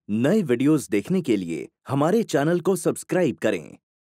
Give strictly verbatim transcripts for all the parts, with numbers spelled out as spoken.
नए वीडियोस देखने के लिए हमारे चैनल को सब्सक्राइब करें।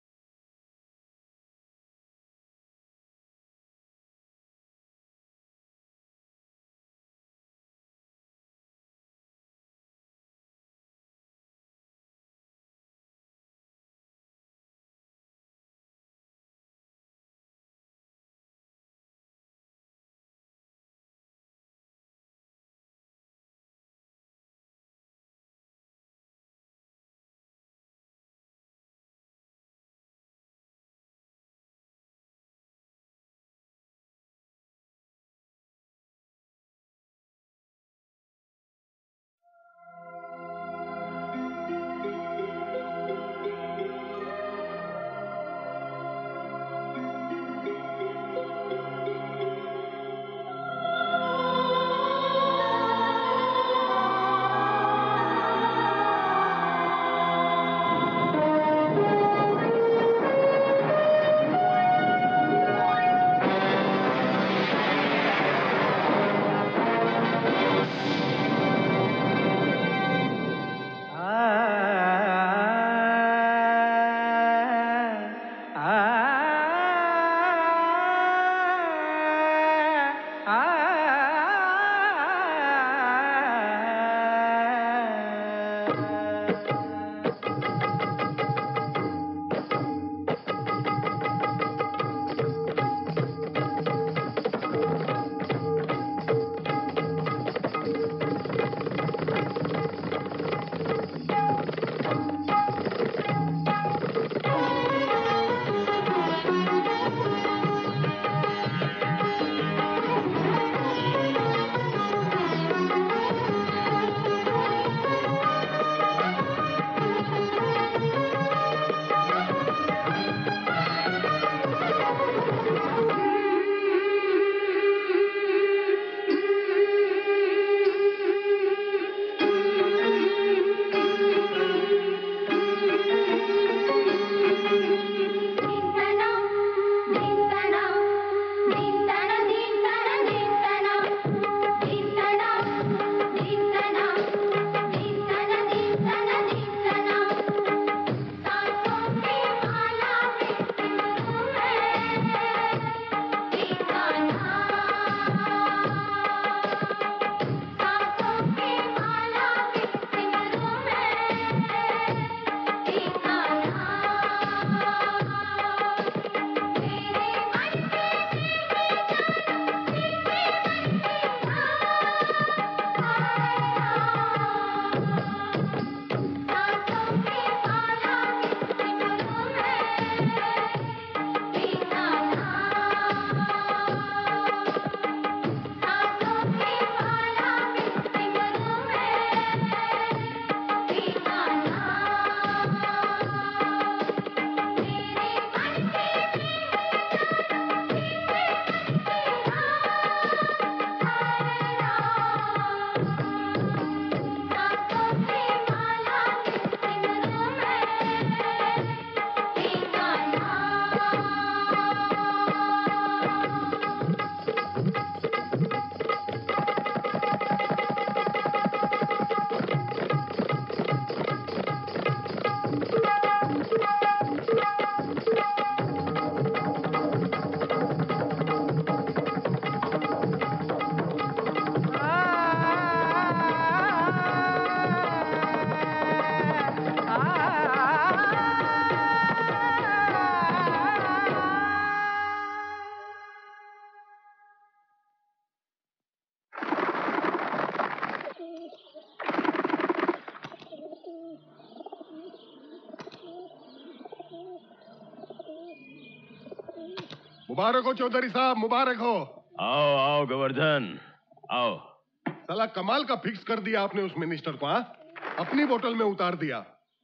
मुबारक हो चौधरी साहब, मुबारक हो। आओ आओ गोवर्धन आओ। साला कमाल का फिक्स कर दिया आपने उस मिनिस्टर को। हाँ, अपनी बोतल में उतार दिया।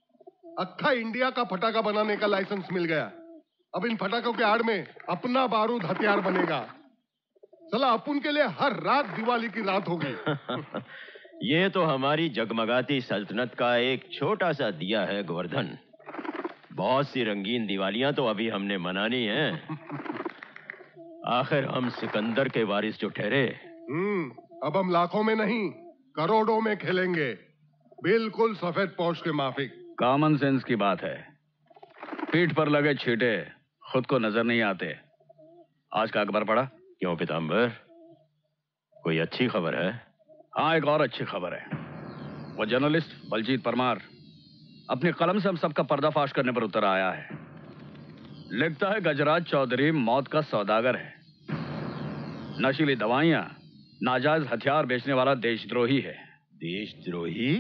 अक्खा इंडिया का फटाका बनाने का लाइसेंस मिल गया। अब इन फटाकों के आड़ में अपना बारूद हथियार बनेगा। साला अपुन के लिए हर रात दिवाली की रात होगी। ये तो हमारी जगमगाती सल्तनत का एक छोटा सा दिया है गोवर्धन। बहुत सी रंगीन दिवालियां तो अभी हमने मनानी है। आखिर हम सिकंदर के वारिस जो ठहरे। हम्म अब हम लाखों में नहीं करोड़ों में खेलेंगे। बिल्कुल सफेद पोश के माफिक। कॉमन सेंस की बात है। पीठ पर लगे छींटे खुद को नजर नहीं आते। आज का अखबार पढ़ा? क्यों पीताम्बर, कोई अच्छी खबर है? हाँ, एक और अच्छी खबर है। वो जर्नलिस्ट बलजीत परमार अपनी कलम से हम सबका पर्दाफाश करने पर उतर आया है। लिखता है गजराज चौधरी मौत का सौदागर है, नशीली दवाइयां, नाजायज हथियार बेचने वाला देशद्रोही है। देशद्रोही?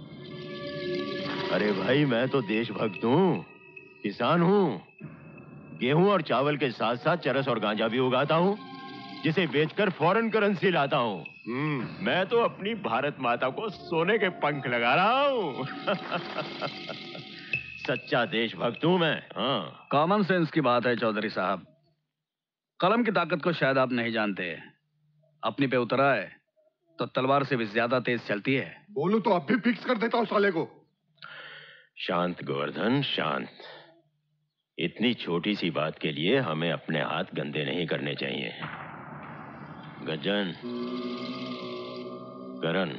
अरे भाई, मैं तो देशभक्त हूँ, किसान हूँ। गेहूं और चावल के साथ साथ चरस और गांजा भी उगाता हूँ, जिसे बेचकर फॉरेन करेंसी लाता हूँ। मैं तो अपनी भारत माता को सोने के पंख लगा रहा हूँ। सच्चा देशभक्त हूँ मैं। हाँ, कॉमन सेंस की बात है चौधरी साहब। कलम की ताकत को शायद आप नहीं जानते। अपनी पे उतरा है तो तलवार से भी ज्यादा तेज चलती है। बोलू तो अब भी फिक्स कर देता हूँ साले को। शांत गोवर्धन, शांत। इतनी छोटी सी बात के लिए हमें अपने हाथ गंदे नहीं करने चाहिए। गजन, करण,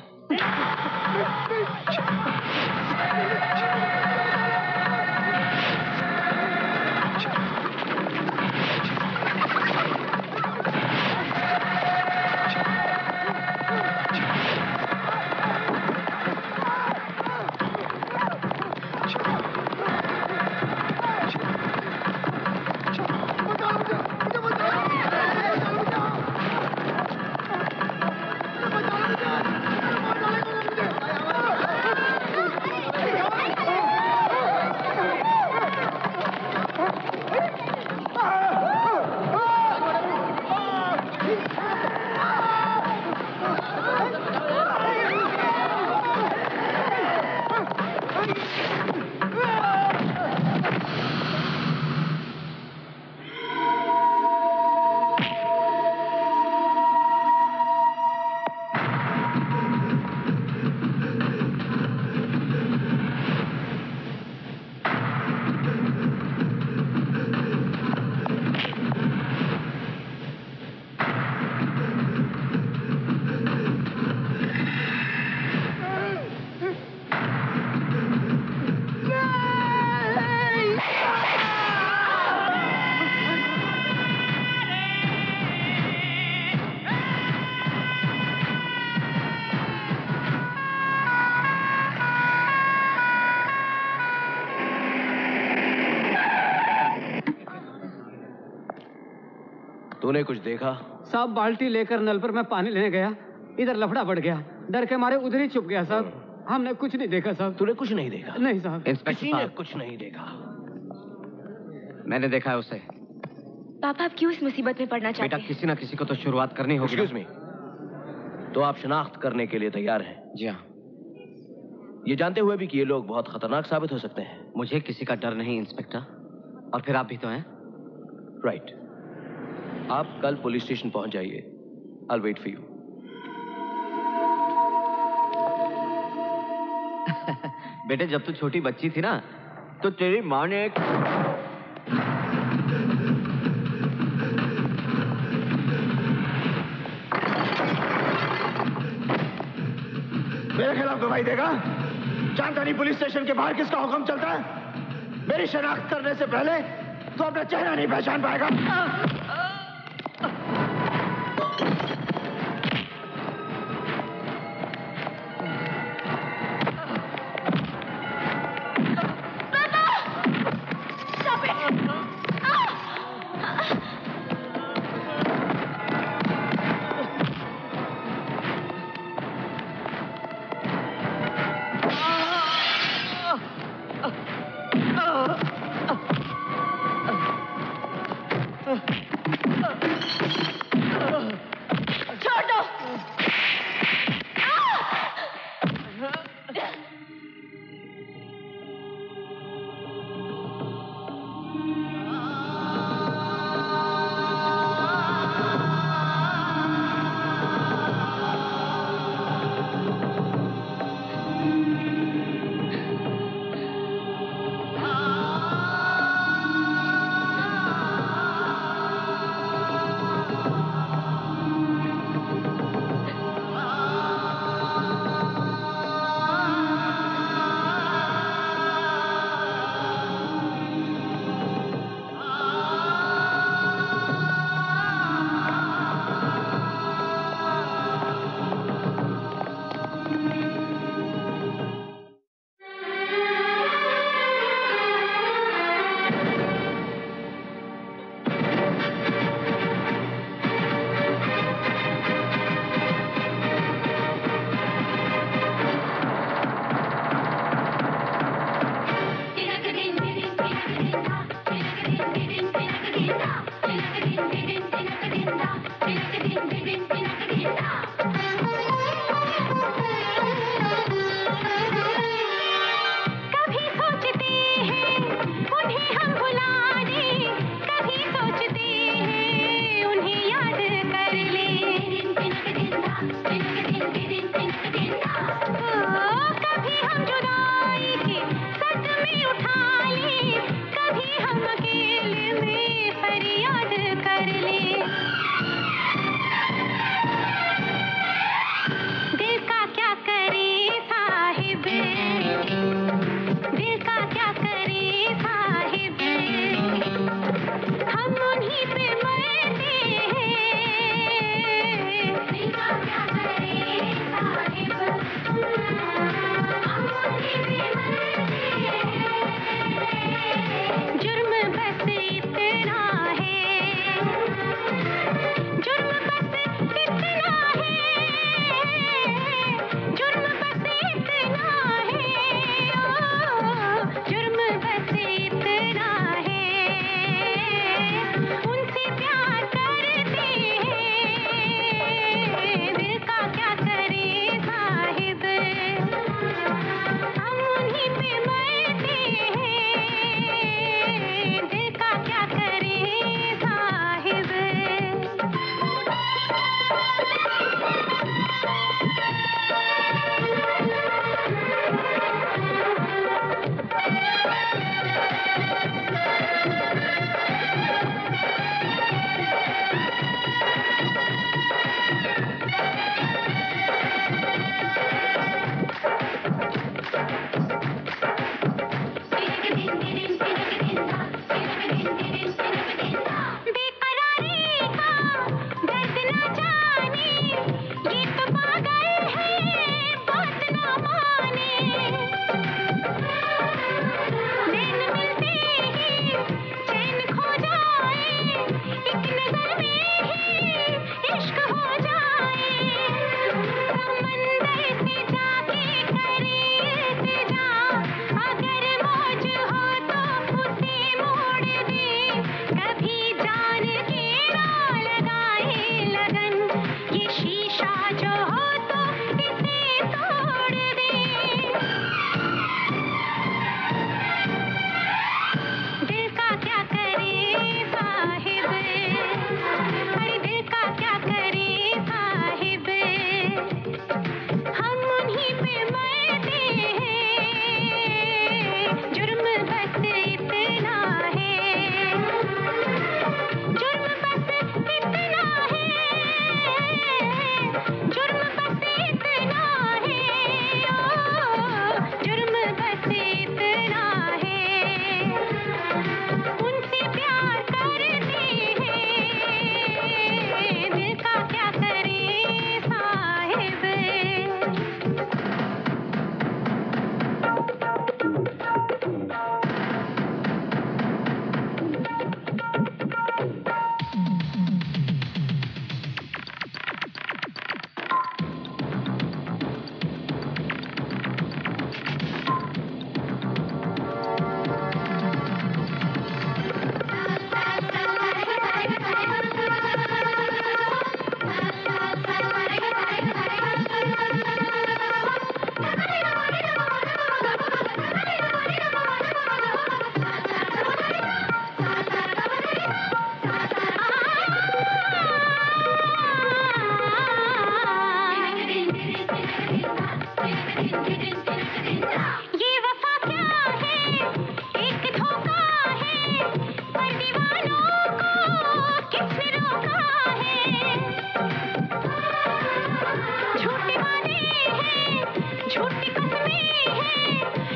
तूने कुछ देखा? साहब, बाल्टी लेकर नल पर मैं पानी लेने गया, इधर लफड़ा बढ़ गया। डर के मारे उधर ही छुप गया साहब। हमने कुछ नहीं देखा साहब। तूने कुछ नहीं देखा? नहीं साहब। किसी ने कुछ नहीं देखा। मैंने देखा है उसे। पापा, आप क्यों इस मुसीबत में पड़ना चाहते हैं? बेटा, किसी ना किसी को तो शुरुआत करनी होगी। एक्सक्यूज मी, तो आप शनाख्त करने के लिए तैयार हैं? जी हाँ। ये जानते हुए भी कि ये लोग बहुत खतरनाक साबित हो सकते हैं। मुझे किसी का डर नहीं इंस्पेक्टर, और फिर आप भी तो हैं। राइट। आप कल पुलिस स्टेशन पहुंच जाइए। I'll wait for you. बेटे, जब तू छोटी बच्ची थी ना, तो तेरी माँ ने एक मेरे खिलाफ गवाही देगा? जानता नहीं पुलिस स्टेशन के बाहर किसका हुक्म चलता है? मेरी शनाख्त करने से पहले तो अपना चेहरा नहीं पहचान पाएगा।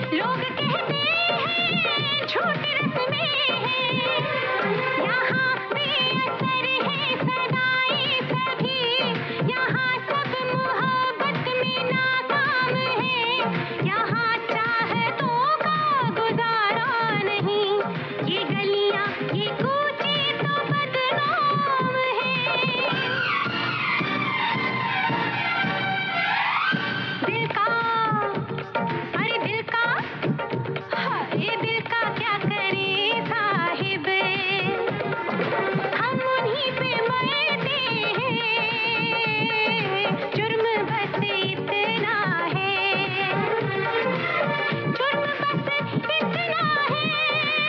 लोग कहते हैं झूठ रस्में हैं, यहाँ बेअसर है सदाई सभी, यहाँ सब मोहब्बत में नाकाम है, यहाँ चाहतों का गुजारा नहीं, ये गलियाँ ये कूचे तो बदनाम है। दिल का अरे दिल का हाय दिल का क्या करे साहिब, हम उन्हीं पे मरते हैं, जुर्म बस इतना है, जुर्म बस इतना है,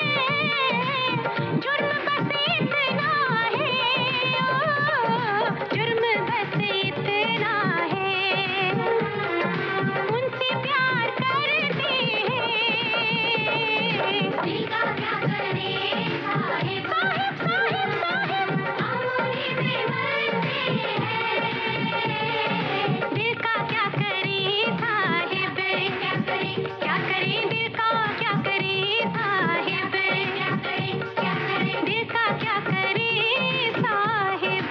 जुर्म बस इतना है, ओ, जुर्म बस इतना है, उनसे प्यार करते हैं, दिल का क्या करे साहिब, साहिब साहिब साहिब, हम उन्हीं पे मरते हैं, दिल का क्या करे साहिब, क्या करे क्या करे दिल का क्या करे साहिब, क्या करे क्या करे दिल का क्या करे साहिब।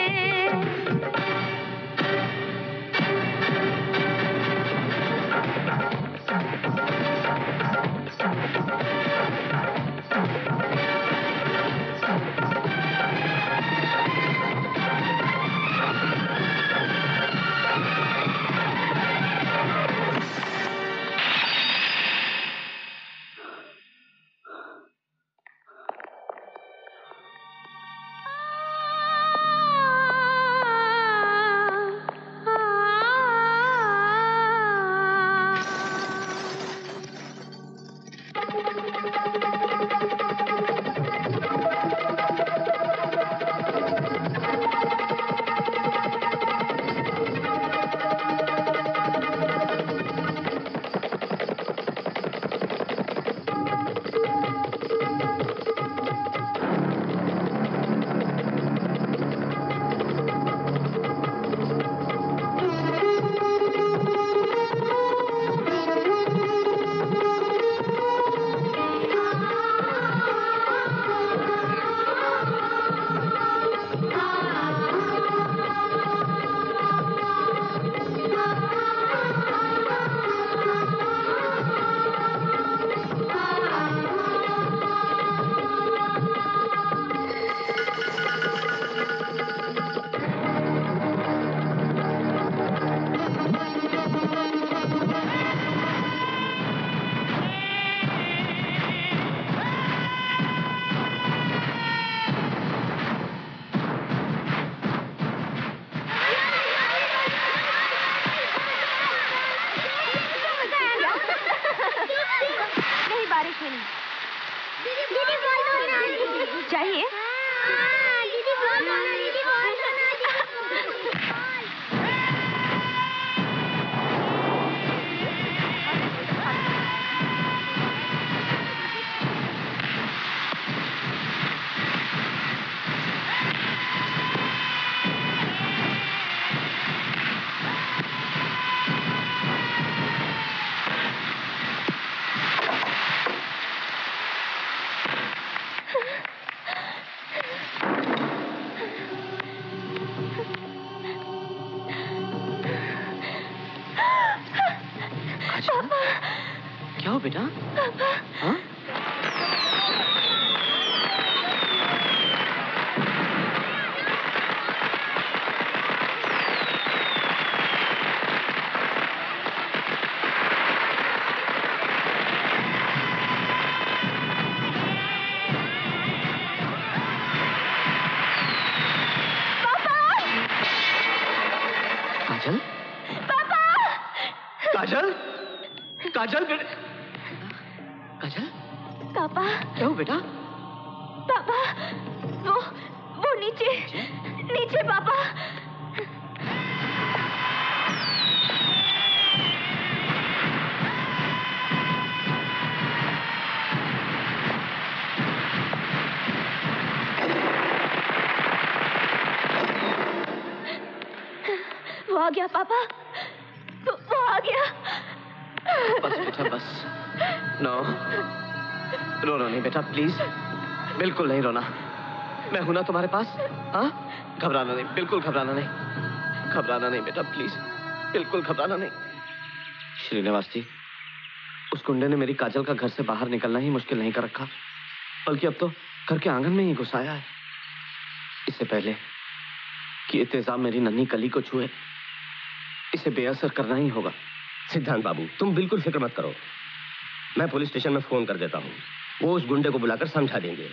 नहीं बारिश में नहीं दीदी बोल दो ना चाहिए दीदी बोल दो ना दीदी बोल दो ना क्या हो बेटा? हाँ? काजल? पापा! काजल? काजल बेटा, काजल पापा क्या हो बेटा? पापा वो वो नीचे नीचे पापा वो आ गया पापा, वो, वो आ गया। बस बेटा बस नो, रोना नहीं बेटा, प्लीज, बिल्कुल नहीं रोना। मैं हूं ना तुम्हारे पास। हाँ, घबराना नहीं, बिल्कुल घबराना नहीं, घबराना नहीं बेटा, प्लीज, बिल्कुल घबराना नहीं। श्रीनिवास जी, उस गुंडे ने मेरी काजल का घर से बाहर निकलना ही मुश्किल नहीं कर रखा, बल्कि अब तो घर के आंगन में ही घुसाया है। इससे पहले कि ये तेजाब मेरी नन्ही कली को छुए, इसे बेअसर करना ही होगा। सिद्धांत बाबू, तुम बिल्कुल फिक्र मत करो, मैं पुलिस स्टेशन में फोन कर देता हूँ, वो उस गुंडे को बुलाकर समझा देंगे।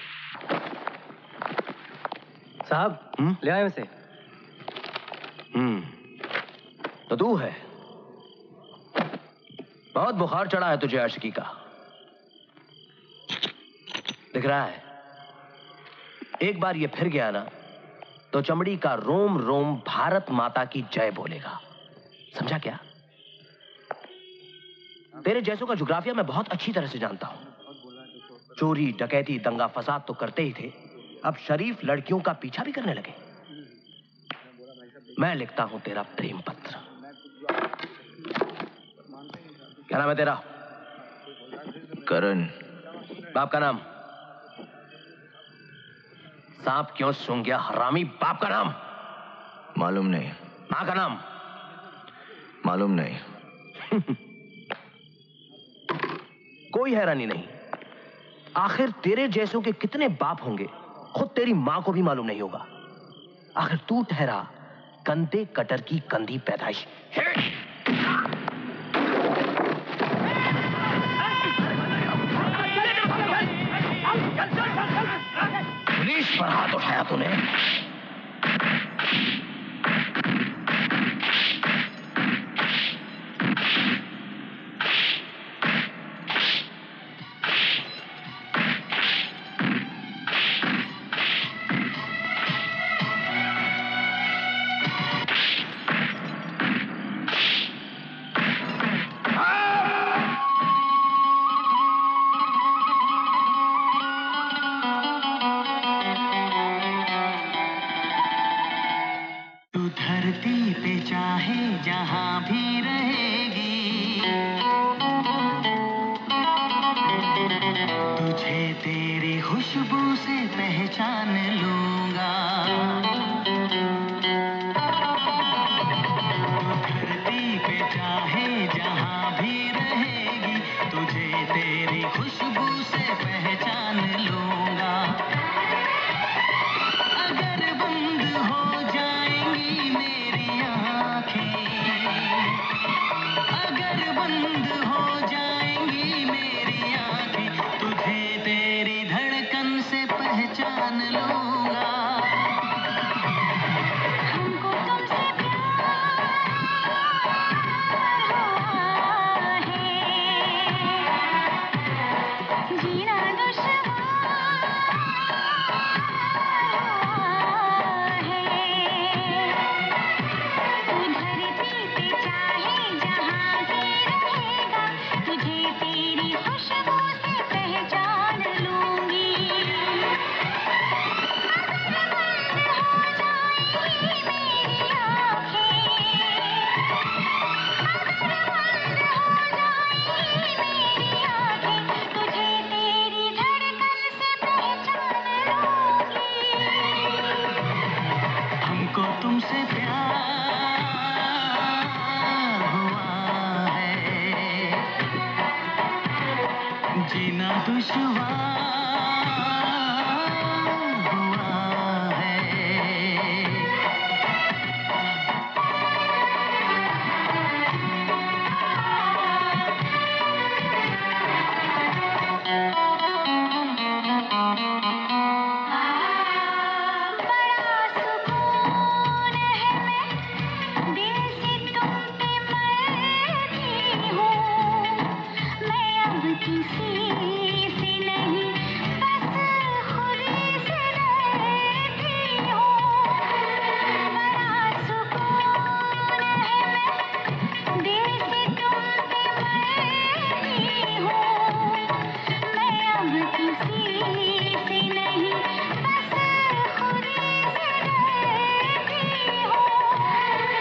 साहब, ले आए उसे। हम्म, तो तू है? बहुत बुखार चढ़ा है तुझे आशिकी का, दिख रहा है। एक बार ये फिर गया ना, तो चमड़ी का रोम रोम भारत माता की जय बोलेगा, समझा क्या? तेरे जैसों का जुग्राफिया मैं बहुत अच्छी तरह से जानता हूं। चोरी, डकैती, दंगा फसाद तो करते ही थे, अब शरीफ लड़कियों का पीछा भी करने लगे। मैं लिखता हूं तेरा प्रेम पत्र। क्या नाम है तेरा? करण। बाप का नाम? सांप क्यों सूंघ गया हरामी? बाप का नाम? मालूम नहीं। मां का नाम? मालूम नहीं। कोई हैरानी नहीं, आखिर तेरे जैसों के कितने बाप होंगे, खुद तेरी मां को भी मालूम नहीं होगा। आखिर तू ठहरा कंधे कटर की कंधी पैदाइश। पुलिस पर हाथ उठाया तूने?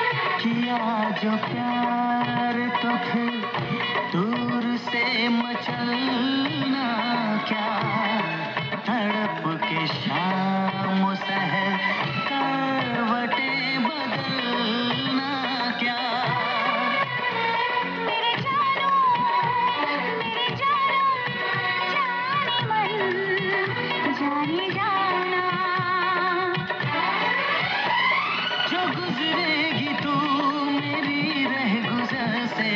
जो प्यार तो फिर दूर से मचा चलना क्या, तड़प के शाम सहर करवटें बदलना क्या। मेरे जानो मेरे जानो जाने मन जाने जाना, जो गुजरेगी तू मेरी रह गुजर से,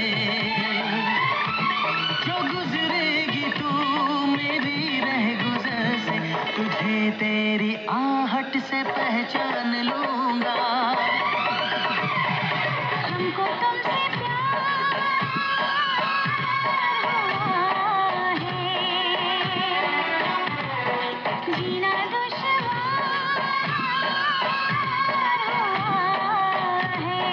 जो गुजरेगी तू मेरी रह गुजर से, तुझे तेरी आहट से पहचान लूंगा। हमको तुमसे प्यार हुआ है, जीना दुश्वार हुआ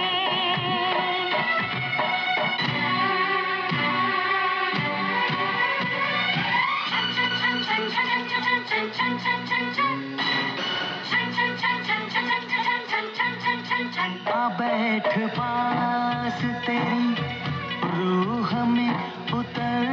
आ बैठ पास तेरी रूह में उतर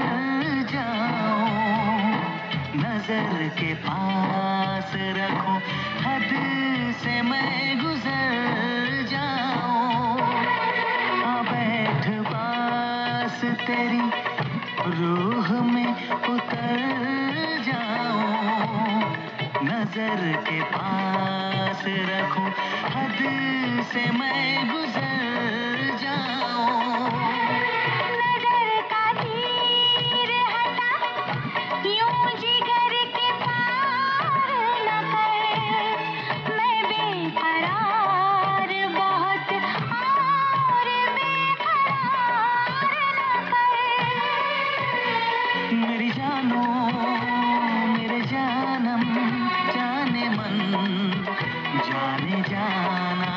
जाऊं, नजर के पास रखूं, हद से मैं गुजर जाऊं। आ बैठ पास तेरी रूह में उतर जाऊं, नजर के पास रखूं, हद से मैं गुजर जाऊं। नजर का तीर हटा यूं जिगर के पार न कर, मैं बेकरार बहुत और बेकरार न कर। मेरी जानो मेरे जानम जाने मन जाने जाना,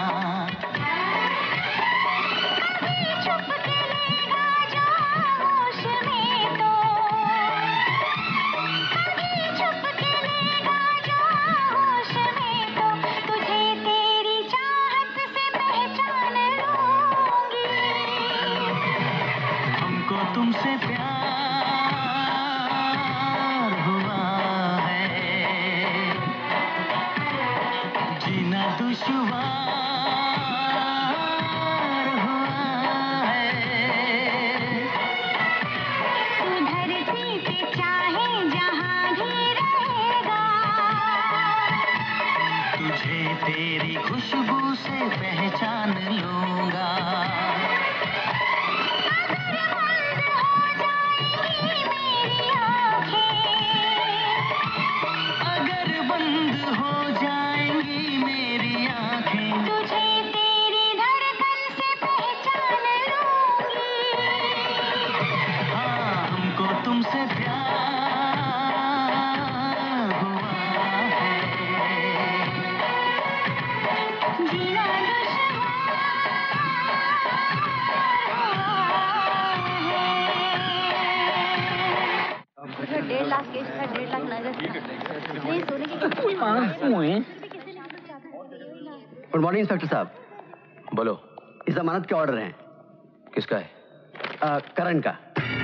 कभी छुप के लेगा जो आगोश में तो, कभी छुप के लेगा जो आगोश में तो, तुझे तेरी चाहत से पहचान लूंगी। हमको तुमसे प्यार हुआ है, जीना दुश्वार हुआ है। तू धरती पे चाहे जहां भी रहेगा, तुझे तेरी खुशबू से पहचान लूंगा। अगर बंद हो जाएंगी मेरी आंखें, अगर बंद हो जाएंगी मेरी आंखें, तुझे तेरी धड़कन से पहचान लूंगी। हाँ हमको तुमसे प्यार हुआ है, जीना दुश्वार डेढ़ लाख केस था, डेढ़ लाख नगद था। नहीं सोने की गुड मॉर्निंग इंस्पेक्टर साहब। बोलो। इस जमानत के ऑर्डर हैं। किसका है? आ, करण का।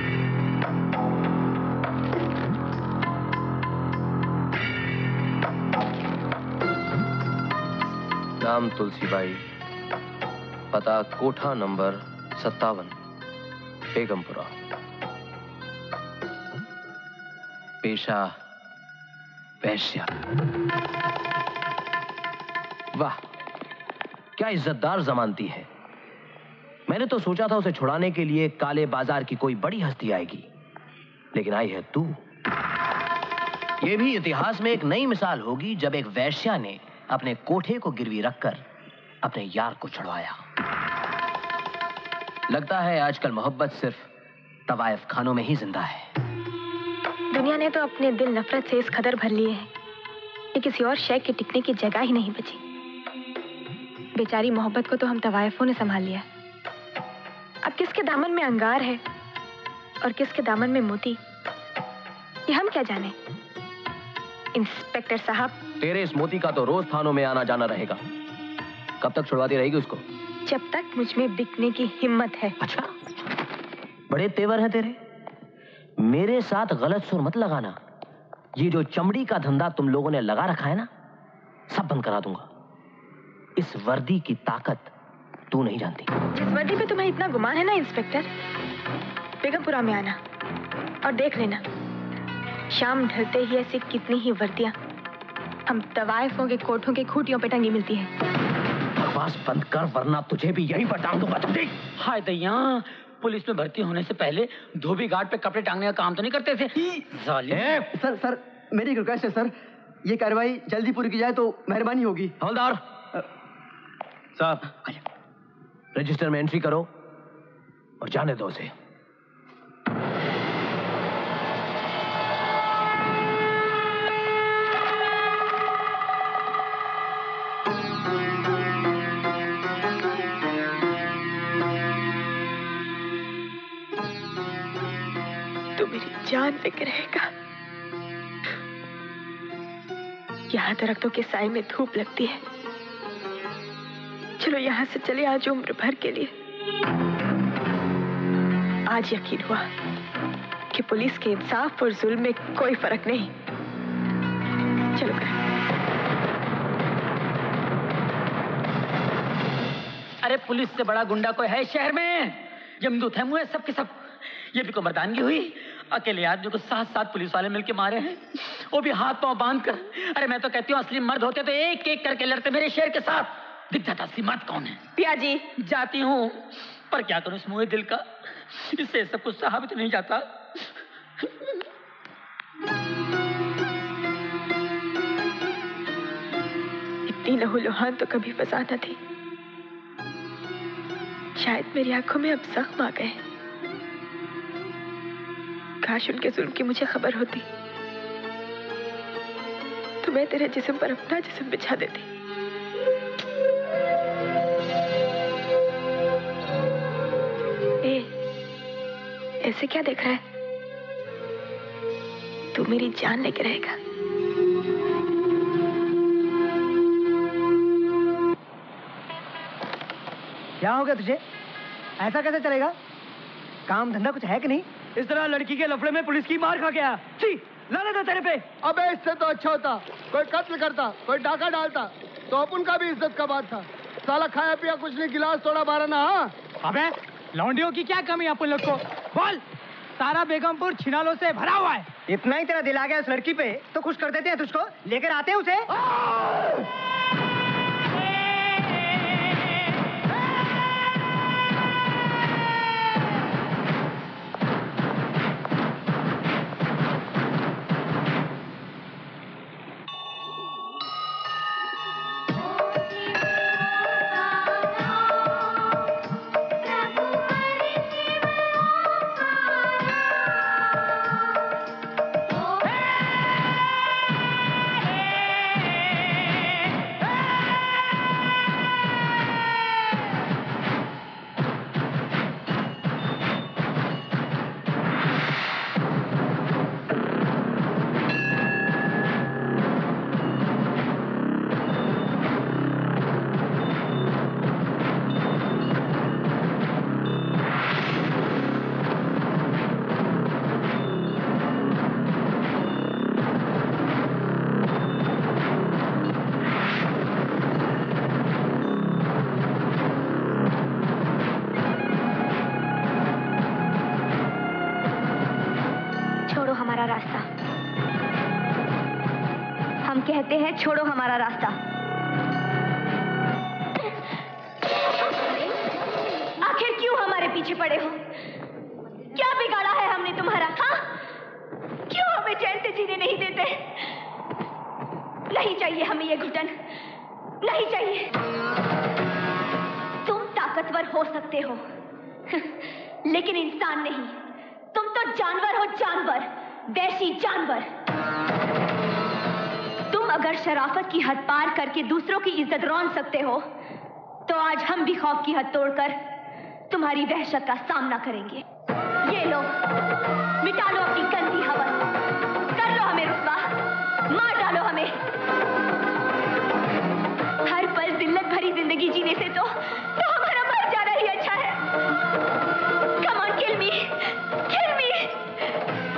नाम तुलसीबाई, पता कोठा नंबर सत्तावन, बेगमपुरा, पेशा वैश्या। वाह, क्या इज्जतदार जमानती है। मैंने तो सोचा था उसे छुड़ाने के लिए काले बाजार की कोई बड़ी हस्ती आएगी, लेकिन आई है तू। यह भी इतिहास में एक नई मिसाल होगी जब एक वैश्या ने अपने कोठे को गिरवी रखकर अपने यार को छुड़वाया। लगता है आजकल मोहब्बत सिर्फ तवायफ खानों में ही जिंदा है। दुनिया ने तो अपने दिल नफरत से इस कदर भर लिए हैं कि किसी और शय के टिकने की जगह ही नहीं बची। बेचारी मोहब्बत को तो हम तवायफों ने संभाल लिया। अब किसके दामन में अंगार है और किसके दामन में मोती, ये हम क्या जाने। इंस्पेक्टर साहब, तेरे इस मोती का तो रोज थानों में आना जाना रहेगा। कब तक छुड़वाती रहेगी उसको? जब तक मुझ में बिकने की हिम्मत है। अच्छा, बड़े तेवर हैं तेरे। मेरे साथ गलत सुर मत लगाना। ये जो चमड़ी का धंधा तुम लोगों ने लगा रखा है ना, सब बंद करा दूंगा। इस वर्दी की ताकत तू नहीं जानती। जिस वर्दी पे तुम्हें इतना गुमान है ना इंस्पेक्टर, बेगमपुरा में आना और देख लेना, शाम ढलते ही ऐसी कितनी ही वर्दियां हम तवाइफों के कोठों के खूंटियों पे टंगी मिलती है। बकवास बंद कर वरना तुझे भी यहीं पर टांग दूंगा। तुझे हाय दैया, पुलिस में भर्ती होने से पहले धोबी घाट पे कपड़े टांगने का काम तो नहीं करते थे? सर सर मेरी एक रिक्वेस्ट है सर, ये कार्रवाई जल्दी पूरी की जाए तो मेहरबानी होगी। हवलदार साहब, रजिस्टर में एंट्री करो और जाने दो उसे। तू मेरी जान लेकर रहेगा। यहाँ दरख्तों के साए में धूप लगती है। चलो यहाँ से चले आज उम्र भर के लिए। आज यकीन हुआ कि पुलिस के इंसाफ और जुल्म में कोई फर्क नहीं। चलो करण। अरे पुलिस से बड़ा गुंडा कोई है शहर में? यमदूत है मुझे सब के सब। ये भी कोई मर्दानगी हुई? अकेले आदमी को सात सात पुलिस वाले मिलके मारे हैं, वो भी हाथ पांव बांध कर। अरे मैं तो कहती हूँ असली मर्द होते तो एक एक करके लड़ते मेरे शेर के साथ। दिख जाता असली मर्द कौन है। पिया जी जाती हूँ, पर क्या करूँ इस मुँह दिल का, इससे सब कुछ सहा भी तो नहीं जाता। इतनी लहूलुहान तो कभी फसा न थी। शायद मेरी आंखों में अब जख्म आ गए। काश उनके जुल्म की मुझे खबर होती तो मैं तेरे जिस्म पर अपना जिस्म बिछा देती। ए, ऐसे क्या देख रहा है? तू मेरी जान लेके रहेगा। क्या हो गया तुझे? ऐसा कैसे चलेगा? काम धंधा कुछ है कि नहीं? इस तरह लड़की के लफड़े में पुलिस की मार खा गया। छी, लानत है तेरे पे। अबे इससे तो अच्छा होता कोई कत्ल करता, कोई डाका डालता, तो अपन का भी इज्जत का बात था। साला खाया पिया कुछ नहीं, गिलास थोड़ा बारह ना। हाँ अबे लौंडियों की क्या कमी अपन लोग को? बोल। सारा बेगमपुर छिनालों से भरा हुआ है। इतना ही तेरा दिल आ गया उस लड़की पे तो खुश कर देते हैं तुझको, लेकर आते हैं उसे। कहते हैं छोड़ो हमारा रास्ता। आखिर क्यों हमारे पीछे पड़े हो? क्या बिगाड़ा है हमने तुम्हारा? हाँ, क्यों हमें चैन से जीने नहीं देते? नहीं चाहिए हमें ये घुटन, नहीं चाहिए। तुम ताकतवर हो सकते हो लेकिन इंसान नहीं। तुम तो जानवर हो, जानवर, वैसी जानवर। तुम अगर शराफत की हद पार करके दूसरों की इज्जत रौंद सकते हो तो आज हम भी खौफ की हद तोड़कर तुम्हारी वहशत का सामना करेंगे। ये लो, मिटा लो अपनी गंदी हवस, कर लो हमें रुस्वा, मार डालो हमें। हर पल जिल्लत भरी जिंदगी जीने से तो, तो हमारा मर जाना ही अच्छा है। Come on, kill me, kill me.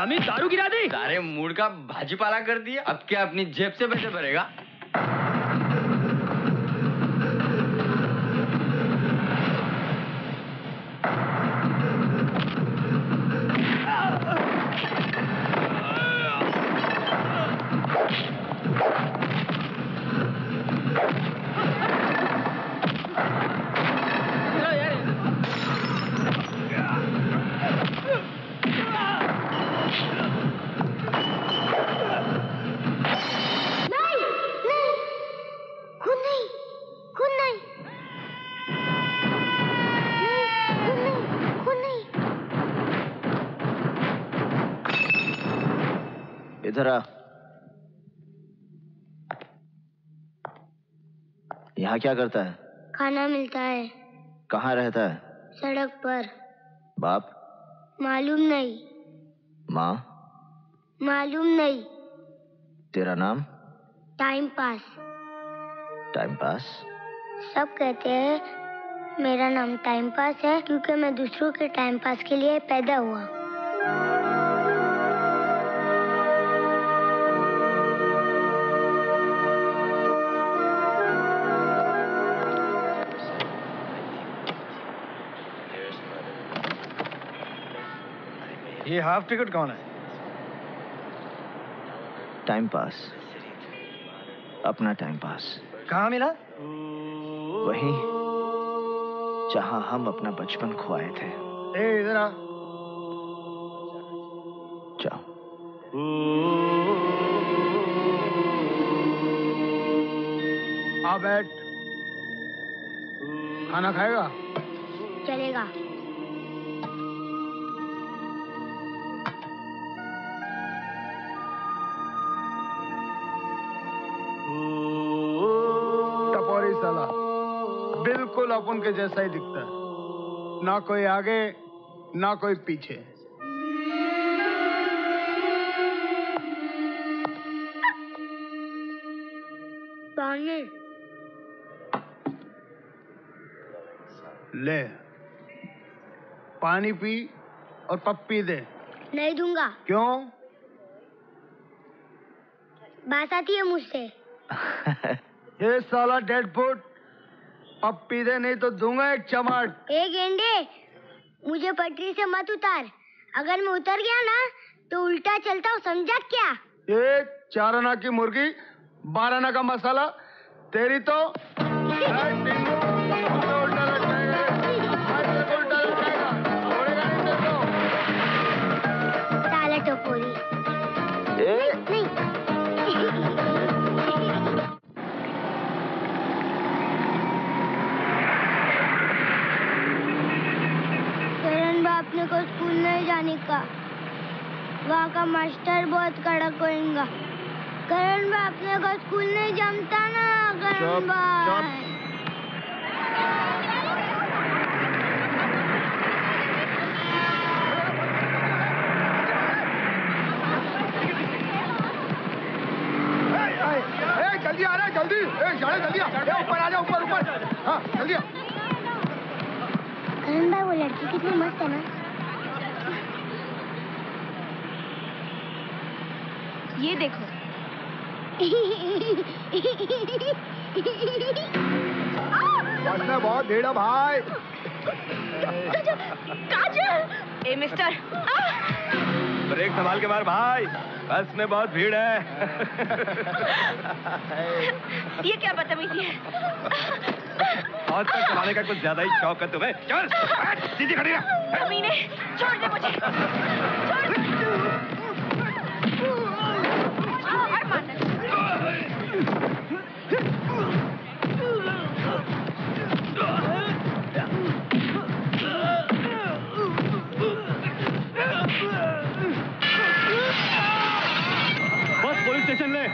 हरामी दारू गिरा दी। सारे मूड का भाजीपाला कर दिया, अब क्या अपनी जेब से पैसे भरेगा? इधर आ। यहाँ क्या करता है? खाना मिलता है। कहाँ रहता है? सड़क पर। बाप? मालूम नहीं। माँ? मालूम नहीं। तेरा नाम? Time pass. Time pass? सब कहते हैं मेरा नाम टाइम पास है क्योंकि मैं दूसरों के टाइम पास के लिए पैदा हुआ। ये हाफ टिकट कौन है? टाइम पास, अपना टाइम पास। कहाँ मिला? वहीं जहां हम अपना बचपन खोए थे। ए इधर आ। जाओ। आ बैठ। खाना खाएगा? चलेगा। टपोरी साला, बिल्कुल अपन के जैसा ही दिखता है, ना कोई आगे ना कोई पीछे। पानी ले, पानी पी और पप्पी दे। नहीं दूंगा। क्यों? बात आती है मुझसे। ये साला डेड फूड, पप्पी दे नहीं तो दूंगा एक चमाट। ए गेंडे, मुझे पटरी से मत उतार। अगर मैं उतर गया ना तो उल्टा चलता हूँ, समझा क्या? ये चार आना की मुर्गी, बारह आना का मसाला, तेरी तो उल्टा लटकाएगा, उल्टा लटकाएगा, छोड़ेगा नहीं तेरे को। साला टपोरी। नहीं। करण बाप ने को स्कूल नहीं जाने का, वहाँ का मास्टर बहुत कड़क होएगा। करण बाप ने को स्कूल नहीं जमता ना। करण बाप जल्दी आ रहा है, जल्दी। ए शाले जल्दी आ, ऊपर आ जा, ऊपर ऊपर। हाँ जल्दी आ। करण भाई वो लड़की कितनी मस्त है ना। ये देखो। बस में बहुत भीड़ है भाई। काजल! ए मिस्टर, ब्रेक संभाल के मार भाई, बस में बहुत भीड़ है। ये क्या बदतमीजी है? और तक चलाने का कुछ ज्यादा ही शौक है तुम्हें। चल सीधी खड़ी रह। कमीने, छोड़ दे मुझे। छोड़ दे। और मारना। बस पुलिस स्टेशन ले।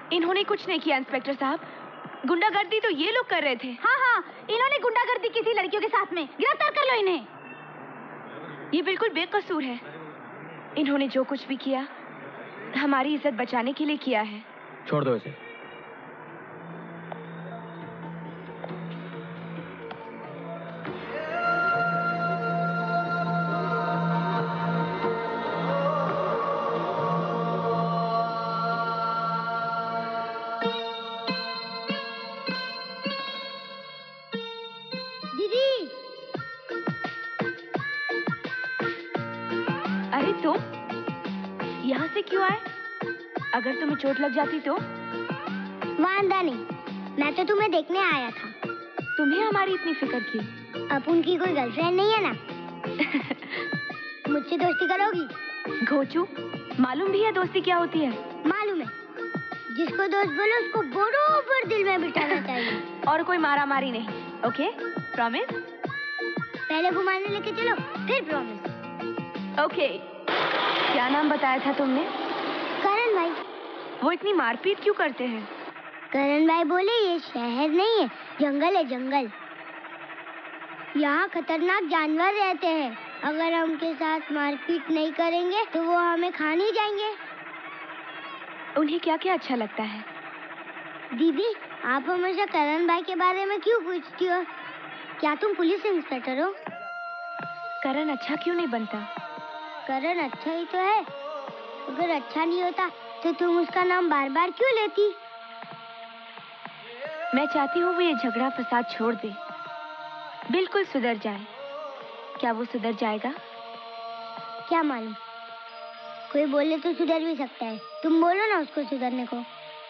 इन्होंने कुछ नहीं किया इंस्पेक्टर साहब, गुंडागर्दी तो ये लोग कर रहे थे। हाँ हाँ, इन्होंने गुंडागर्दी की थी लड़कियों के साथ में, गिरफ्तार कर लो इन्हें। ये बिल्कुल बेकसूर है। इन्होंने जो कुछ भी किया हमारी इज्जत बचाने के लिए किया है। छोड़ दो इसे। यहाँ से क्यों आए? अगर तुम्हें चोट लग जाती तो? वांदा नहीं, मैं तो तुम्हें देखने आया था। तुम्हें हमारी इतनी फिक्र की? अब उनकी कोई गर्लफ्रेंड नहीं है ना? मुझसे दोस्ती करोगी? घोचू, मालूम भी है दोस्ती क्या होती है? मालूम है। जिसको दोस्त बोलो उसको बरोबर दिल में बिठाना चाहिए। और कोई मारा मारी नहीं, ओके? प्रॉमिस? पहले घुमाने लेके चलो, फिर प्रॉमिस। ओके। क्या नाम बताया था तुमने? करण भाई। वो इतनी मारपीट क्यों करते हैं? करण भाई बोले ये शहर नहीं है, जंगल है जंगल। यहाँ खतरनाक जानवर रहते हैं। अगर हम उनके साथ मारपीट नहीं करेंगे तो वो हमें खा नहीं जाएंगे। उन्हें क्या क्या अच्छा लगता है? दीदी, आप हमेशा करण भाई के बारे में क्यों पूछती हो? क्या तुम पुलिस इंस्पेक्टर हो? करण अच्छा क्यों नहीं बनता? करण अच्छा ही तो है। अगर अच्छा नहीं होता तो तुम उसका नाम बार बार क्यों लेती? मैं चाहती हूँ वो ये झगड़ा फसाद छोड़ दे, बिल्कुल सुधर जाए। क्या वो सुधर जाएगा? क्या मालूम, कोई बोले तो सुधर भी सकता है। तुम बोलो ना उसको सुधरने को।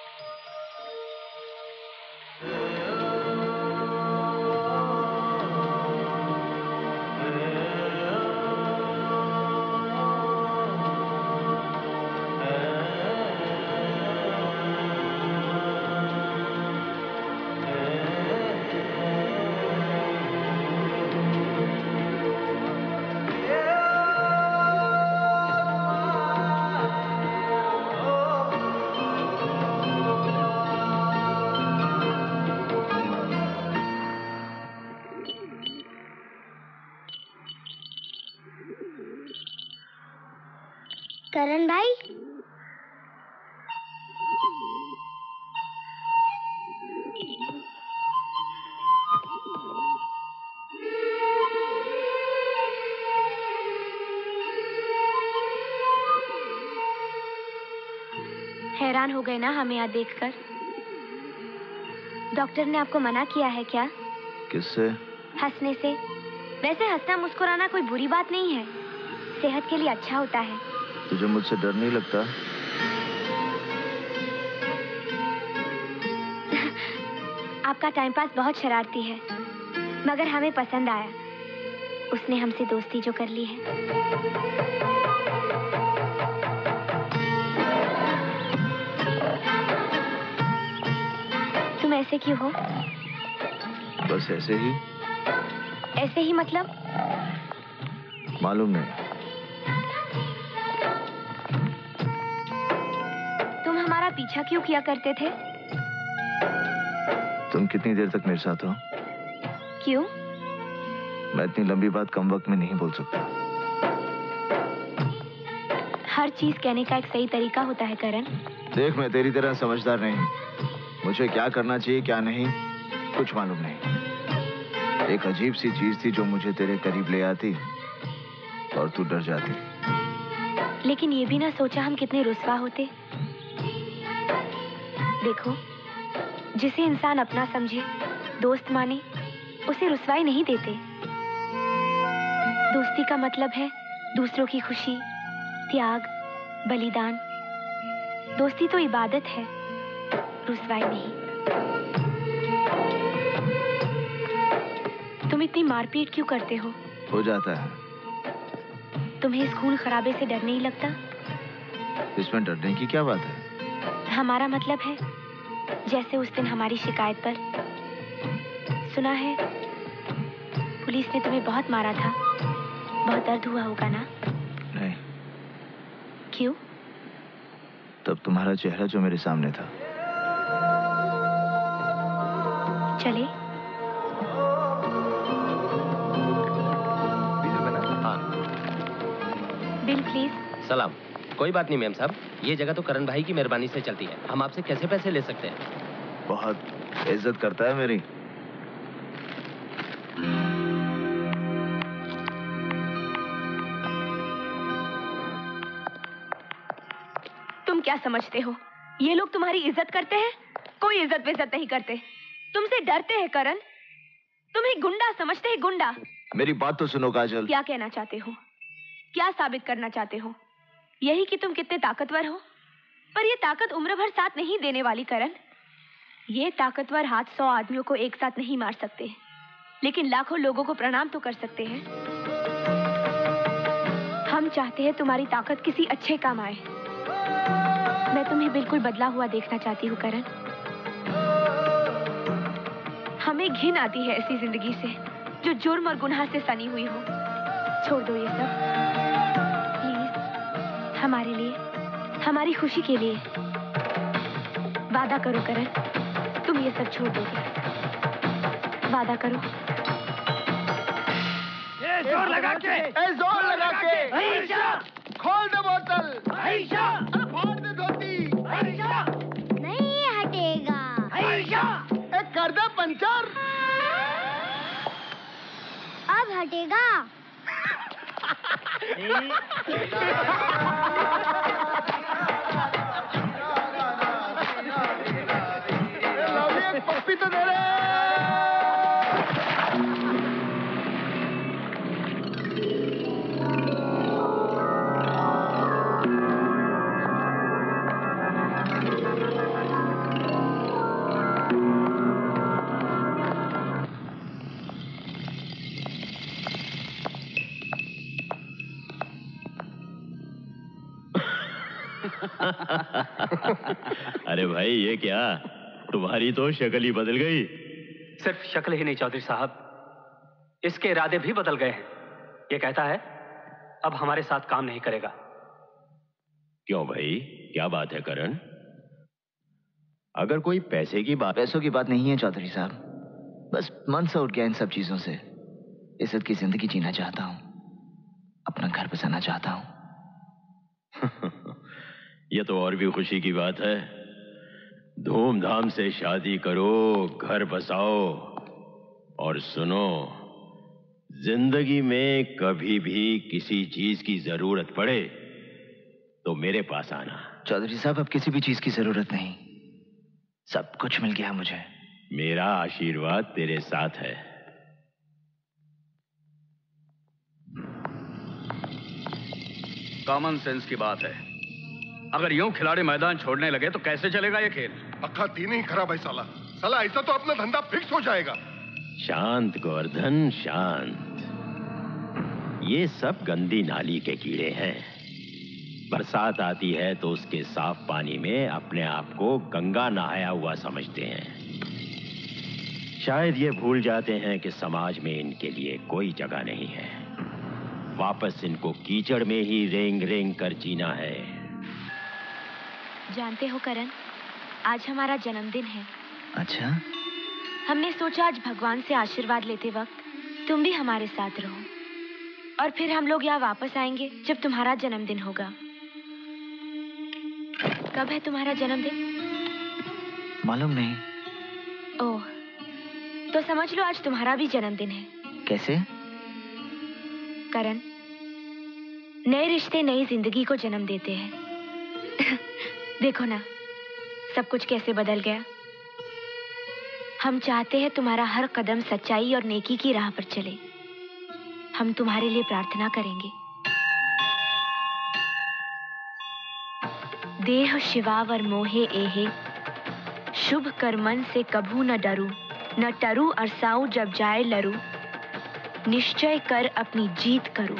करण भाई, हैरान हो गए ना हमें यहाँ देखकर? डॉक्टर ने आपको मना किया है क्या? किससे? हंसने से। वैसे हंसना मुस्कुराना कोई बुरी बात नहीं है, सेहत के लिए अच्छा होता है। तुझे मुझसे डर नहीं लगता? आपका टाइम पास बहुत शरारती है, मगर हमें पसंद आया। उसने हमसे दोस्ती जो कर ली है। तुम ऐसे क्यों हो? बस ऐसे ही। ऐसे ही मतलब? मालूम नहीं। तुम हमारा पीछा क्यों किया करते थे? तुम कितनी देर तक मेरे साथ हो? क्यों? मैं इतनी लंबी बात कम वक्त में नहीं बोल सकता। हर चीज कहने का एक सही तरीका होता है करण। देख, मैं तेरी तरह समझदार नहीं। मुझे क्या करना चाहिए क्या नहीं कुछ मालूम नहीं। एक अजीब सी चीज थी जो मुझे तेरे करीब ले आती और तू डर जाती। लेकिन ये भी ना सोचा हम कितने रुस्वा होते। देखो, जिसे इंसान अपना समझे, दोस्त माने, उसे रुस्वाई नहीं देते। दोस्ती का मतलब है दूसरों की खुशी, त्याग, बलिदान। दोस्ती तो इबादत है, रुस्वाई नहीं। तुम इतनी मारपीट क्यों करते हो? हो जाता है। तुम्हें इस खून खराबे से डर नहीं लगता? इसमें डरने की क्या बात है? हमारा मतलब है, जैसे उस दिन हमारी शिकायत पर, सुना है पुलिस ने तुम्हें बहुत मारा था। बहुत दर्द हुआ होगा ना? नहीं। क्यों? तब तुम्हारा चेहरा जो मेरे सामने था, चले? हाँ। Bill please. सलाम। कोई बात नहीं मैम साहब, ये जगह तो करण भाई की मेहरबानी से चलती है। हम आपसे कैसे पैसे ले सकते हैं? बहुत इज्जत करता है मेरी। तुम क्या समझते हो, ये लोग तुम्हारी इज्जत करते हैं? कोई इज्जत बेइज्जत नहीं करते। तुमसे डरते हैं करण। तुम्हें गुंडा समझते हैं, गुंडा। मेरी बात तो सुनो काजल। क्या कहना चाहते हो? क्या साबित करना चाहते हो? यही कि तुम कितने ताकतवर हो। पर ये ताकत उम्र भर साथ नहीं देने वाली करण। ये ताकतवर हाथ सौ आदमियों को एक साथ नहीं मार सकते, लेकिन लाखों लोगों को प्रणाम तो कर सकते हैं। हम चाहते हैं तुम्हारी ताकत किसी अच्छे काम आए। मैं तुम्हें बिल्कुल बदला हुआ देखना चाहती हूँ करण। हमें घिन आती है ऐसी जिंदगी से जो जुर्म और गुनाह से सनी हुई हो। छोड़ दो ये सब प्लीज, हमारे लिए, हमारी खुशी के लिए। वादा करो करण, तुम ये सब छोड़ दोगे। वादा करो। ए जोर लगा के, ए जोर लगा के। आयशा, खोल दे बोतल। आयशा, फाड़ दे धोती। आयशा, नहीं हटेगा। आयशा, ए कर दे पंचर। अब हटेगा। पप्पी तो दे रहे। अरे भाई ये क्या, तुम्हारी तो शक्ल ही बदल गई। सिर्फ शक्ल ही नहीं चौधरी साहब, इसके इरादे भी बदल गए हैं। ये कहता है अब हमारे साथ काम नहीं करेगा। क्यों भाई, क्या बात है करण? अगर कोई पैसे की बात। पैसों की बात नहीं है चौधरी साहब, बस मन से उठ गया इन सब चीजों से। इज्जत की जिंदगी जीना चाहता हूँ, अपना घर बसाना चाहता हूँ। ये तो और भी खुशी की बात है। धूमधाम से शादी करो, घर बसाओ, और सुनो, जिंदगी में कभी भी किसी चीज की जरूरत पड़े तो मेरे पास आना। चौधरी साहब अब किसी भी चीज की जरूरत नहीं, सब कुछ मिल गया मुझे। मेरा आशीर्वाद तेरे साथ है। कॉमन सेंस की बात है। अगर यूं खिलाड़ी मैदान छोड़ने लगे तो कैसे चलेगा ये खेल? पक्का दिन ही खराब है साला। साला ऐसा तो अपना धंधा फिक्स हो जाएगा। शांत गोवर्धन, शांत। ये सब गंदी नाली के कीड़े हैं। बरसात आती है तो उसके साफ पानी में अपने आप को गंगा नहाया हुआ समझते हैं। शायद ये भूल जाते हैं कि समाज में इनके लिए कोई जगह नहीं है। वापस इनको कीचड़ में ही रेंग रेंग कर जीना है। जानते हो करण, आज हमारा जन्मदिन है। अच्छा? हमने सोचा आज भगवान से आशीर्वाद लेते वक्त तुम भी हमारे साथ रहो, और फिर हम लोग यहाँ वापस आएंगे जब तुम्हारा जन्मदिन होगा। कब है तुम्हारा जन्मदिन? मालूम नहीं। ओह, तो समझ लो आज तुम्हारा भी जन्मदिन है। कैसे? करण, नए रिश्ते नई जिंदगी को जन्म देते हैं। देखो ना, सब कुछ कैसे बदल गया। हम चाहते हैं तुम्हारा हर कदम सच्चाई और नेकी की राह पर चले। हम तुम्हारे लिए प्रार्थना करेंगे। देह शिवावर मोहे एहे, शुभ कर्मन से कभू न डरू, न टरू अरसाऊ जब जाए लरू, निश्चय कर अपनी जीत करूं।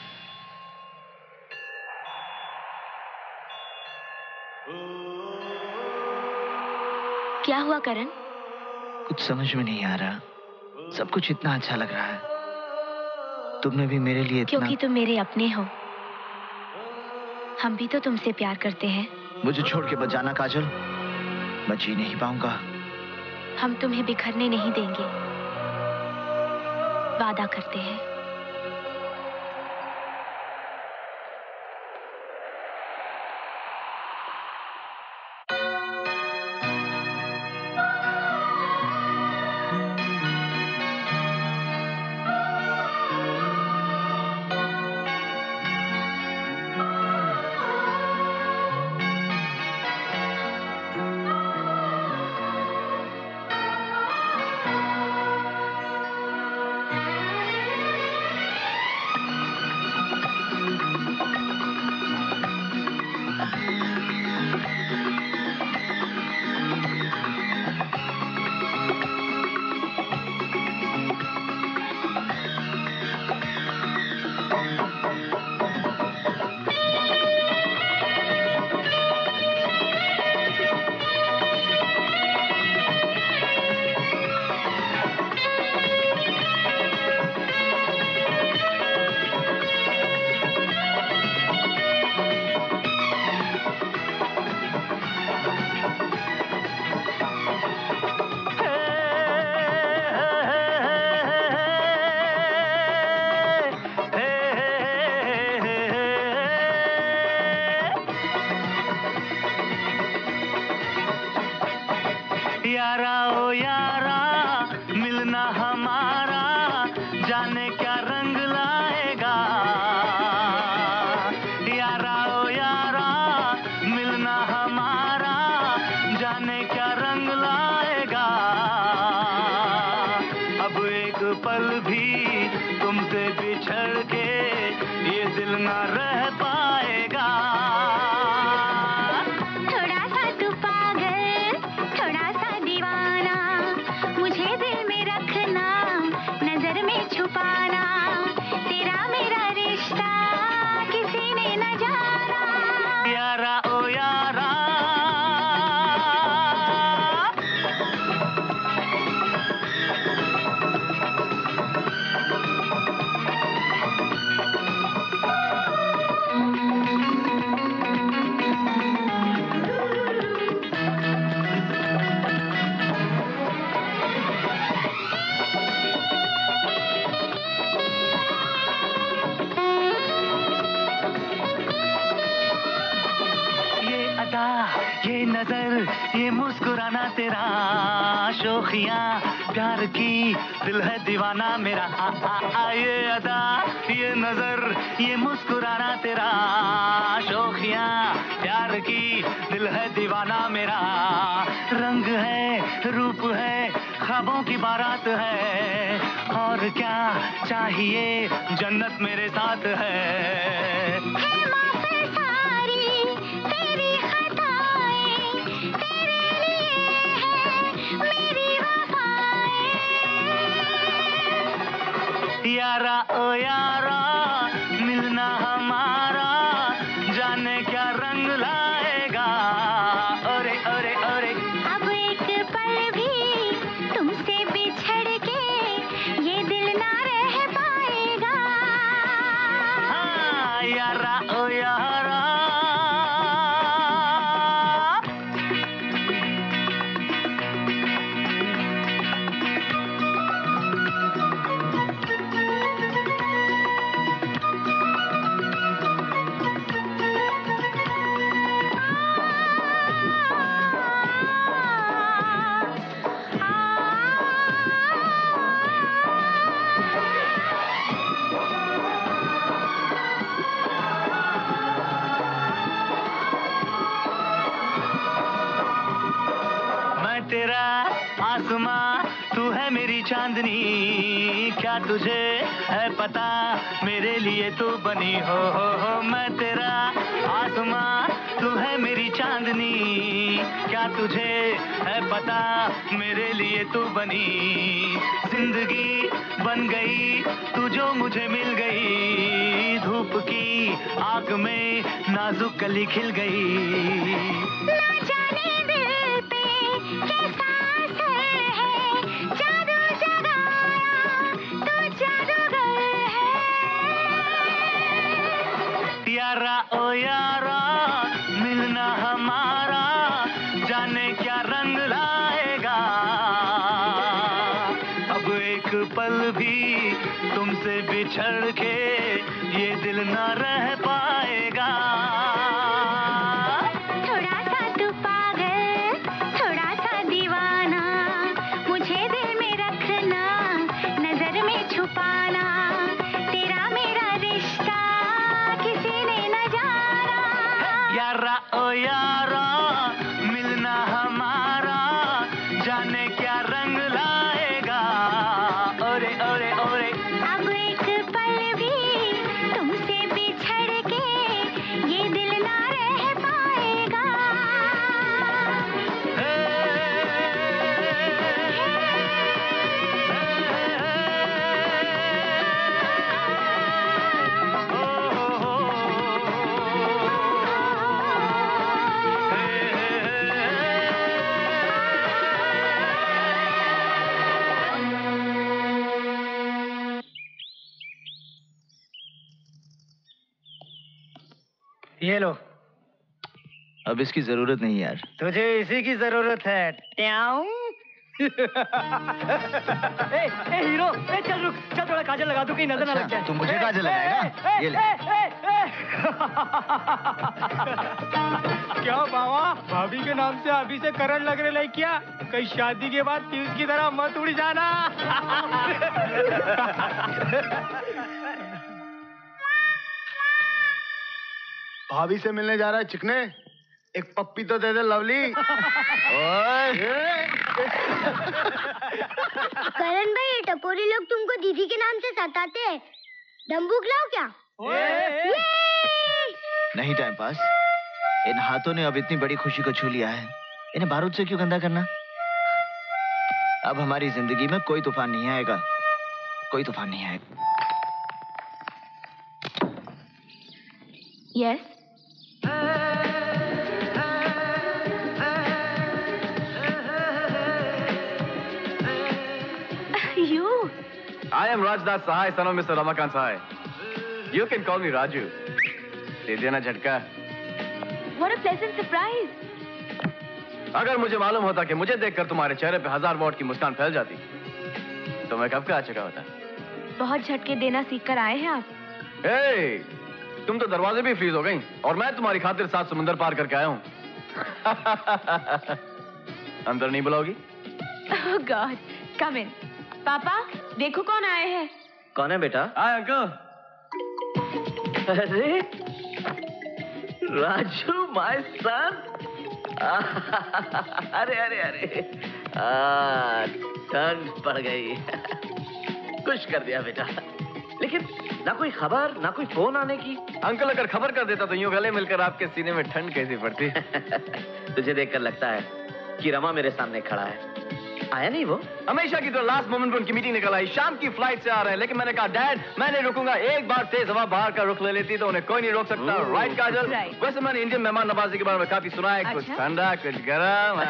क्या हुआ करण? कुछ समझ में नहीं आ रहा। सब कुछ इतना अच्छा लग रहा है। तुमने भी मेरे लिए इतना... क्योंकि तुम मेरे अपने हो। हम भी तो तुमसे प्यार करते हैं। मुझे छोड़ के मत जाना काजल, मैं जी नहीं पाऊंगा। हम तुम्हें बिखरने नहीं देंगे, वादा करते हैं। प्यार की दिल है दीवाना मेरा आ, आ, आ, ये अदा ये नजर ये मुस्कुराना तेरा शोखियां प्यार की दिल है दीवाना मेरा रंग है रूप है ख्वाबों की बारात है और क्या चाहिए जन्नत मेरे साथ है। यारा ओ यारा मिलना हमारा जाने क्या रंग लाएगा ओरे ओरे ओरे अब एक पल भी तुमसे बिछड़ के ये दिल ना रह पाएगा। हाँ यारा ओ यारा तेरा आसमां तू है मेरी चांदनी क्या तुझे है पता मेरे लिए तू बनी हो हो हो मैं तेरा आसमां तू है मेरी चांदनी क्या तुझे है पता मेरे लिए तू बनी जिंदगी बन गई तू जो मुझे मिल गई धूप की आग में नाजुक कली खिल गई। ना जाने दिल पे कैसा असर है जादू जगाया तो जादूगर है। यारा ओ यारा मिलना हमारा जाने क्या रंग लाएगा बिछड़ के ये दिल ना रह पाएगा। थोड़ा सा तू पागल, थोड़ा सा दीवाना, मुझे दिल में रखना, नजर में छुपाना, तेरा मेरा रिश्ता किसी ने न जाना। यारा ओ यारा मिलना हमारा जाने क्या रंग लाएगा। ओरे ओरे ओरे अब एक पल भी तुमसे बिछड़ के ये दिल ना रह पाएगा। ये लो। अब इसकी जरूरत नहीं यार। तुझे इसी की जरूरत है। ट्याऊ। ए, ए हीरो, ए चल रुक, चल थोड़ा काजल लगा दूं कहीं नजर ना लग जाए। तू मुझे काजल लगाएगा? ये ले। क्या बाबा, भाभी के नाम से अभी से करण लग रहे लाइक क्या? कहीं शादी के बाद पीयूष की तरह मत उड़ जाना। भाभी से मिलने जा रहा है चिकने, एक पप्पी तो दे दे लवली। करण भाई, ये टपोरी लोग तुमको दीदी के नाम से सताते हैं, दम्बुक लाओ क्या? नहीं टाइम पास, इन हाथों ने अब इतनी बड़ी खुशी को छू लिया है, इन्हें बारूद से क्यों गंदा करना? अब हमारी जिंदगी में कोई तूफान नहीं आएगा, कोई तूफान नहीं आएगा। Yes you I am Rajnath Sahai, son of Mister Ramakanth Sahai. You can call me Raju. दे देना झटका। what a pleasant surprise. अगर मुझे मालूम होता कि मुझे देखकर तुम्हारे चेहरे पे हजार वॉट की मुस्कान फैल जाती तो मैं कब का आ चुका होता। बहुत झटके देना सीख कर आए हैं आप। hey, तुम तो दरवाजे भी फ्रीज हो गई और मैं तुम्हारी खातिर सात समुंदर पार करके आया हूँ। अंदर नहीं बुलाओगी? Oh God, come in. पापा, देखो कौन आए हैं। कौन है बेटा? Hi uncle. अरे राजू माय सन। अरे अरे अरे ठंड पड़ गई। खुश कर दिया बेटा, लेकिन ना कोई खबर ना कोई फोन आने की। अंकल अगर खबर कर देता तो यूं गले मिलकर आपके सीने में ठंड कैसी पड़ती। तुझे देखकर लगता है कि रमा मेरे सामने खड़ा है। आया नहीं वो? हमेशा की तो लास्ट मोमेंट पर उनकी मीटिंग निकल आई, शाम की फ्लाइट से आ रहे हैं, लेकिन मैंने कहा डैड मैं नहीं रुकूंगा, एक बार तेज हवा बाहर का रुख ले लेती तो उन्हें कोई नहीं रोक सकता। राइट काजल? वैसे मैंने इंडियन मेहमान नवाजी के बारे में काफी सुना है। कुछ ठंडा कुछ गर्म।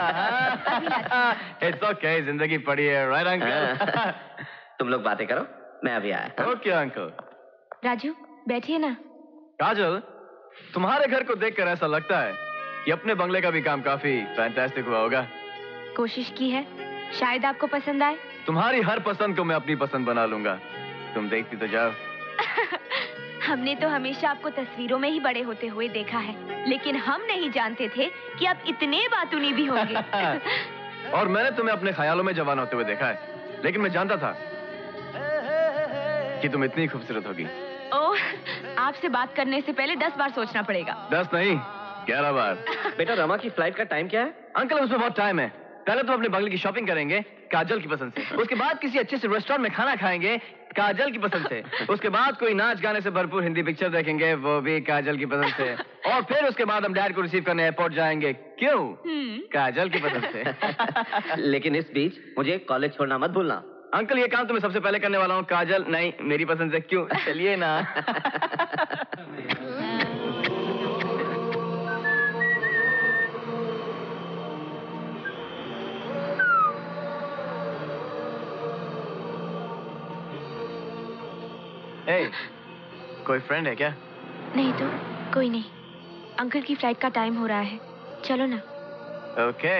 इट्स ओके, जिंदगी पड़ी है। Right uncle? तुम लोग बातें करो, मैं अभी आया। Okay uncle. राजू बैठिए ना। काजल, तुम्हारे घर को देखकर ऐसा लगता है कि अपने बंगले का भी काम काफी फैंटास्टिक हुआ होगा। कोशिश की है, शायद आपको पसंद आए। तुम्हारी हर पसंद को मैं अपनी पसंद बना लूंगा, तुम देखती तो जाओ। हमने तो हमेशा आपको तस्वीरों में ही बड़े होते हुए देखा है, लेकिन हम नहीं जानते थे कि आप इतने बातूनी भी होंगे। और मैंने तुम्हें अपने ख्यालों में जवान होते हुए देखा है, लेकिन मैं जानता था कि तुम इतनी खूबसूरत होगी। ओह, आपसे बात करने से पहले दस बार सोचना पड़ेगा। दस नहीं, ग्यारह बार। बेटा रमा की फ्लाइट का टाइम क्या है? अंकल उसमें बहुत टाइम है। पहले तो अपने बंगले की शॉपिंग करेंगे काजल की पसंद से, उसके बाद किसी अच्छे से रेस्टोरेंट में खाना खाएंगे काजल की पसंद से, उसके बाद कोई नाच गाने से भरपूर हिंदी पिक्चर देखेंगे, वो भी काजल की पसंद से, और फिर उसके बाद हम डैड को रिसीव करने एयरपोर्ट जाएंगे। क्यों? काजल की पसंद से। लेकिन इस बीच मुझे कॉलेज छोड़ना मत भूलना। अंकल ये काम तो मैं सबसे पहले करने वाला हूँ। काजल नहीं, मेरी पसंद से। क्यों? चलिए ना। Hey, कोई फ्रेंड है क्या? नहीं तो कोई नहीं। अंकल की फ्लाइट का टाइम हो रहा है, चलो ना। Okay.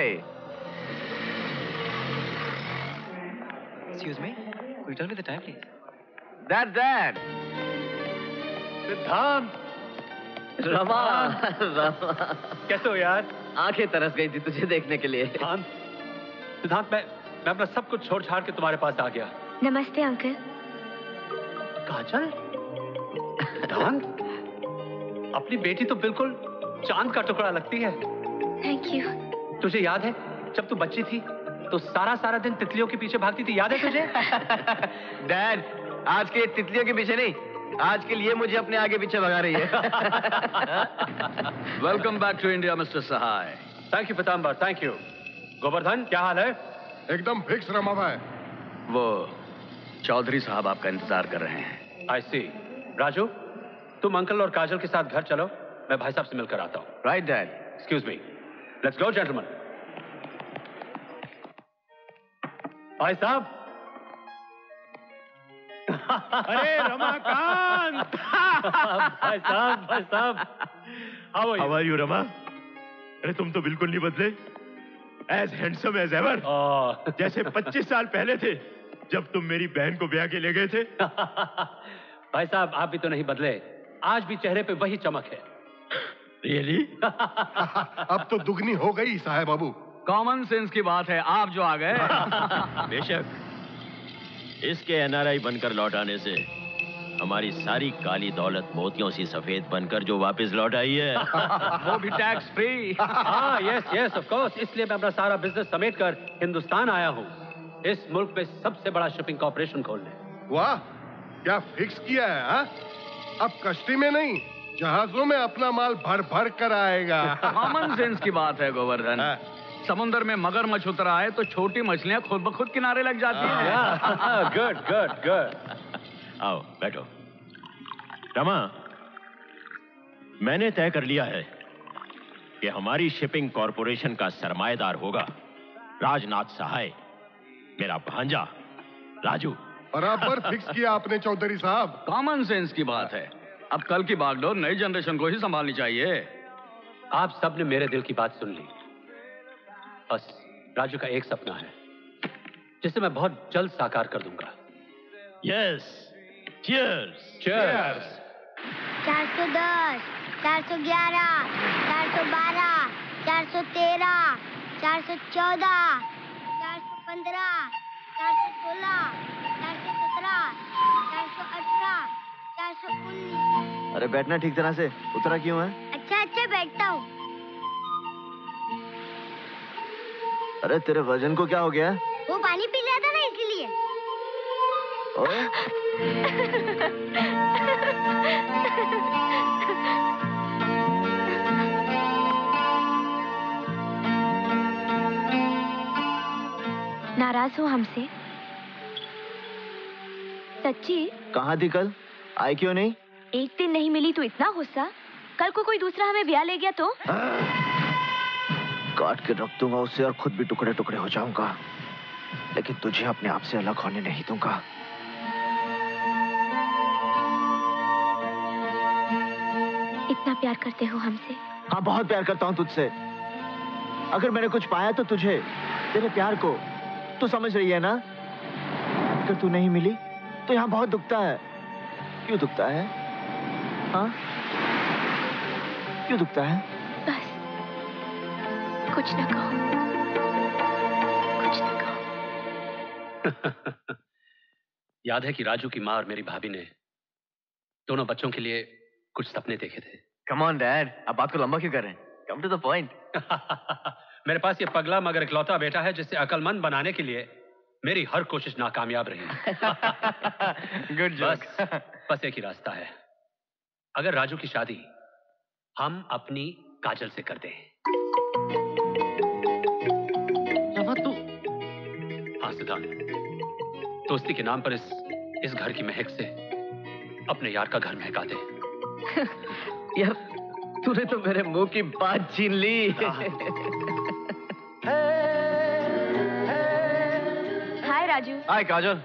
Excuse me, could you tell me the time, please? That that Siddhant. Rama, Rama कैसे हो यार? आंखें तरस गई थी तुझे देखने के लिए। सिद्धांत, सिद्धांत मैं मैं अपना सब कुछ छोड़ छाड़ के तुम्हारे पास आ गया। नमस्ते अंकल। काजल? सिद्धांत, अपनी बेटी तो बिल्कुल चांद का टुकड़ा लगती है। Thank you. तुझे याद है जब तू बच्ची थी तो सारा सारा दिन तितलियों के पीछे भागती थी, याद है तुझे? डैड, आज के तितलियों के पीछे नहीं, आज के लिए मुझे अपने आगे पीछे भगा रही है। Welcome back to India mister Sahay. Thank you Pitambar, thank you. Govardhan, क्या हाल है? एकदम फिक्स रमा भाई। वो चौधरी साहब आपका इंतजार कर रहे हैं। आई सी। राजू, तुम अंकल और काजल के साथ घर चलो, मैं भाई साहब से मिलकर आता हूँ। Right dad. Excuse me, let's go gentleman. भाई साहब। अरे रमाकांत। भाई साहब, भाई साहब। How are you Rama? अरे तुम तो बिल्कुल नहीं बदले, एज हैंडसम एज एवर, जैसे पच्चीस साल पहले थे जब तुम मेरी बहन को ब्याह के ले गए थे। भाई साहब, आप भी तो नहीं बदले, आज भी चेहरे पे वही चमक है। रियली? अब तो दुगनी हो गई साहब बाबू। कॉमन सेंस की बात है, आप जो आ गए। बेशक, इसके एनआरआई बनकर लौट आने से हमारी सारी काली दौलत मोतियों सी सफेद बनकर जो वापस लौट आई है वो भी टैक्स फ्री। हाँ, यस यस ऑफ कोर्स, इसलिए मैं अपना सारा बिजनेस समेट कर हिंदुस्तान आया हूँ, इस मुल्क में सबसे बड़ा शिपिंग कॉर्पोरेशन खोलने। वाह, क्या फिक्स किया है हा? अब कश्ती में नहीं, जहाजों में अपना माल भर भर कर आएगा। कॉमन सेंस की बात है गोवर्धन। समुद्र में मगरमच्छ उतर आए तो छोटी मछलियां खुद ब खुद किनारे लग जाती हैं। Good good good. आओ बैठो। रमा, मैंने तय कर लिया है कि हमारी शिपिंग कॉर्पोरेशन का सरमाएदार होगा राजनाथ सहाय, मेरा भांजा राजू। बराबर फिक्स किया आपने चौधरी साहब। कॉमन सेंस की बात है, अब कल की बागडोर नई जनरेशन को ही संभालनी चाहिए। आप सबने मेरे दिल की बात सुन ली। बस राजू का एक सपना है जिसे मैं बहुत जल्द साकार कर दूंगा। Yes, cheers. चीयर्स। चार सौ दस, चार सौ ग्यारह, चार सौ बारह, चार सौ तेरह, चार सौ चौदह, चार सौ पंद्रह, चार सौ सोलह, चार सौ सत्रह, चार सौ अठारह, चार सौ उन्नीस। अरे बैठना ठीक तरह से, उतरा क्यों है? अच्छा अच्छा बैठता हूँ। अरे तेरे वजन को क्या हो गया? वो पानी पी लिया था ना इसीलिए। ओए? नाराज हो हमसे? सच्ची? कहाँ थी कल? आई क्यों नहीं? एक दिन नहीं मिली तो इतना गुस्सा? कल को कोई दूसरा हमें ब्याह ले गया तो? काट के रख दूंगा उसे और खुद भी टुकड़े टुकड़े हो जाऊंगा, लेकिन तुझे अपने आप से अलग होने नहीं दूंगा। इतना प्यार करते हो हमसे? हाँ, बहुत प्यार करता हूँ तुझसे। अगर मैंने कुछ पाया तो तुझे, तेरे प्यार को। तू समझ रही है ना? अगर तू नहीं मिली तो यहाँ बहुत दुखता है। क्यों दुखता है? हाँ, क्यों दुखता है? बस कुछ न कहो, कुछ न कहो। याद है कि राजू की माँ और मेरी भाभी ने दोनों बच्चों के लिए कुछ सपने देखे थे। कम ऑन डैड, आप बात को लंबा क्यों कर रहे हैं? Come to the point. मेरे पास ये पगला मगर इकलौता बेटा है जिसे अकलमंद बनाने के लिए मेरी हर कोशिश नाकामयाब रही। Good joke. बस, बस एक ही रास्ता है। अगर राजू की शादी हम अपनी काजल से कर दें। तू हाँ सिद्धांत, दोस्ती के नाम पर इस इस घर की महक से अपने यार का घर महका दे। यार, तूने तो मेरे मुंह की बात छीन ली। हाय राजू। हाय काजल।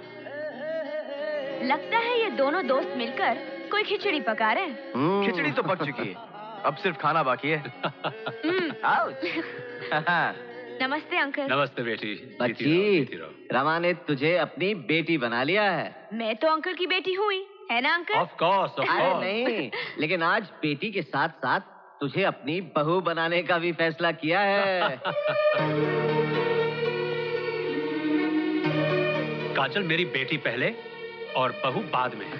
लगता है ये दोनों दोस्त मिलकर कोई खिचड़ी पका रहे हैं। खिचड़ी तो पक चुकी है, अब सिर्फ खाना बाकी है। नमस्ते अंकल। नमस्ते बेटी। बच्ची, रमा ने तुझे अपनी बेटी बना लिया है। मैं तो अंकल की बेटी हुई, है ना अंकल? ऑफ कोर्स, ऑफ अरे कोर्स। नहीं, लेकिन आज बेटी के साथ साथ तुझे अपनी बहू बनाने का भी फैसला किया है। काजल मेरी बेटी पहले और बहू बाद में।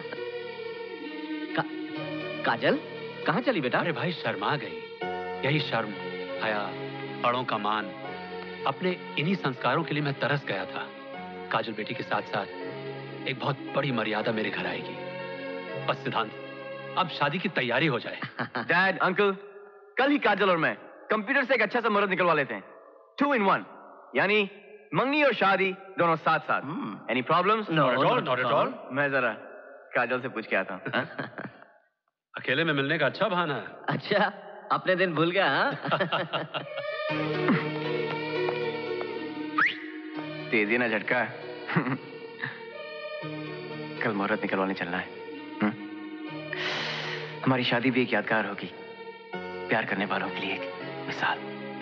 का, काजल कहाँ चली बेटा? अरे भाई शर्मा गई। यही शर्म, हया, बड़ों का मान, अपने इन्हीं संस्कारों के लिए मैं तरस गया था। काजल बेटी के साथ साथ एक बहुत बड़ी मर्यादा मेरे घर आएगी। बस सिद्धांत, अब शादी की तैयारी हो जाए। डैड, अंकल, कल ही काजल और मैं कंप्यूटर से एक अच्छा सा मुहूर्त निकलवा लेते हैं। टू इन वन, यानी मंगनी और शादी दोनों साथ साथ। Any problems? Not at all, not at all. मैं जरा काजल से पूछ के आता हूँ। अकेले में मिलने का अच्छा बहाना है। अच्छा, अपने दिन भूल गया हाँ? तेजी ना झटका। कल मुहूर्त निकलवाने चलना है। हुँ? हमारी शादी भी एक यादगार होगी, प्यार करने वालों के लिए एक मिसाल।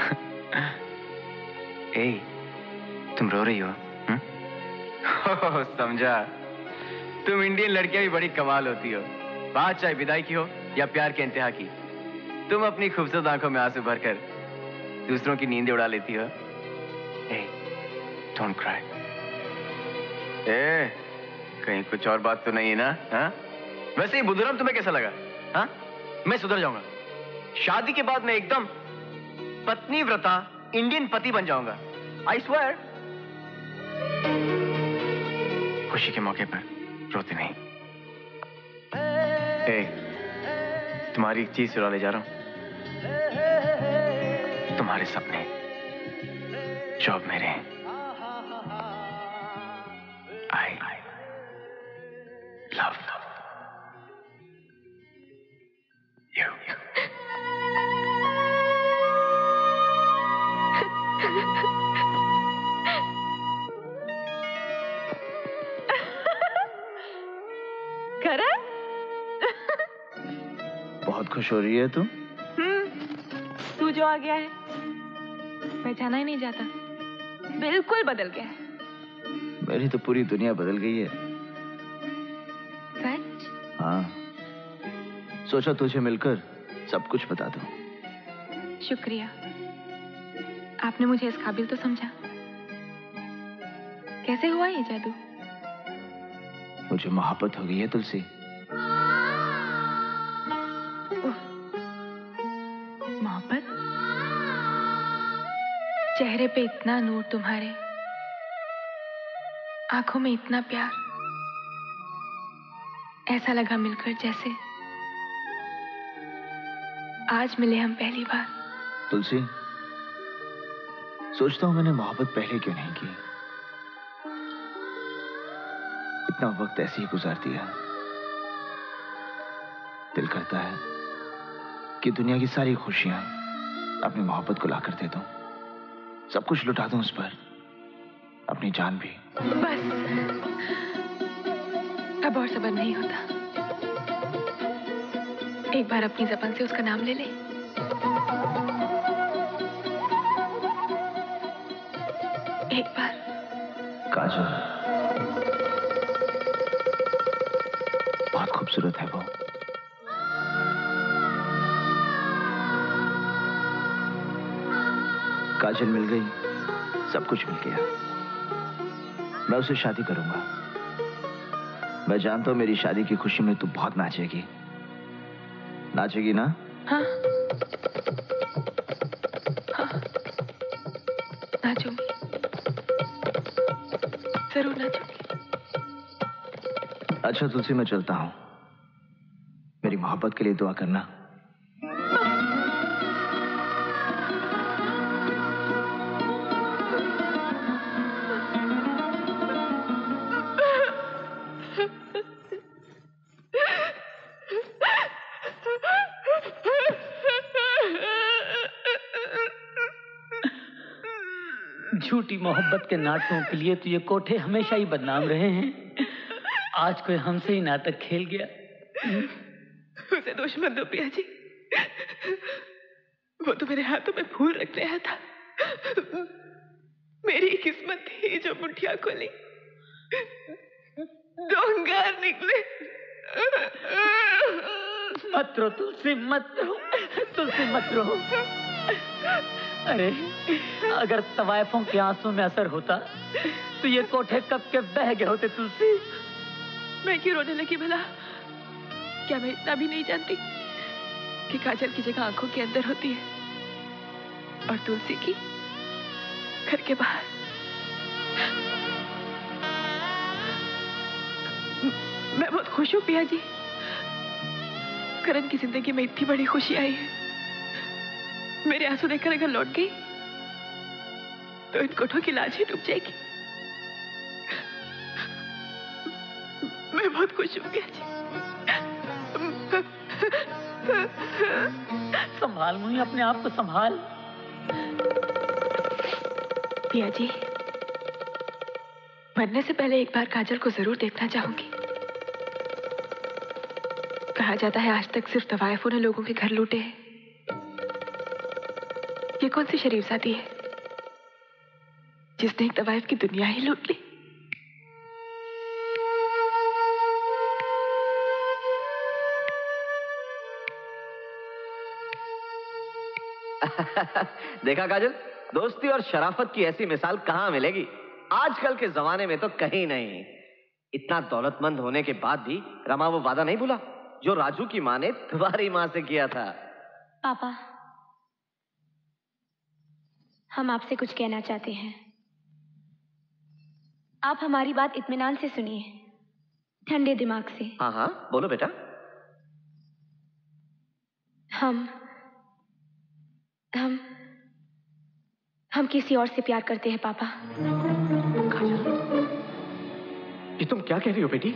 ए, तुम रो रही हो? हुँ? हो, समझा। तुम इंडियन लड़कियां भी बड़ी कमाल होती हो। बात चाहे विदाई की हो या प्यार के इंतहा की, तुम अपनी खूबसूरत आंखों में आंसू भरकर दूसरों की नींद उड़ा लेती हो। ए, डोंट क्राई। ए, कहीं कुछ और बात तो नहीं है ना? हाँ? वैसे ही बुधुराम तुम्हें कैसा लगा? हाँ? मैं सुधर जाऊंगा। शादी के बाद मैं एकदम पत्नी व्रता इंडियन पति बन जाऊंगा। I swear. खुशी के मौके पर रोते नहीं। ए, तुम्हारी एक चीज चुरा ले जा रहा हूं। तुम्हारे सपने, जॉब मेरे हैं। आई लव यू। करण, बहुत खुश हो रही है तू? हम्म, तू जो आ गया है पहचाना ही नहीं जाता, बिल्कुल बदल गया है। मेरी तो पूरी दुनिया बदल गई है। सच? हाँ, सोचा तुझे मिलकर सब कुछ बता दूं। शुक्रिया, आपने मुझे इस काबिल तो समझा। कैसे हुआ ये जादू? मुझे मोहब्बत हो गई है तुलसी। मोहब्बत? चेहरे पे इतना नूर तुम्हारे, आंखों में इतना प्यार। ऐसा लगा मिलकर जैसे आज मिले हम पहली बार। तुलसी, सोचता हूं मैंने मोहब्बत पहले क्यों नहीं की। इतना वक्त ऐसे ही गुजार दिया। दिल करता है कि दुनिया की सारी खुशियां अपनी मोहब्बत को लाकर दे दूं, सब कुछ लुटा दूं उस पर, अपनी जान भी। बस अब और सब्र नहीं होता। एक बार अपनी ज़बान से उसका नाम ले ले। एक बार। काजल, बहुत खूबसूरत है वो। काजल मिल गई, सब कुछ मिल गया। मैं उससे शादी करूंगा। मैं जानता हूं मेरी शादी की खुशी में तू बहुत नाचेगी। नाचेगी ना? हाँ, हाँ, नाचूंगी, जरूर नाचूंगी। अच्छा तुलसी, मैं चलता हूं। मेरी मोहब्बत के लिए दुआ करना। झूठी मोहब्बत के नाटकों के लिए तो ये कोठे हमेशा ही बदनाम रहे हैं। आज कोई हमसे ही नाटक खेल गया। उसे दोष मत दो पिया जी, वो तो मेरे हाथों में फूल रख रहा था। मेरी किस्मत थी जो मुठिया खोली, दो अंगार निकले। मत रो तुलसी, मत रो तुलसी, मत रो। अरे अगर तवायफों के आंसू में असर होता तो ये कोठे कब के बह गए होते तुलसी। मैं क्यों रोने लगी भला? क्या मैं इतना भी नहीं जानती कि काजल की जगह आंखों के अंदर होती है और तुलसी की घर के बाहर। मैं बहुत खुश हूँ पिया जी। करण की जिंदगी में इतनी बड़ी खुशी आई है। मेरे आंसू देखकर अगर लौट गई तो इन कोठों की लाज ही डूब जाएगी। मैं बहुत खुश हूँ पिया जी। संभाल मुझे, अपने आप को संभाल। पिया जी, मरने से पहले एक बार काजल को जरूर देखना चाहूंगी। कहा जाता है आज तक सिर्फ तवायफों ने लोगों के घर लूटे हैं। ये कौन सी शरीफ जाती है जिसने एक तवायफ की दुनिया ही लूट ली। देखा काजल, दोस्ती और शराफत की ऐसी मिसाल कहां मिलेगी? आजकल के जमाने में तो कहीं नहीं। इतना दौलतमंद होने के बाद भी रमा वो वादा नहीं भूला जो राजू की माँ ने तुम्हारी माँ से किया था। पापा, हम आपसे कुछ कहना चाहते हैं। आप हमारी बात इत्मीनान से सुनिए, ठंडे दिमाग से। हाँ हाँ बोलो बेटा। हम हम हम किसी और से प्यार करते हैं पापा। ये तुम क्या कह रही हो बेटी?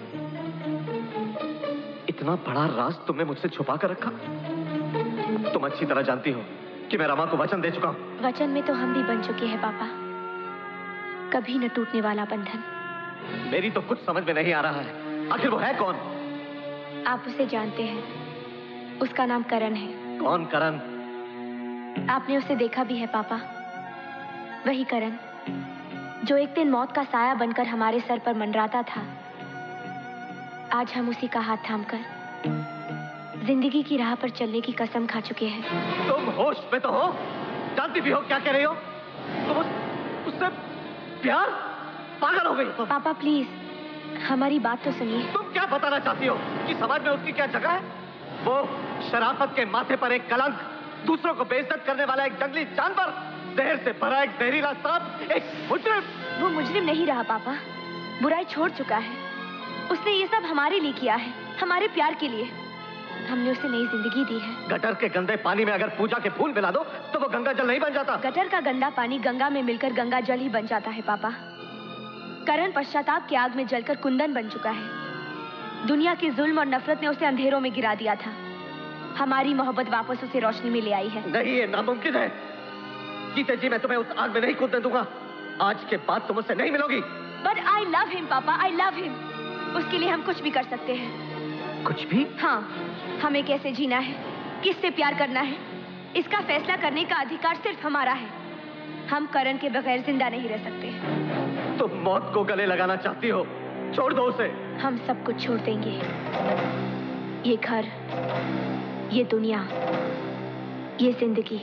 इतना बड़ा राज तुमने मुझसे छुपा कर रखा? तुम अच्छी तरह जानती हो कि मैं रमा को वचन दे चुका हूं। वचन में तो हम भी बन चुके हैं पापा, कभी न टूटने वाला बंधन। मेरी तो कुछ समझ में नहीं आ रहा है, आखिर वो है कौन? आप उसे जानते हैं, उसका नाम करण है। कौन करण? आपने उसे देखा भी है पापा। वही करण जो एक दिन मौत का साया बनकर हमारे सर पर मंडराता था। आज हम उसी का हाथ थामकर जिंदगी की राह पर चलने की कसम खा चुके हैं। तुम होश में तो हो? जानती भी हो क्या कह रही हो? तुम उस, उससे प्यार? पागल हो गई? पापा प्लीज हमारी बात तो सुनिए। तुम क्या बताना चाहती हो कि समाज में उसकी क्या जगह है? वो शराफत के माथे पर एक कलंक, दूसरों को बेइज्जत करने वाला एक जंगली जानवर, जहर से भरा एक जहरीला सांप, एक मुजरिम। वो मुजरिम नहीं रहा पापा, बुराई छोड़ चुका है। उसने ये सब हमारे लिए किया है, हमारे प्यार के लिए। हमने उसे नई जिंदगी दी है। गटर के गंदे पानी में अगर पूजा के फूल मिला दो तो वो गंगा जल नहीं बन जाता। गटर का गंदा पानी गंगा में मिलकर गंगा जल ही बन जाता है पापा। करण पश्चाताप की आग में जलकर कुंदन बन चुका है। दुनिया की जुल्म और नफरत ने उसे अंधेरों में गिरा दिया था। हमारी मोहब्बत वापस उसे रोशनी में ले आई है। नहीं, ये नामुमकिन है। जीते जी मैं तुम्हें उस आग में नहीं कूदने दूंगा। आज के बाद तुम उससे नहीं मिलोगी। बट आई लव हिम पापा, आई लव हिम। उसके लिए हम कुछ भी कर सकते हैं। कुछ भी? हाँ, हमें कैसे जीना है, किससे प्यार करना है, इसका फैसला करने का अधिकार सिर्फ हमारा है। हम करण के बगैर जिंदा नहीं रह सकते। तुम मौत को गले लगाना चाहती हो? छोड़ दो उसे। हम सब कुछ छोड़ देंगे, ये घर, ये दुनिया, ये जिंदगी,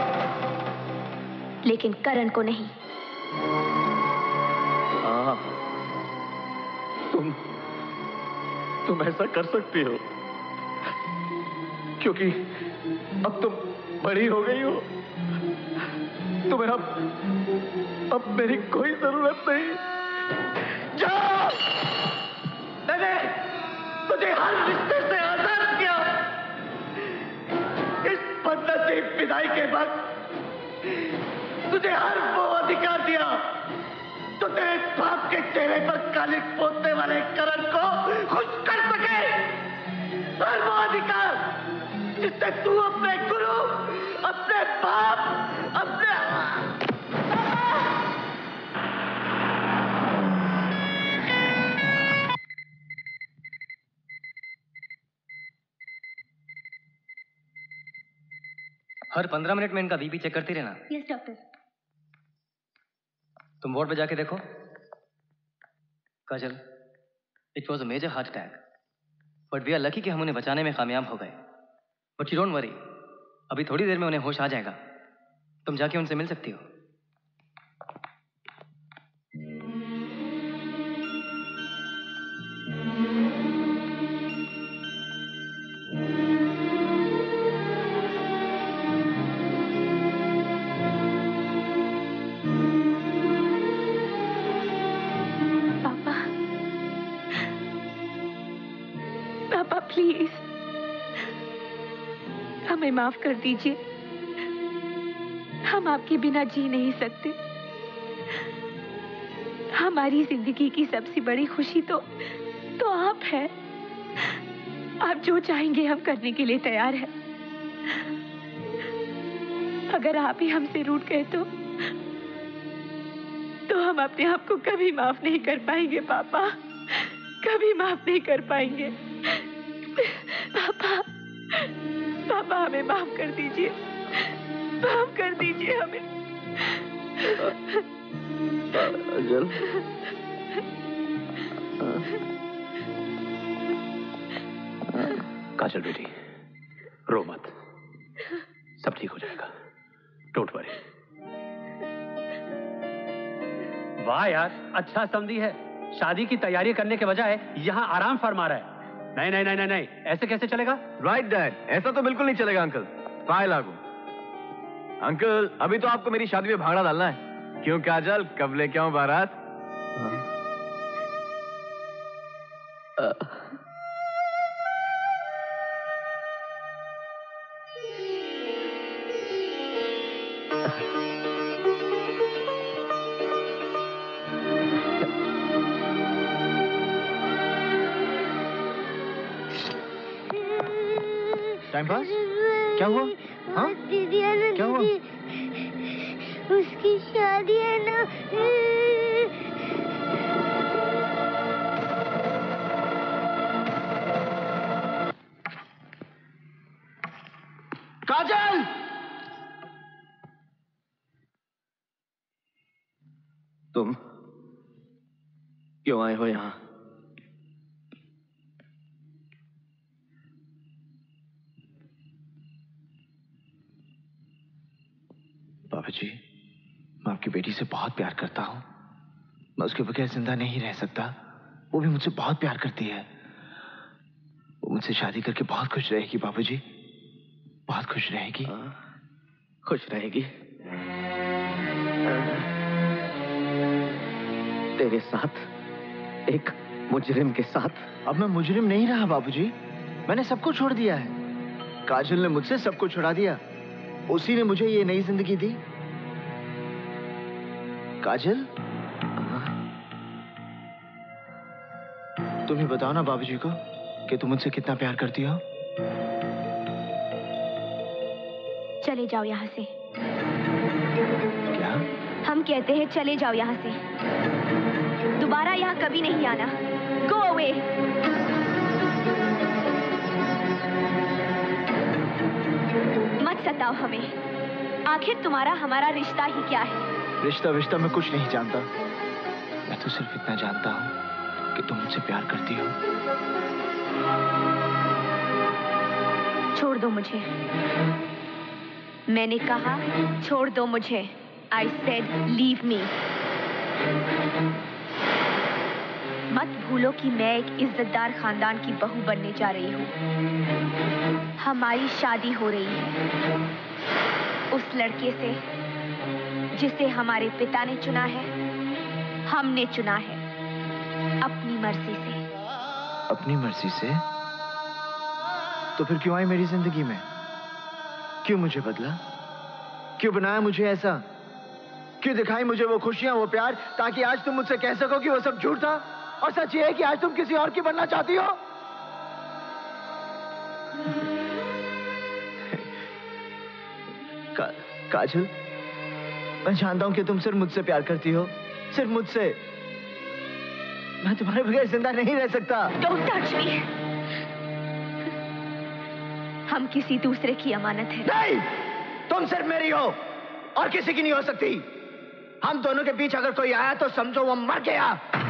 लेकिन करण को नहीं। हाँ, तुम तुम ऐसा कर सकती हो क्योंकि अब तुम बड़ी हो गई हो। तुम्हें अब अब मेरी कोई जरूरत नहीं। जाओ! मैंने तुझे हर रिश्ते से आजाद किया। इस बदनसीब विदाई के बाद तुझे हर वो अधिकार दिया जो तेरे बाप के चेहरे पर कालिक पोतने वाले करण को खुश कर सके। हर वो अधिकार जिससे तू अपने गुरु, अपने बाप, अपने हर पंद्रह मिनट में इनका बीपी चेक करती रहना। Yes doctor. तुम वार्ड पे जाके देखो। Kajal, it was a major heart attack, but we are lucky कि हम उन्हें बचाने में कामयाब हो गए। बट यू डोंट वरी, अभी थोड़ी देर में उन्हें होश आ जाएगा। तुम जाके उनसे मिल सकती हो। प्लीज हमें माफ कर दीजिए, हम आपके बिना जी नहीं सकते। हमारी जिंदगी की सबसे बड़ी खुशी तो तो आप हैं। आप जो चाहेंगे हम करने के लिए तैयार हैं। अगर आप ही हमसे रूठ गए तो तो हम अपने आप को कभी माफ नहीं कर पाएंगे पापा, कभी माफ नहीं कर पाएंगे। पापा, पापा हमें माफ कर दीजिए, माफ कर दीजिए हमें। काजल, काजल बेटी, रो मत, सब ठीक हो जाएगा। Don't worry. वाह यार, अच्छा समझी है। शादी की तैयारी करने के बजाय यहाँ आराम फरमा रहा है। नहीं नहीं नहीं नहीं नहीं, ऐसे कैसे चलेगा? राइट डैड, ऐसा तो बिल्कुल नहीं चलेगा अंकल। पाए लागू। अंकल, अभी तो आपको मेरी शादी में भांगड़ा डालना है। क्यों काजल, कब लेके आऊं बारात? Time pass? क्या हुआ? हाँ? दीदी है ना, क्या हुआ? उसकी शादी है ना। काजल! तुम क्यों आए हो यहाँ? बाबा जी, मैं आपकी बेटी से बहुत प्यार करता हूँ। मैं उसके बगैर जिंदा नहीं रह सकता। वो भी मुझसे बहुत प्यार करती है। वो मुझसे शादी करके बहुत खुश रहेगी बाबूजी, बहुत खुश रहेगी। आ, खुश रहेगी तेरे साथ, एक मुजरिम के साथ। अब मैं मुजरिम नहीं रहा बाबूजी, मैंने सबको छोड़ दिया है। काजल ने मुझसे सबको छुड़ा दिया, उसी ने मुझे ये नई जिंदगी दी। काजल, तुम ही बताओ ना बाबूजी को कि तुम मुझसे कितना प्यार करती हो। चले जाओ यहाँ से। क्या? हम कहते हैं चले जाओ यहाँ से, दोबारा यहाँ कभी नहीं आना। Go away. मत सताओ हमें, आखिर तुम्हारा हमारा रिश्ता ही क्या है? रिश्ता रिश्ता मैं कुछ नहीं जानता। मैं तो सिर्फ इतना जानता हूँ कि तुम मुझसे प्यार करती हो। छोड़ दो मुझे, मैंने कहा छोड़ दो मुझे। I said leave me. मत भूलो कि मैं एक इज्जतदार खानदान की बहू बनने जा रही हूँ। हमारी शादी हो रही है उस लड़के से जिसे हमारे पिता ने चुना है, हमने चुना है अपनी मर्जी से। अपनी मर्जी से? तो फिर क्यों आई मेरी जिंदगी में? क्यों मुझे बदला? क्यों बनाया मुझे ऐसा? क्यों दिखाई मुझे वो खुशियां, वो प्यार, ताकि आज तुम मुझसे कह सको कि वो सब झूठ था और सच ये है कि आज तुम किसी और की बनना चाहती हो? का, काजल, मैं जानता हूं कि तुम सिर्फ मुझसे प्यार करती हो, सिर्फ मुझसे। मैं तुम्हारे बगैर जिंदा नहीं रह सकता। Don't touch me। हम किसी दूसरे की अमानत है। नहीं, तुम सिर्फ मेरी हो और किसी की नहीं हो सकती। हम दोनों के बीच अगर कोई आया तो समझो वो मर गया।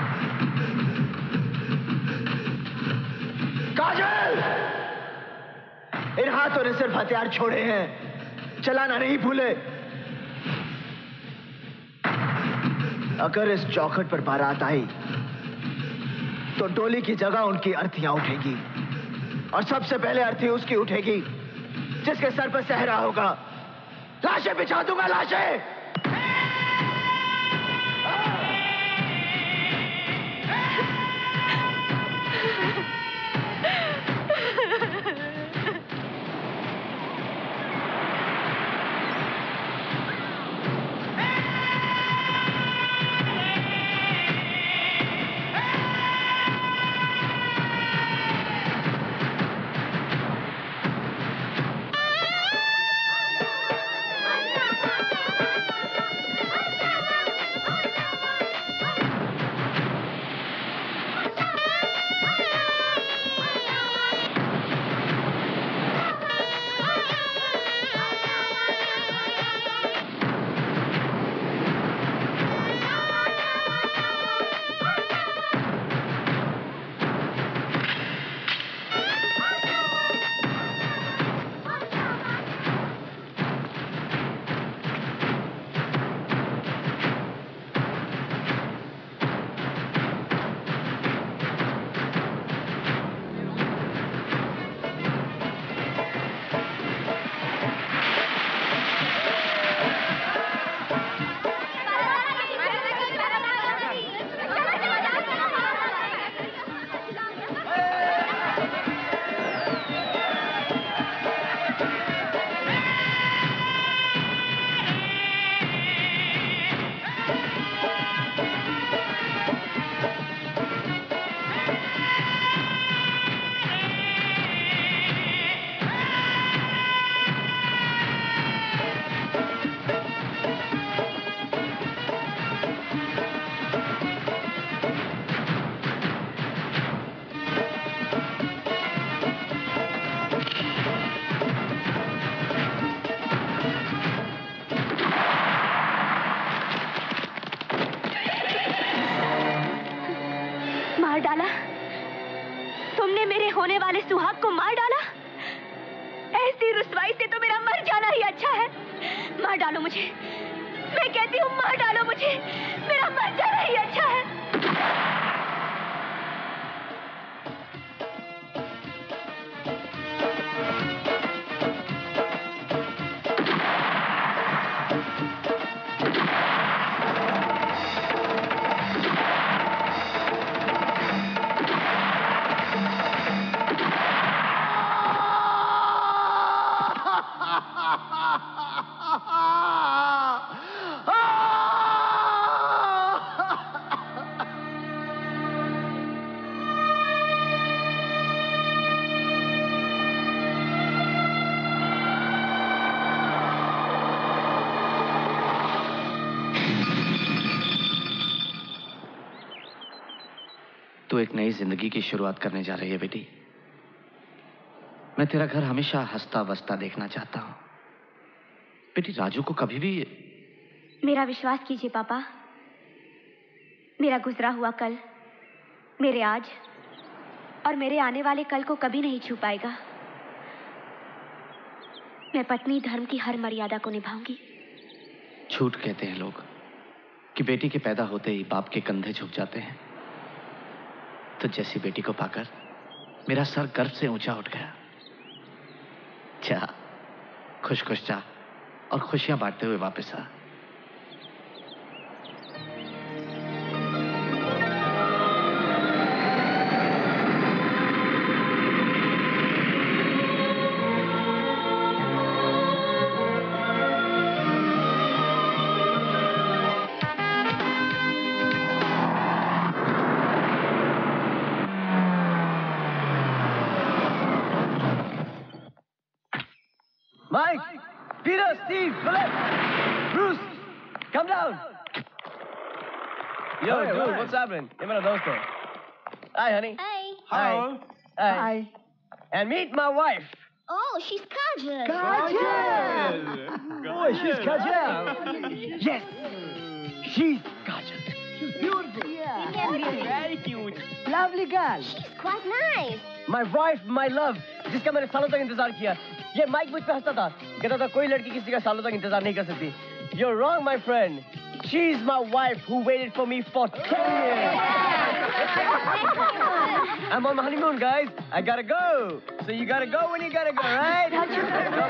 काजल, इन हाथों ने सिर्फ हथियार छोड़े हैं, चलाना नहीं भूले। अगर इस चौखट पर बारात आई तो डोली की जगह उनकी अर्थियां उठेगी, और सबसे पहले अर्थी उसकी उठेगी जिसके सर पर सहरा होगा। लाशें बिछा दूंगा, लाशें। सुहाग को मार डाला। ऐसी रुसवाई से तो मेरा मर जाना ही अच्छा है। मार डालो मुझे, मैं कहती हूँ मार डालो मुझे, मेरा मर जाना ही अच्छा है। तू एक नई जिंदगी की शुरुआत करने जा रही है बेटी। मैं तेरा घर हमेशा हंसता बसता देखना चाहता हूं बेटी। राजू को कभी भी मेरा विश्वास कीजिए पापा, मेरा गुजरा हुआ कल मेरे आज और मेरे आने वाले कल को कभी नहीं छू पाएगा। मैं पत्नी धर्म की हर मर्यादा को निभाऊंगी। झूठ कहते हैं लोग कि बेटी के पैदा होते ही बाप के कंधे झुक जाते हैं। तो जैसी बेटी को पाकर मेरा सर गर्व से ऊंचा उठ गया। जा, खुश खुश जा और खुशियां बांटते हुए वापस आ। Mike, Peter, Steve, Philip, Bruce, come down. Yo, Hey, dude, right. what's happening? Dímelo, dosto. Hi, honey. Hi. Hi. Hi. Hi. And meet my wife. Oh, she's Kajal. Kajal. Boy, she's Kajal. Yes. She's Kajal. She's beautiful. Yeah. Very, Very cute. lovely girl. She's quite nice. My wife, my love, जिसका मैंने सालों तक इंतजार किया। ये mic मुझ पे हंसता था, कहता था कोई लड़की किसी का सालों तक इंतजार नहीं कर सकती। You're wrong, my friend. She's my wife who waited for me for ten years. I'm on my honeymoon, guys. I gotta go. So you gotta go when you gotta go, right? Go,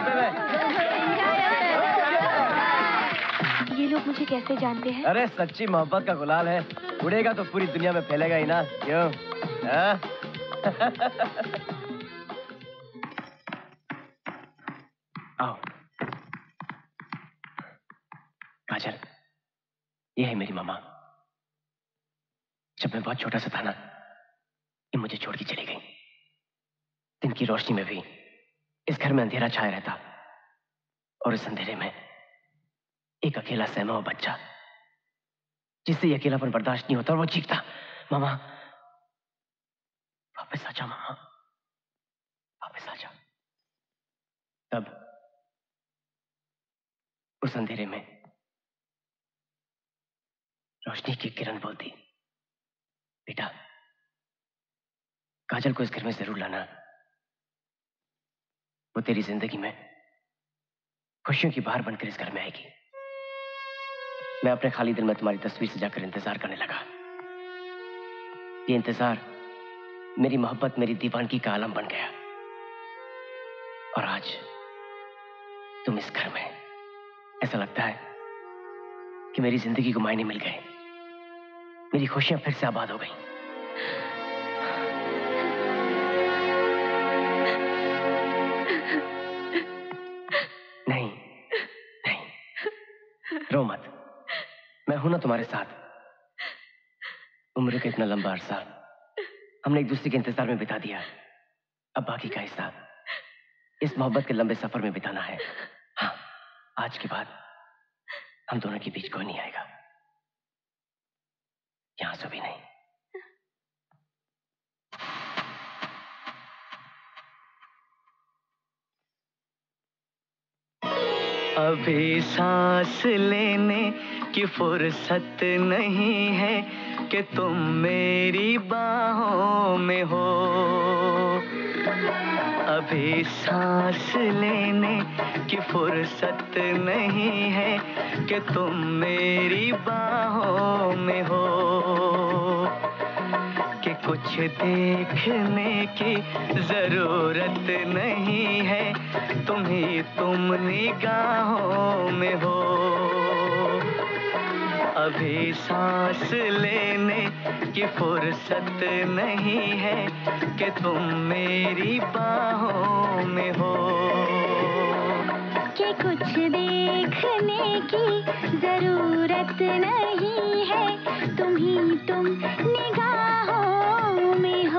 baby. ये लोग मुझे कैसे जानते हैं? अरे सच्ची मोहब्बत का गुलाल है, उड़ेगा तो पूरी दुनिया में फैलेगा ही ना, क्यों? हाँ? आओ। काजल, ये है मेरी मामा। जब मैं बहुत छोटा सा था ना, ये मुझे छोड़ के चली गई। दिन की रोशनी में भी इस घर में अंधेरा छाया रहता, और इस अंधेरे में एक अकेला सहमा हुआ बच्चा, जिससे ये अकेलापन बर्दाश्त नहीं होता, और वो चीखता, मामा वापस आजा, मामा वापस आजा। तब उस अंधेरे में रोशनी की किरण बोलती, बेटा काजल को इस घर में जरूर लाना, वो तेरी जिंदगी में खुशियों की बहार बनकर इस घर में आएगी। मैं अपने खाली दिल में तुम्हारी तस्वीर सजाकर इंतजार करने लगा। ये इंतजार मेरी मोहब्बत, मेरी दीवानगी का आलम बन गया, और आज तुम इस घर में, ऐसा लगता है कि मेरी जिंदगी को मायने मिल गए, मेरी खुशियां फिर से आबाद हो गई। नहीं नहीं, रो मत, मैं हूं ना तुम्हारे साथ। उम्र का इतना लंबा अरसा हमने एक दूसरे के इंतजार में बिता दिया, अब बाकी का हिस्सा इस मोहब्बत के लंबे सफर में बिताना है। हाँ, आज के बाद हम दोनों के बीच कोई नहीं आएगा, यहां से भी नहीं। अभी सांस लेने की फुर्सत नहीं है कि तुम मेरी बाहों में हो। अभी सांस लेने की फुर्सत नहीं है कि तुम मेरी बाहों में हो, कि कुछ देखने की जरूरत नहीं है, तुम ही तुम निगाहों में हो। अभी सांस लेने की फुर्सत नहीं है कि तुम मेरी बाहों में हो, कि कुछ देखने की जरूरत नहीं है, तुम ही तुम निगाहों में हो।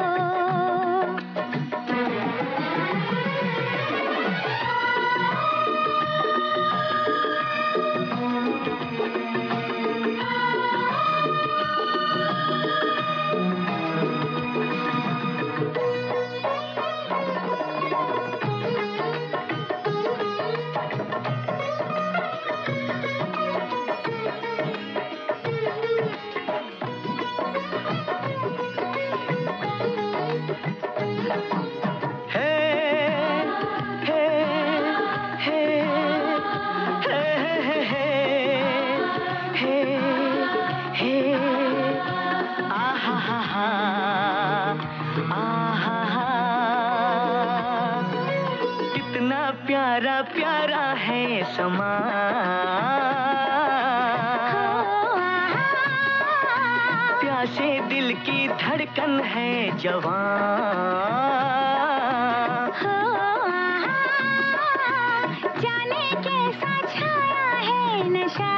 प्यारा प्यारा है समा, प्यासे दिल की धड़कन है जवान, जाने कैसा छाया है नशा,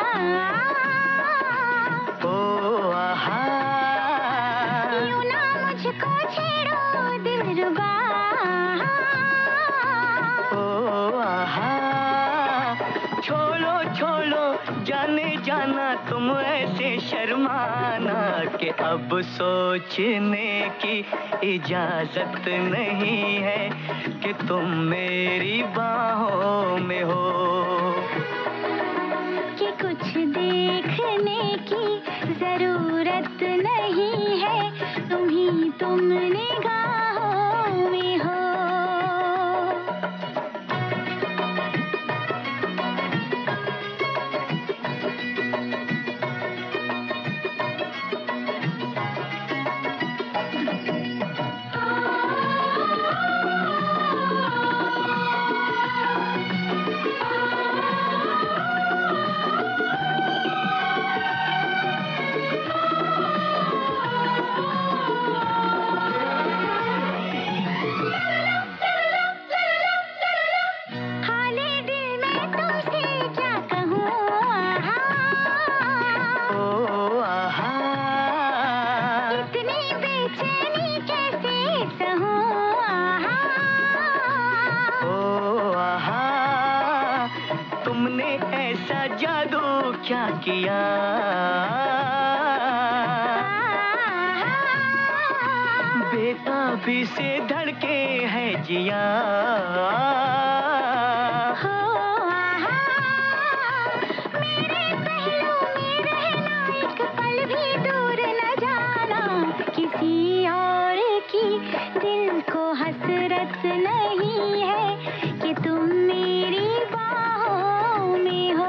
ओ आहा, यूं ना मुझको छेड़ो दिलरुबा, छोड़ो छोड़ो जाने जाना तुम ऐसे शर्माना, कि अब सोचने की इजाजत नहीं है कि तुम मेरी बाहों में हो, कि कुछ देख तुम निगाहों में हो। किया बेताबी से धड़के है जिया मेरे पहलू में रहना एक पल भी दूर न जाना किसी और की दिल को हसरत नहीं है कि तुम मेरी बाहों में हो।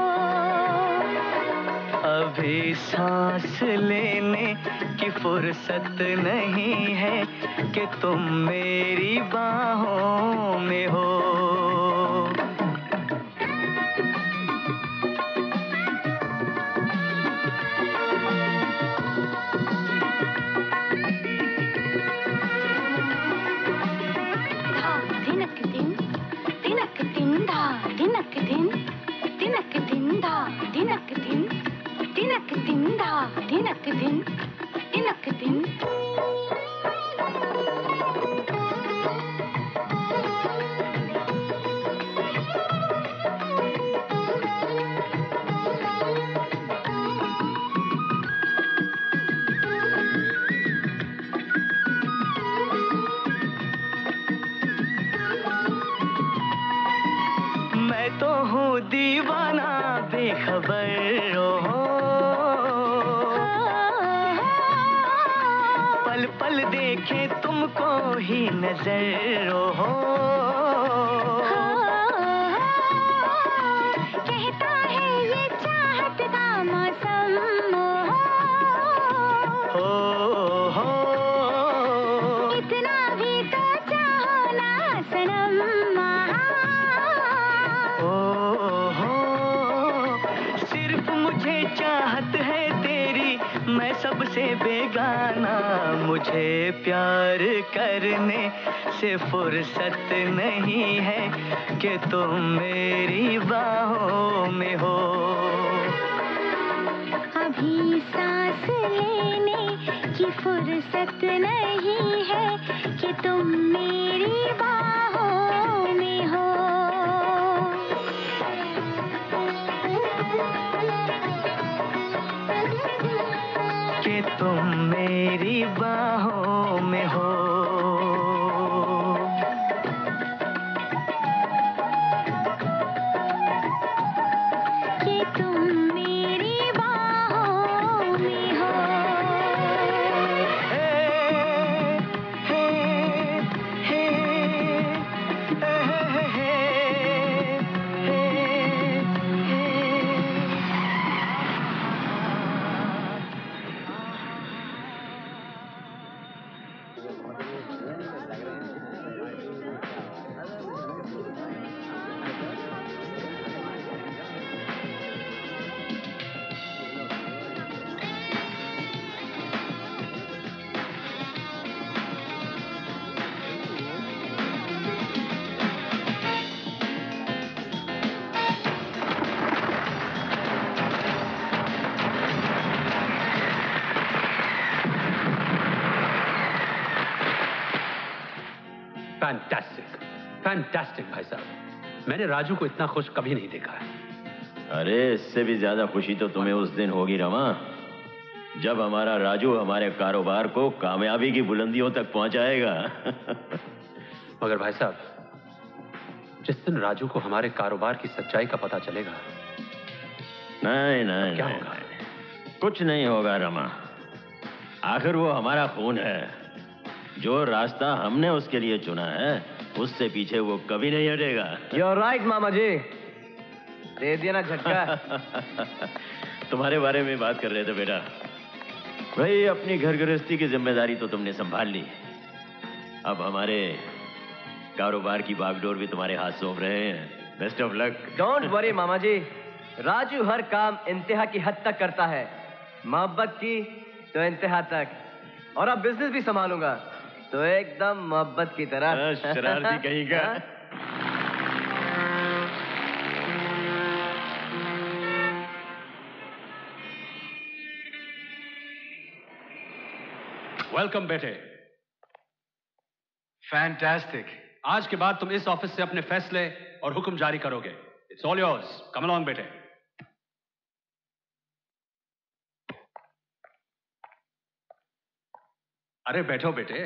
अभी सांस लेने की फुर्सत नहीं है कि तुम मेरी बाहों में हो। दिनक दिन दिनक दिन धा दिनक दिन दिनक दिन धा दिनक दिन दिनक दिन धा दिनक दिन दिनक दिन मैं तो हूँ दीवाना बेखबर हो पल पल देखे तुमको ही नजर हो। कहता है ये चाहत का मौसम हो हो इतना भी तो चाहो ना सनम सिर्फ मुझे चाहत है तेरी मैं सबसे बेगाना मुझे प्यार करने से फुर्सत नहीं है कि तुम मेरी बाहों में हो। अभी सांस लेने की फुर्सत नहीं है कि तुम मेरी बाहों में हो। कि तुम मेरी बाहों में हो। कि तुम मेरी बाहों में हो। हे हे हे हे हे फैंटास्टिक फैंटास्टिक भाई साहब, मैंने राजू को इतना खुश कभी नहीं देखा है। अरे इससे भी ज्यादा खुशी तो तुम्हें उस दिन होगी रमा, जब हमारा राजू हमारे कारोबार को कामयाबी की बुलंदियों तक पहुंचाएगा। मगर भाई साहब, जिस दिन राजू को हमारे कारोबार की सच्चाई का पता चलेगा। नहीं नहीं क्या नहीं, होगा? नहीं कुछ नहीं होगा रमा, आखिर वो हमारा खून है। जो रास्ता हमने उसके लिए चुना है उससे पीछे वो कभी नहीं हटेगा। You're right, मामा जी। दे दिया ना झटका। तुम्हारे बारे में बात कर रहे थे बेटा। भाई अपनी घर गृहस्थी की जिम्मेदारी तो तुमने संभाल ली, अब हमारे कारोबार की बागडोर भी तुम्हारे हाथ सौंप रहे हैं। Best of luck. Don't worry मामा जी, राजू हर काम इंतहा की हद तक करता है, मोहब्बत की तो इंतहा तक, और अब बिजनेस भी संभालूंगा तो एकदम मोहब्बत की तरह। शरारती कहीं का। वेलकम बेटे। फैंटास्टिक। आज के बाद तुम इस ऑफिस से अपने फैसले और हुक्म जारी करोगे। It's all yours. Come along बेटे। अरे बैठो बेटे।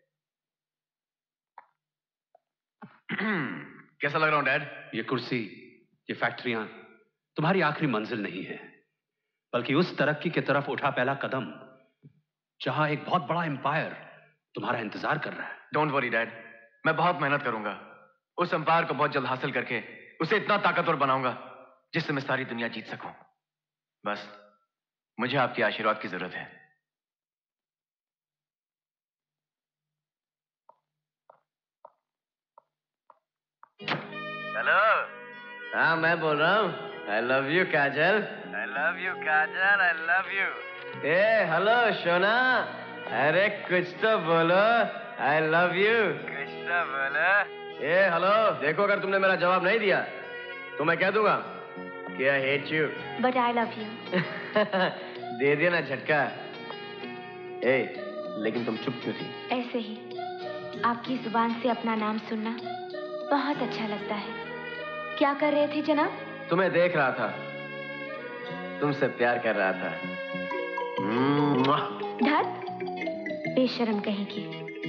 कैसा लग रहा हूं डैड? ये कुर्सी, ये फैक्ट्रियां तुम्हारी आखिरी मंजिल नहीं है, बल्कि उस तरक्की की तरफ उठा पहला कदम जहां एक बहुत बड़ा एम्पायर तुम्हारा इंतजार कर रहा है। डोंट वरी डैड, मैं बहुत मेहनत करूंगा। उस एम्पायर को बहुत जल्द हासिल करके उसे इतना ताकतवर बनाऊंगा जिससे मैं सारी दुनिया जीत सकूं। बस मुझे आपके आशीर्वाद की जरूरत है। हेलो। हाँ मैं बोल रहा हूँ। I love you Kajal. I love you Kajal, I love you. ए हेलो सोना, अरे कुछ तो बोलो। I love you. कुछ तो बोलो। ए हेलो, देखो अगर तुमने मेरा जवाब नहीं दिया तो मैं कह दूंगा कि I hate you. But I love you. दे दिया ना झटका। ए लेकिन तुम चुप क्यों थी? ऐसे ही आपकी जुबान से अपना नाम सुनना बहुत अच्छा लगता है। क्या कर रहे थे जनाब? तुम्हें देख रहा था, तुमसे प्यार कर रहा था। धत बेशर्म कहीं की।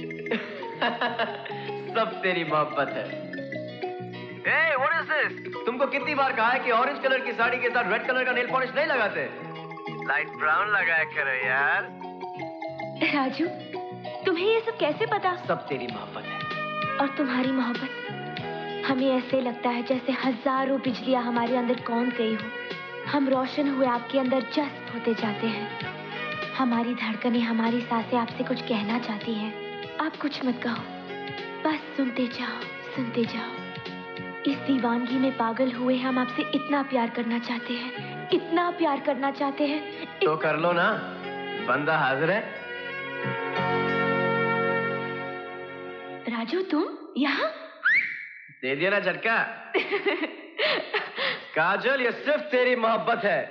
सब तेरी मोहब्बत है। Hey, what is this? तुमको कितनी बार कहा है कि ऑरेंज कलर की साड़ी के साथ रेड कलर का नेल पॉलिश नहीं लगाते? लाइट ब्राउन लगाया करो यार। राजू, तुम्हें ये सब कैसे पता? सब तेरी मोहब्बत है। और तुम्हारी मोहब्बत हमें ऐसे लगता है जैसे हजारों बिजलियां हमारे अंदर कौंध गई हो। हम रोशन हुए आपके अंदर जज्ब होते जाते हैं। हमारी धड़कनें, हमारी सांसें आपसे कुछ कहना चाहती हैं। आप कुछ मत कहो, बस सुनते जाओ, सुनते जाओ। इस दीवानगी में पागल हुए हम आपसे इतना प्यार करना चाहते हैं, इतना प्यार करना चाहते हैं। इत... तो कर लो ना, बंदा हाजिर है। राजू तुम यहाँ? दे दिया ना झटका। काजल ये सिर्फ तेरी मोहब्बत है।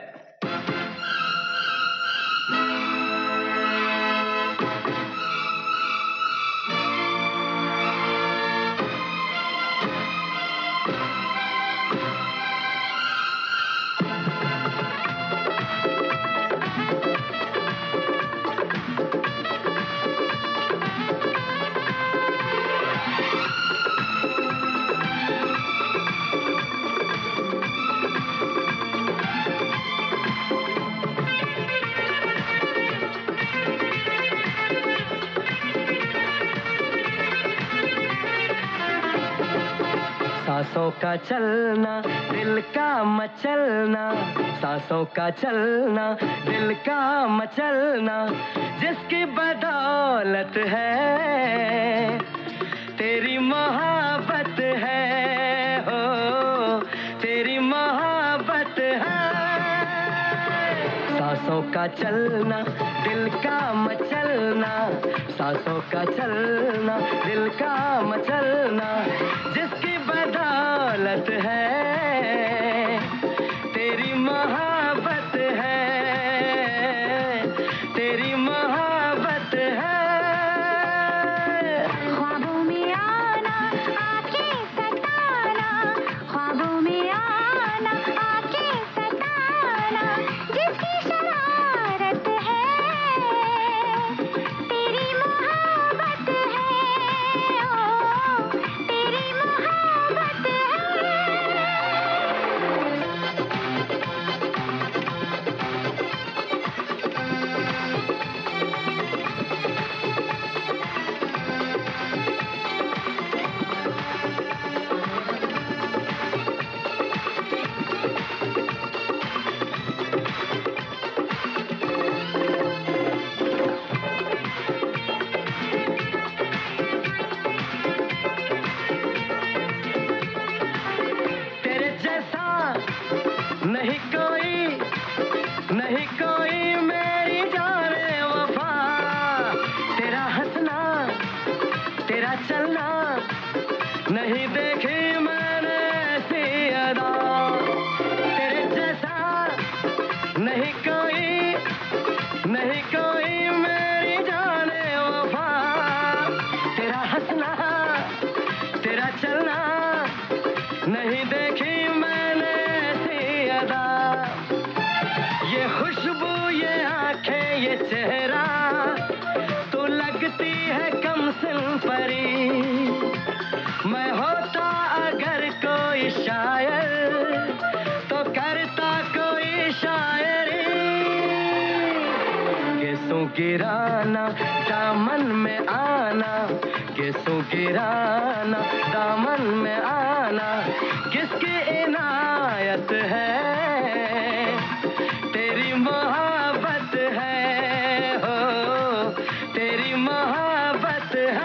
सांसों का चलना, दिल का मचलना, सांसों का चलना, दिल का मचलना, जिसकी बदौलत है तेरी मोहब्बत है, हो तेरी मोहब्बत है। सांसों का चलना, दिल का मचलना, सांसों का चलना, दिल का मचलना, जिसकी बदौलत है तेरी मोहब्बत है, तेरी मोहब्बत है। ख्वाबों में आना, आके सताना, ख्वाबों में आना, आके सताना, जिसकी शरारत है तेरी मोहब्बत है, ओ तेरी मोहब्बत है। नहीं देखी मैंने ऐसी अदा, तेरे जैसा नहीं कोई, नहीं कोई मेरी जाने वफा, तेरा हंसना तेरा चलना नहीं देखी मैंने ऐसी अदा, ये खुशबू ये आंखें ये चेहरा, तू लगती है कम सिन परी, मैं होता अगर कोई शायर तो करता कोई शायरी, केसों गिराना दामन में आना, केसों गिराना दामन में आना, किसकी इनायत है, तेरी मोहब्बत है, हो तेरी मोहब्बत है।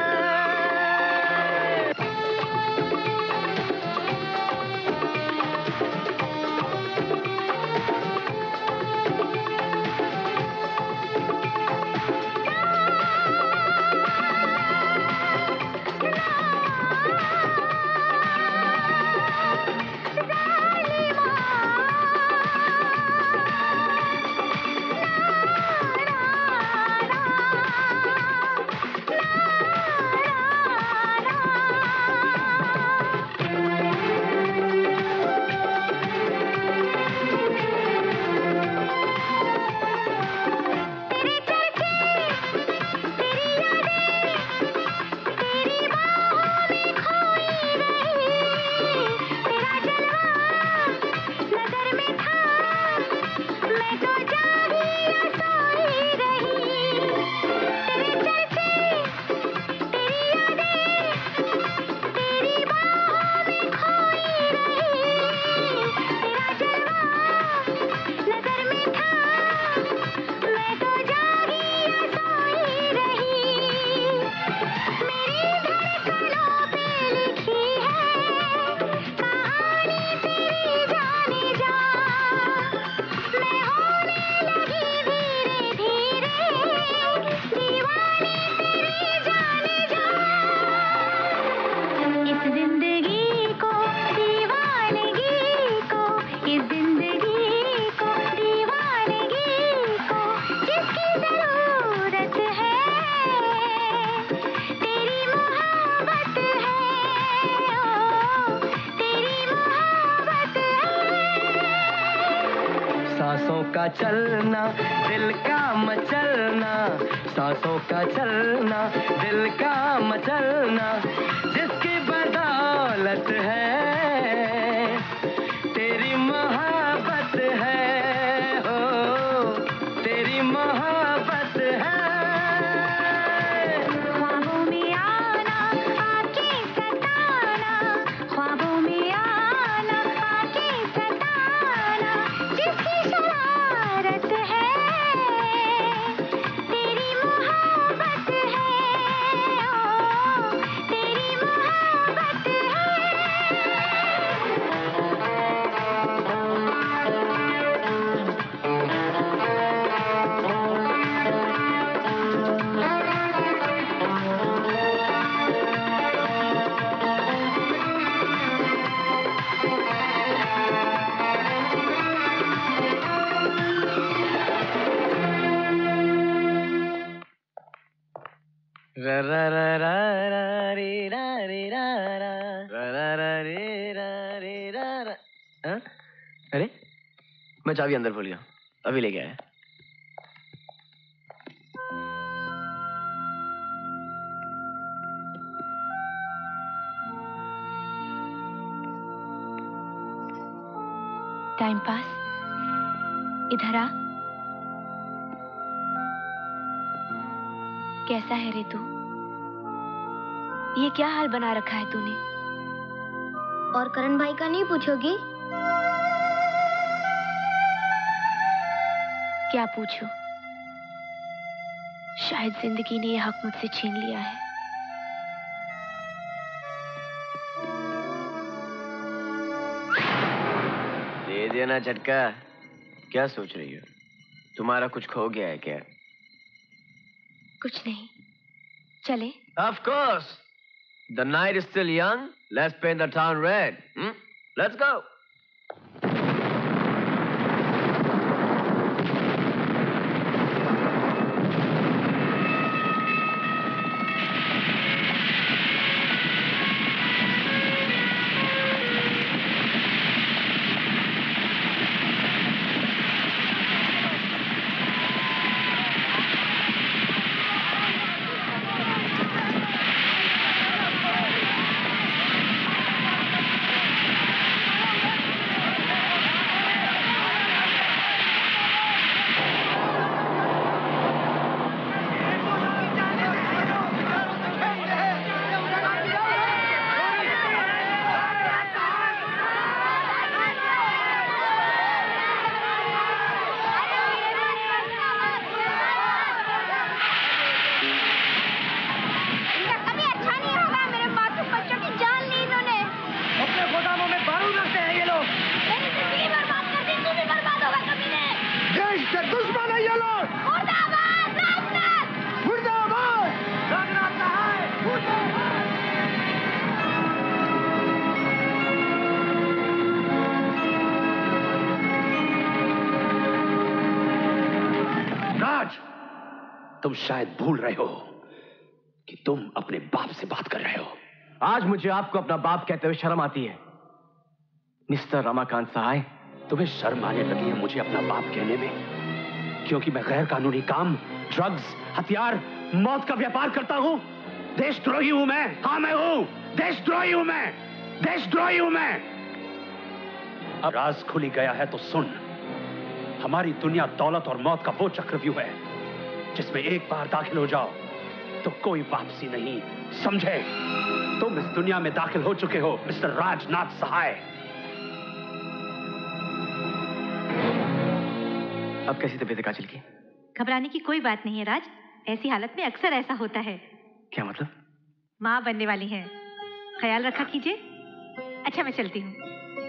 का चलना दिल का मचलना, सांसों का चलना दिल का मचलना, जिसकी बदौलत है तेरी मोहब्बत है, हो तेरी मोहब्बत है। ख्वाबों में आना आके सताना, ख्वाबों में आना आके सताना, जिसकी शरारत है तेरी मोहब्बत है, ओ तेरी मोहब्बत रा रा रा रा रा रे रा रे रा रा रा रा रा रे रा रे रा रा। हाँ? अरे मैं चाबी अंदर भूल गया, अभी लेके आया। टाइम पास, इधर आ। कैसा है रे तू? ये क्या हाल बना रखा है तूने? और करण भाई का नहीं पूछोगी? क्या पूछो? शायद जिंदगी ने यह हक मुझसे छीन लिया है। दे देना झटका। क्या सोच रही हो? तुम्हारा कुछ खो गया है क्या? कुछ नहीं, चले। Of course, The night is still young. Let's paint the town red. Hmm? Let's go. तुम शायद भूल रहे हो कि तुम अपने बाप से बात कर रहे हो। आज मुझे आपको अपना बाप कहते हुए शर्म आती है मिस्टर रमाकांत साहब। तुम्हें शर्म आने लगी है मुझे अपना बाप कहने में, क्योंकि मैं गैर कानूनी काम, ड्रग्स, हथियार, मौत का व्यापार करता हूं। देशद्रोही हूं मैं। हाँ मैं हूं देशद्रोही हूं मैं देशद्रोही हूं मैं। अब राज खुली गया है तो सुन। हमारी दुनिया दौलत और मौत का वो चक्रव्यूह है जिसमें एक बार दाखिल हो जाओ तो कोई वापसी नहीं, समझे? तुम इस दुनिया में दाखिल हो चुके हो मिस्टर राजनाथ सहाय। अब कैसी तबीयत है काजल की? घबराने की कोई बात नहीं है राज, ऐसी हालत में अक्सर ऐसा होता है। क्या मतलब? माँ बनने वाली है, ख्याल रखा कीजिए। अच्छा मैं चलती हूँ।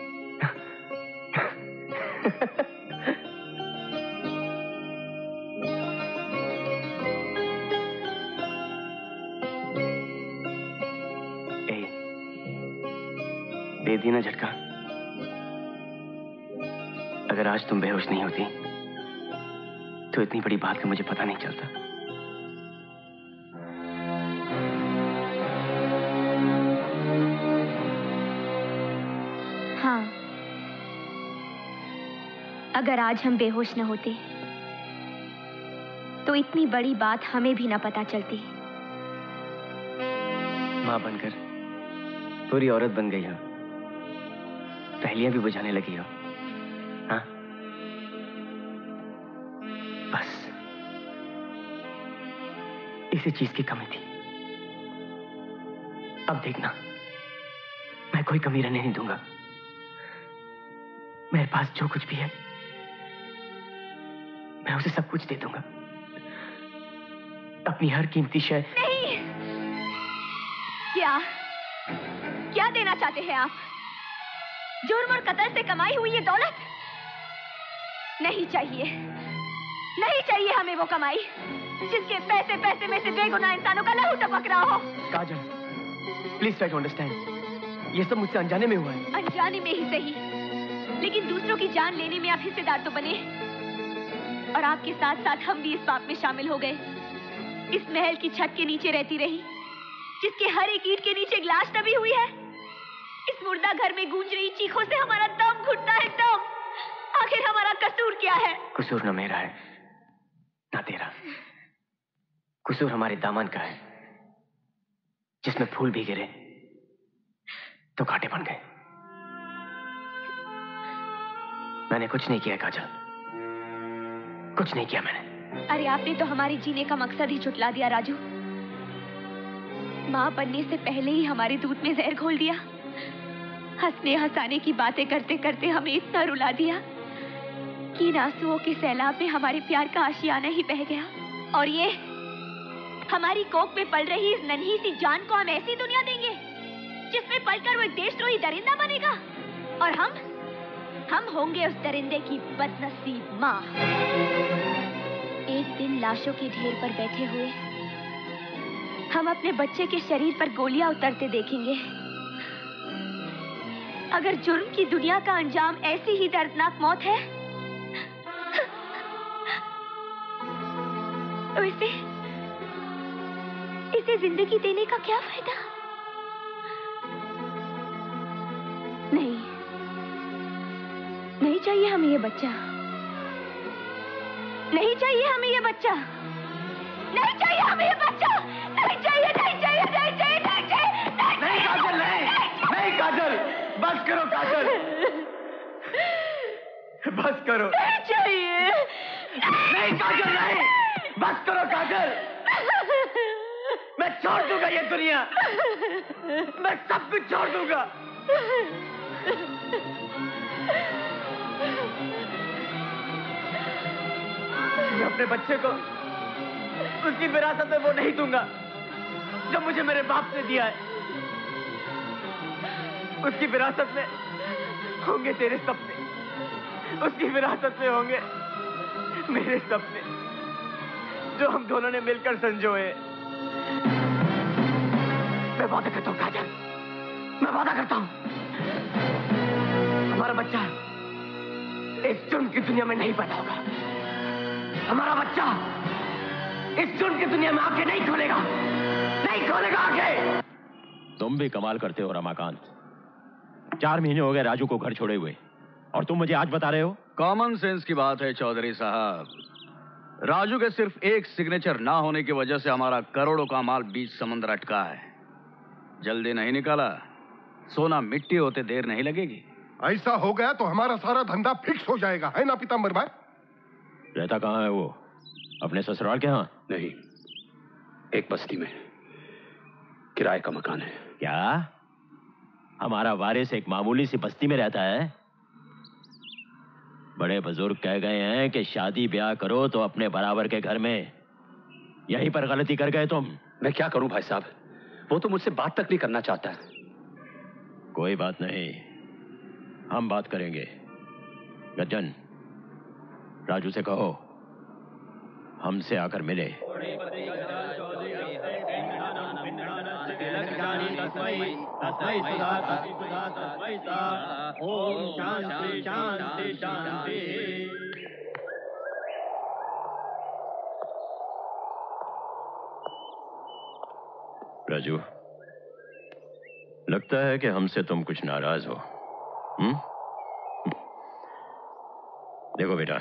दे दी ना झटका। अगर आज तुम बेहोश नहीं होती तो इतनी बड़ी बात का मुझे पता नहीं चलता। हाँ, अगर आज हम बेहोश न होते तो इतनी बड़ी बात हमें भी न पता चलती। मां बनकर पूरी औरत बन गई हो, पहेलियां भी बुझाने लगी हो। हाँ, बस इसी चीज की कमी थी। अब देखना, मैं कोई कमी रहने नहीं दूंगा। मेरे पास जो कुछ भी है मैं उसे सब कुछ दे दूंगा। अपनी हर कीमती शय। नहीं, क्या क्या देना चाहते हैं आप? जुर्म और कत्ल से कमाई हुई ये दौलत नहीं चाहिए। नहीं चाहिए हमें वो कमाई जिसके पैसे पैसे में से बेगुनाह इंसानों का लहू टपक रहा हो। Kajal, please try to understand. ये सब मुझसे अनजाने में हुआ है। अनजाने में ही सही, लेकिन दूसरों की जान लेने में आप हिस्सेदार तो बने, और आपके साथ साथ हम भी इस पाप में शामिल हो गए। इस महल की छत के नीचे रहती रही जिसके हर एक ईंट के नीचे ग्लास दबी हुई है। इस मुर्दा घर में गूंज रही चीखों से हमारा दम घुटता है दम। आखिर हमारा कसूर क्या है? कसूर न मेरा है ना तेरा, कसूर हमारे दामन का है जिसमें फूल भी गिरे तो कांटे बन गए। मैंने कुछ नहीं किया काजल, कुछ नहीं किया मैंने। अरे आपने तो हमारे जीने का मकसद ही झुटला दिया राजू। माँ बनने से पहले ही हमारे दूध में जहर घोल दिया। हंसने हंसाने की बातें करते करते हमें इतना रुला दिया कि इन आंसुओं के सैलाब में हमारे प्यार का आशियाना ही बह गया। और ये हमारी कोख में पल रही इस नन्ही सी जान को हम ऐसी दुनिया देंगे जिसमें पलकर वो एक देशद्रोही दरिंदा बनेगा, और हम हम होंगे उस दरिंदे की बदनसीब माँ। एक दिन लाशों के ढेर पर बैठे हुए हम अपने बच्चे के शरीर पर गोलियां उतरते देखेंगे। अगर जुर्म की दुनिया का अंजाम ऐसी ही दर्दनाक मौत है, तो इसे इसे जिंदगी देने का क्या फायदा? नहीं, नहीं चाहिए हमें ये बच्चा, नहीं चाहिए हमें ये बच्चा, नहीं चाहिए हमें ये बच्चा, नहीं चाहिए, नहीं चाहिए, नहीं चाहिए, नहीं चाहिए, नहीं काजल, नहीं, नहीं काजल, बस करो काजल, बस करो, नहीं चाहिए, नहीं काजल, नहीं, बस करो काजल, मैं छोड़ दूंगा ये दुनिया, मैं सब कुछ छोड़ दूंगा। मैं अपने बच्चे को उसकी विरासत में वो नहीं दूंगा जो मुझे मेरे बाप ने दिया है। उसकी विरासत में होंगे तेरे सपने, उसकी विरासत में होंगे मेरे सपने जो हम दोनों ने मिलकर संजोए। मैं वादा करता हूँ काजल, मैं वादा करता हूँ हमारा बच्चा इस जुर्म की दुनिया में नहीं पैदा होगा। हमारा बच्चा इस जुर्म की दुनिया में आंखें नहीं खोलेगा, नहीं खोलेगा आंखें। तुम भी कमाल करते हो रमाकांत। चार महीने हो गए राजू को घर छोड़े हुए और तुम मुझे आज बता रहे हो? कॉमन सेंस की बात है चौधरी साहब। राजू के सिर्फ एक सिग्नेचर ना होने की वजह से हमारा करोड़ों का माल बीच समुद्र अटका है। जल्दी नहीं निकाला, सोना मिट्टी होते देर नहीं लगेगी। ऐसा हो गया तो हमारा सारा धंधा फिक्स हो जाएगा, है ना पीतांबर भाई? रहता कहाँ है वो? अपने ससुराल के यहाँ? नहीं, एक बस्ती में किराए का मकान है। क्या हमारा वारिस एक मामूली सी बस्ती में रहता है? बड़े बुजुर्ग कह गए हैं कि शादी ब्याह करो तो अपने बराबर के घर में। यहीं पर गलती कर गए तुम। मैं क्या करूं भाई साहब, वो तो मुझसे बात तक नहीं करना चाहता है। कोई बात नहीं, हम बात करेंगे। गज्जन, राजू से कहो हमसे आकर मिले। ओम शांति शांति शांति। राजू, लगता है कि हमसे तुम कुछ नाराज हो। हम्म? देखो बेटा,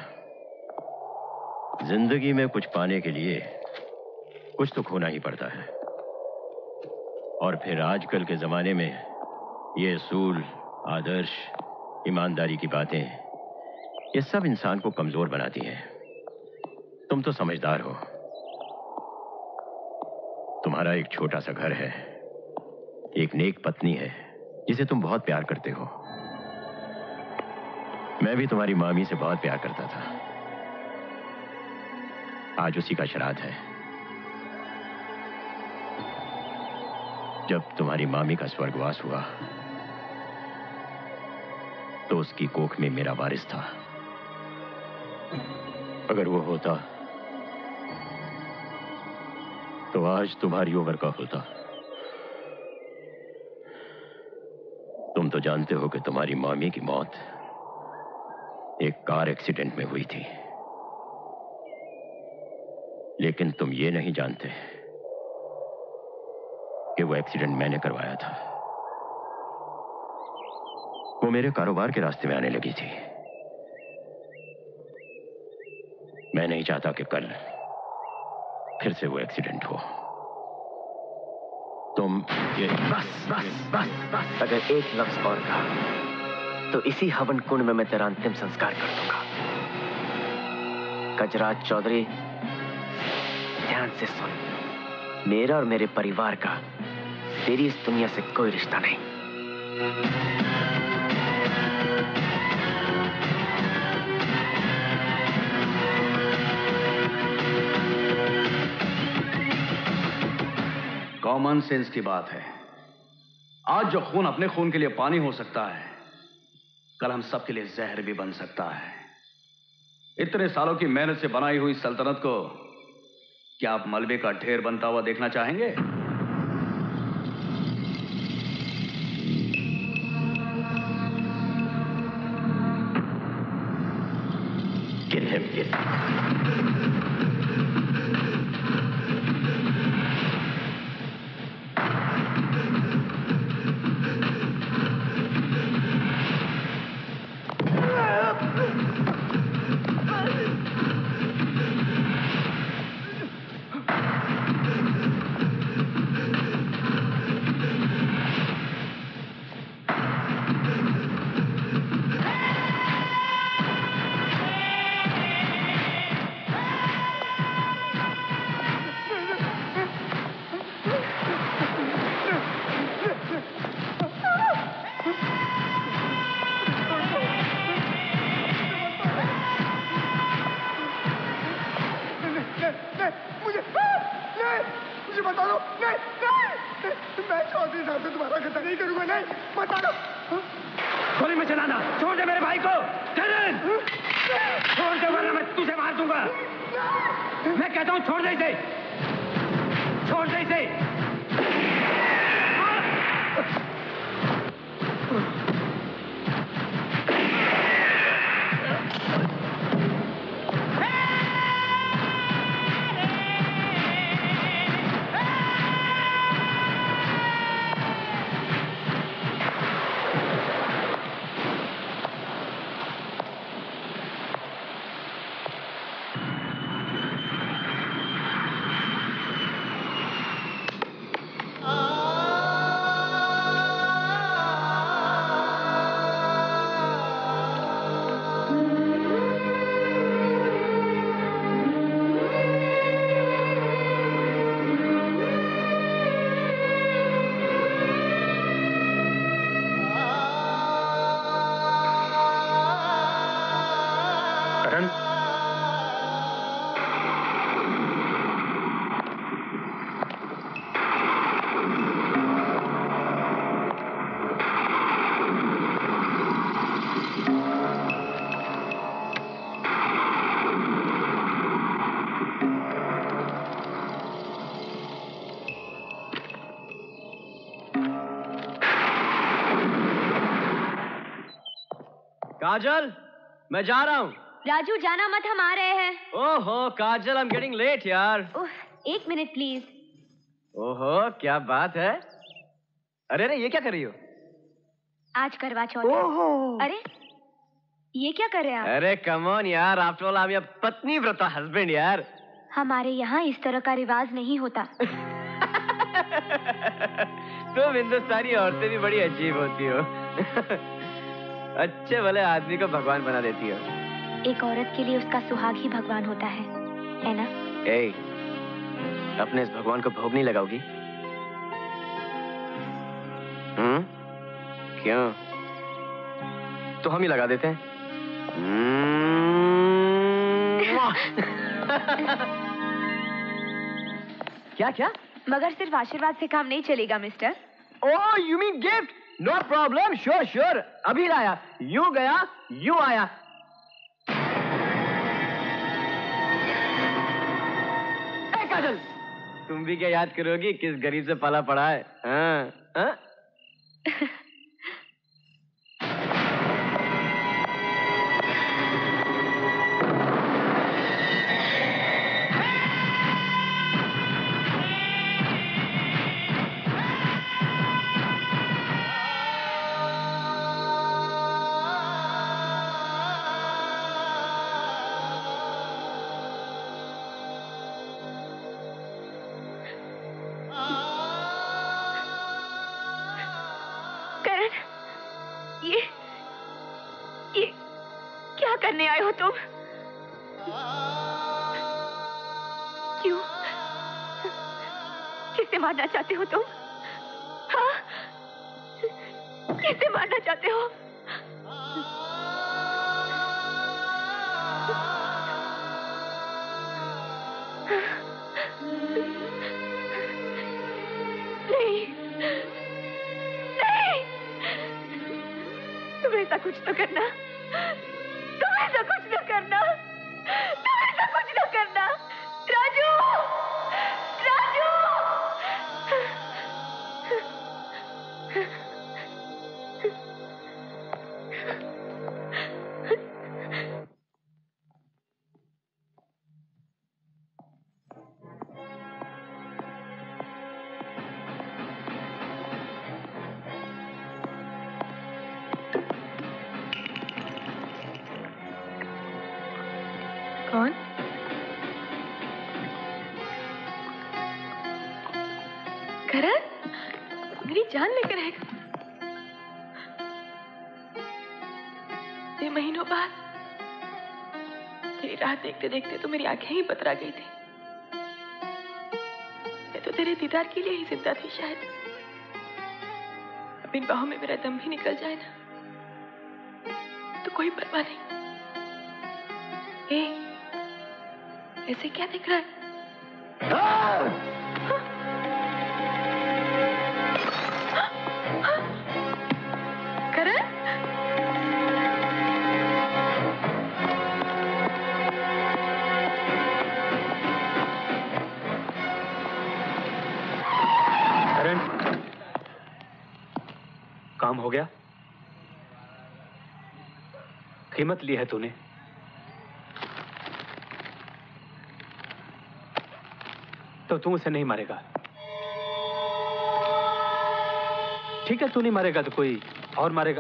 जिंदगी में कुछ पाने के लिए कुछ तो खोना ही पड़ता है। और फिर आजकल के जमाने में ये असूल, आदर्श, ईमानदारी की बातें, ये सब इंसान को कमजोर बनाती हैं। तुम तो समझदार हो। तुम्हारा एक छोटा सा घर है, एक नेक पत्नी है जिसे तुम बहुत प्यार करते हो। मैं भी तुम्हारी मामी से बहुत प्यार करता था। आज उसी का श्राद्ध है। जब तुम्हारी मामी का स्वर्गवास हुआ तो उसकी कोख में मेरा वारिस था। अगर वो होता तो आज तुम्हारी उम्र का होता। तुम तो जानते हो कि तुम्हारी मामी की मौत एक कार एक्सीडेंट में हुई थी, लेकिन तुम ये नहीं जानते कि वो एक्सीडेंट मैंने करवाया था। वो मेरे कारोबार के रास्ते में आने लगी थी। मैं नहीं चाहता कि कल फिर से वो एक्सीडेंट हो। तुम ये बस बस बस बस अगर एक लफ्ज और कहा तो इसी हवन कुंड में मैं तेरा अंतिम संस्कार कर दूंगा। गजराज चौधरी, ध्यान से सुन, मेरा और मेरे परिवार का तेरी इस दुनिया से कोई रिश्ता नहीं। कॉमन सेंस की बात है। आज जो खून अपने खून के लिए पानी हो सकता है, कल हम सबके लिए जहर भी बन सकता है। इतने सालों की मेहनत से बनाई हुई सल्तनत को क्या आप मलबे का ढेर बनता हुआ देखना चाहेंगे? नेमेसिस। गोली में चलाना, छोड़ दे मेरे भाई को। करन, छोड़ दे वरना मैं तुझे मार दूंगा। मैं कहता हूँ छोड़ दे इसे, छोड़ दे इसे। काजल, मैं जा रहा हूँ। राजू जाना मत, हम आ रहे हैं। ओहो Kajal, I am getting late यार। ओह, एक मिनट प्लीज। ओहो क्या बात है। अरे अरे ये क्या कर रही हो? आज करवा चौथ है। ओहो। अरे ये क्या कर रहे हैं आप? अरे कम ऑन यार, after all I am your पत्नी व्रता हस्बैंड यार। हमारे यहाँ इस तरह का रिवाज नहीं होता। तुम हिंदुस्तानी औरतें भी बड़ी अजीब होती हो। अच्छे भले आदमी को भगवान बना देती हो। एक औरत के लिए उसका सुहाग ही भगवान होता है, है ना? ए, अपने इस भगवान को भोग नहीं लगाओगी? हम्म? क्यों? तो हम ही लगा देते हैं। क्या क्या? मगर सिर्फ आशीर्वाद से काम नहीं चलेगा mister. Oh, you mean gift? No problem, sure sure, अभी लाया। यू गया, यू आया। ए काजल, तुम भी क्या याद करोगी किस गरीब से पाला पड़ा है? हाँ, हाँ? करने आए हो तुम? क्यों? किसे मारना चाहते हो तुम? हाँ? किसे मारना चाहते हो? नहीं, नहीं, तुम ऐसा कुछ तो करना, तुम ऐसा कुछ न करना, तुम ऐसा कुछ न करना, राजू, राजू। करण, मेरी जान लेकर आएगा। ये महीनों बाद तेरी राह देखते देखते तो मेरी आंखें ही पतरा गई थी। मैं तो तेरे दीदार के लिए ही जिंदा थी शायद। अब इन बाहों में मेरा दम भी निकल जाए ना तो कोई परवाह नहीं। ए, ऐसे क्या दिख रहा है? करण? करण, काम हो गया? हिम्मत ली है तूने। तो तू उसे नहीं मारेगा। ठीक है, तू नहीं मारेगा तो कोई और मारेगा।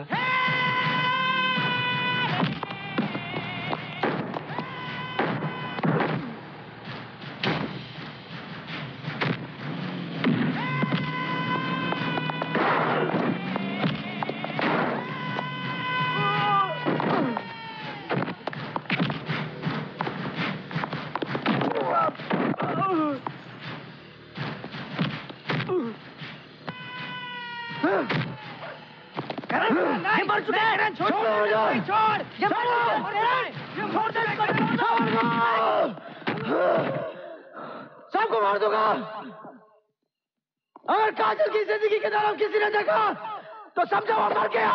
सबको मार दूंगा। अगर काजल की जिंदगी की तरफ किसी ने देखा तो समझो वो मर गया।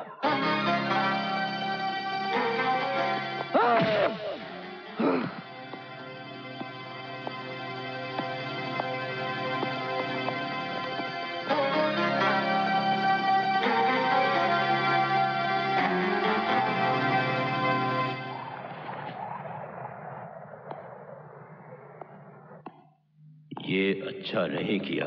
ये अच्छा नहीं किया,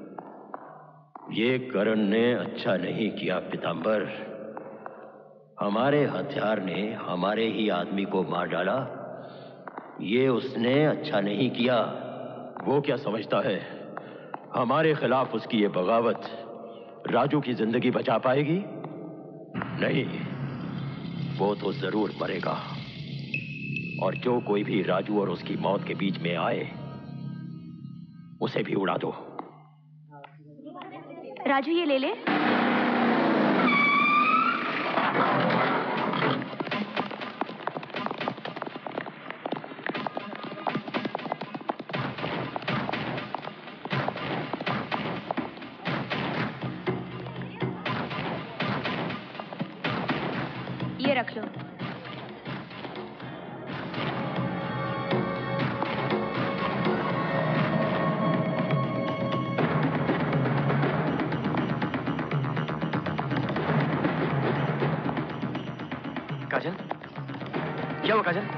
ये करण ने अच्छा नहीं किया पीतांबर। हमारे हथियार ने हमारे ही आदमी को मार डाला, ये उसने अच्छा नहीं किया। वो क्या समझता है हमारे खिलाफ उसकी ये बगावत राजू की जिंदगी बचा पाएगी? नहीं, वो तो जरूर मरेगा। और जो कोई भी राजू और उसकी मौत के बीच में आए उसे भी उड़ा दो। राजू, ये ले ले। ये रख लो। काजल, क्या हुआ काजल?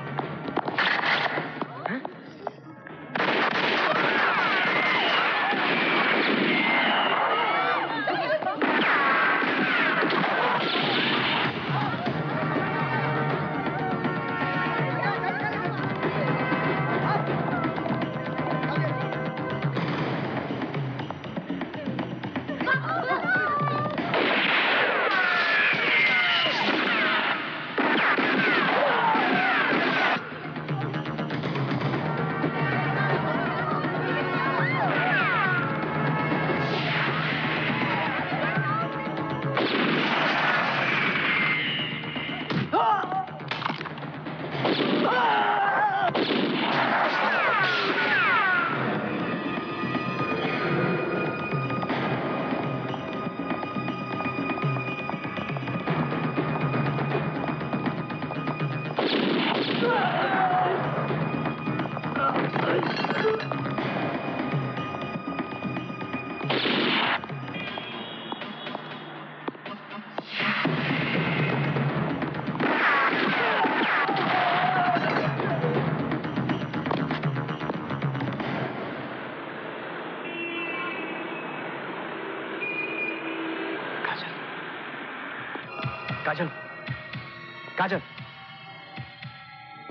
काजल, काजल,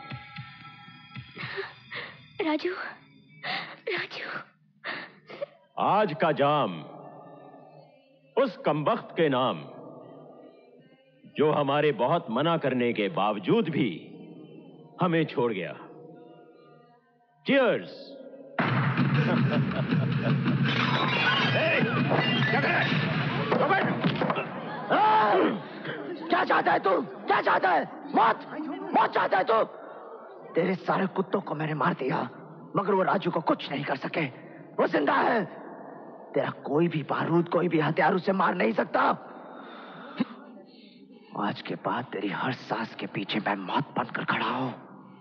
राजू, राजू, आज का जाम उस कमबख्त के नाम जो हमारे बहुत मना करने के बावजूद भी हमें छोड़ गया। चीयर्स। क्या चाहता है तू? क्या चाहता है? मौत? मौत चाहता है तू? तेरे सारे कुत्तों को मैंने मार दिया, मगर वो राजू को कुछ नहीं कर सके। वो जिंदा है। तेरा कोई भी बारूद, कोई भी हथियार उसे मार नहीं सकता। आज के बाद तेरी हर सांस के पीछे मैं मौत बनकर खड़ा हूं।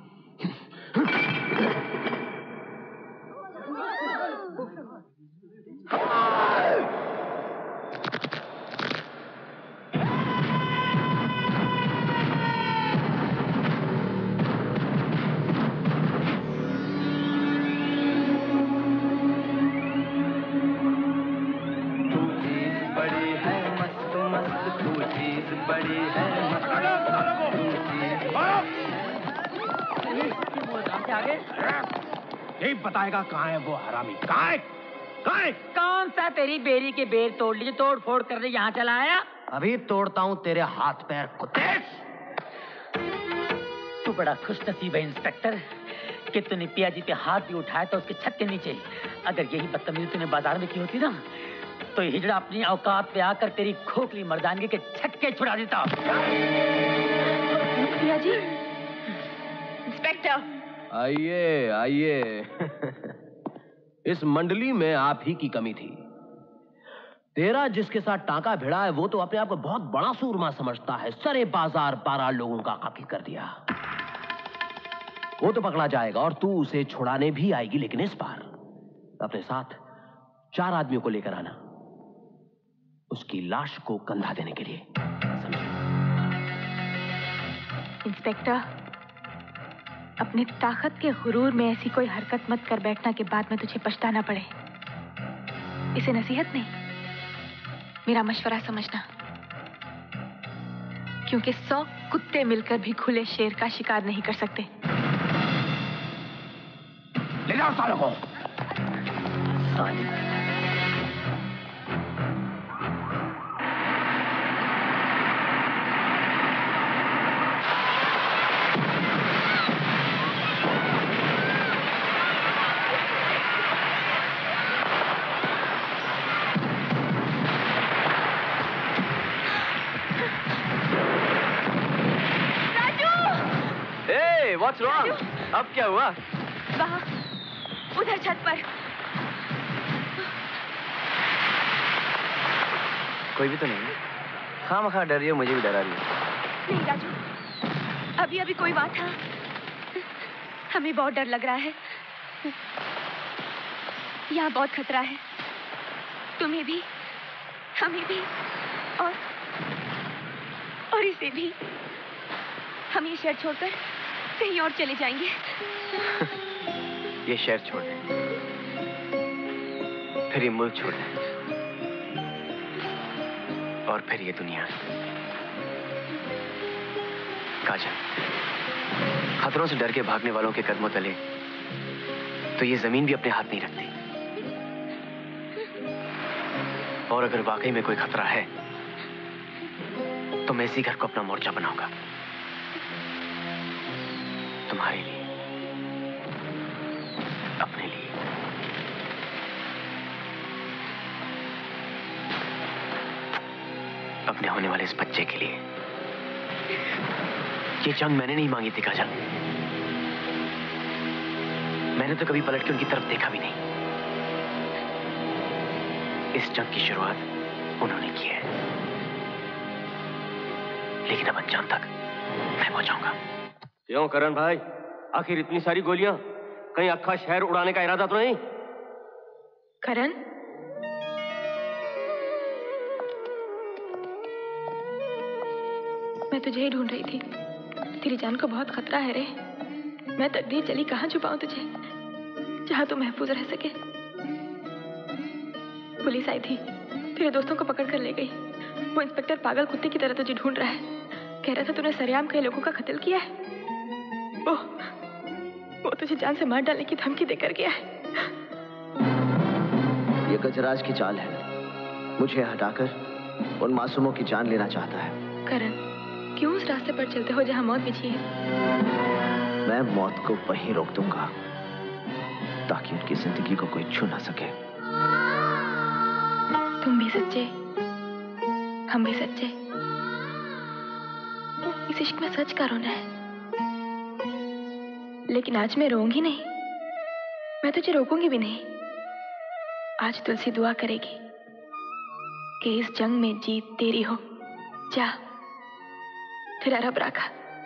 यही बताएगा कहाँ है वो हरामी। कहाँ है? कहाँ है? कौन सा तेरी बेरी के बेर तोड़ लीजिए, तोड़ फोड़ करने यहाँ चला आया? अभी तोड़ता हूँ तेरे हाथ पैर कुत्ते। तू बड़ा खुश नसीब है इंस्पेक्टर कि तूने पिया जी पे हाथ भी उठाया तो उसके छत के नीचे। अगर यही बदतमीजी तूने बाजार में की होती ना तो हिजड़ा अपनी औकात पे आकर तेरी खोखली मर्दानगी के छक्के छुड़ा देता। पिया जी, इंस्पेक्टर। आइए आइए। इस मंडली में आप ही की कमी थी। तेरा जिसके साथ टांका भिड़ा है वो तो अपने आप को बहुत बड़ा सूरमा समझता है। सरे बाजार बारह लोगों का काफी कर दिया। वो तो पकड़ा जाएगा और तू उसे छुड़ाने भी आएगी, लेकिन इस बार अपने साथ चार आदमियों को लेकर आना, उसकी लाश को कंधा देने के लिए। इंस्पेक्टर, अपनी ताकत के गुरूर में ऐसी कोई हरकत मत कर बैठना कि बाद में तुझे पछताना पड़े। इसे नसीहत नहीं, मेरा मशवरा समझना, क्योंकि सौ कुत्ते मिलकर भी खुले शेर का शिकार नहीं कर सकते। ले जाओ सालों को। साले। What's wrong? अब क्या हुआ? वहाँ, उधर छत पर। कोई भी तो नहीं है। खामखा डर रही हो, मुझे भी डरा रही हो। नहीं राजू, अभी अभी कोई बात था। हमें बहुत डर लग रहा है। यहाँ बहुत खतरा है, तुम्हें भी, हमें भी और और इसे भी। हम ये शहर छोड़कर कहीं और चले जाएंगे। ये शहर छोड़ दें, फिर ये मुल्क छोड़ दें, और फिर ये दुनिया। काजल, खतरों से डर के भागने वालों के कदमों तले तो ये जमीन भी अपने हाथ नहीं रखती। और अगर वाकई में कोई खतरा है तो मैं इसी घर को अपना मोर्चा बनाऊंगा, तुम्हारे लिए, अपने लिए। अपने होने वाले इस बच्चे के लिए। ये जंग मैंने नहीं मांगी थी काजल, मैंने तो कभी पलट के उनकी तरफ देखा भी नहीं। इस जंग की शुरुआत उन्होंने की है, लेकिन अब अंजाम तक मैं पहुंचाऊंगा। क्यों करण भाई, आखिर इतनी सारी गोलियां? कहीं अक्खा शहर उड़ाने का इरादा तो नहीं? करण, मैं तुझे ही ढूंढ रही थी। तेरी जान को बहुत खतरा है रे। मैं तकदीर चली कहाँ छुपाऊं तुझे, जहां तू महफूज रह सके। पुलिस आई थी, तेरे दोस्तों को पकड़ कर ले गई। वो इंस्पेक्टर पागल कुत्ते की तरह तुझे ढूंढ रहा है। कह रहा था तूने सरेआम कई लोगों का कत्ल किया है। वो वो तुझे जान से मार डालने की धमकी देकर गया है। ये गजराज की चाल है। मुझे हटाकर उन मासूमों की जान लेना चाहता है। करण, क्यों उस रास्ते पर चलते हो जहां मौत बिछी है? मैं मौत को वहीं रोक दूंगा ताकि उनकी जिंदगी को कोई छू ना सके। तुम भी सच्चे, हम भी सच्चे। इस इश्क में सच का रोना है। लेकिन आज मैं रोऊंगी नहीं, मैं तुझे रोकूंगी भी नहीं। आज तुलसी दुआ करेगी कि इस जंग में जीत तेरी हो। जा, फिर अरब रखा।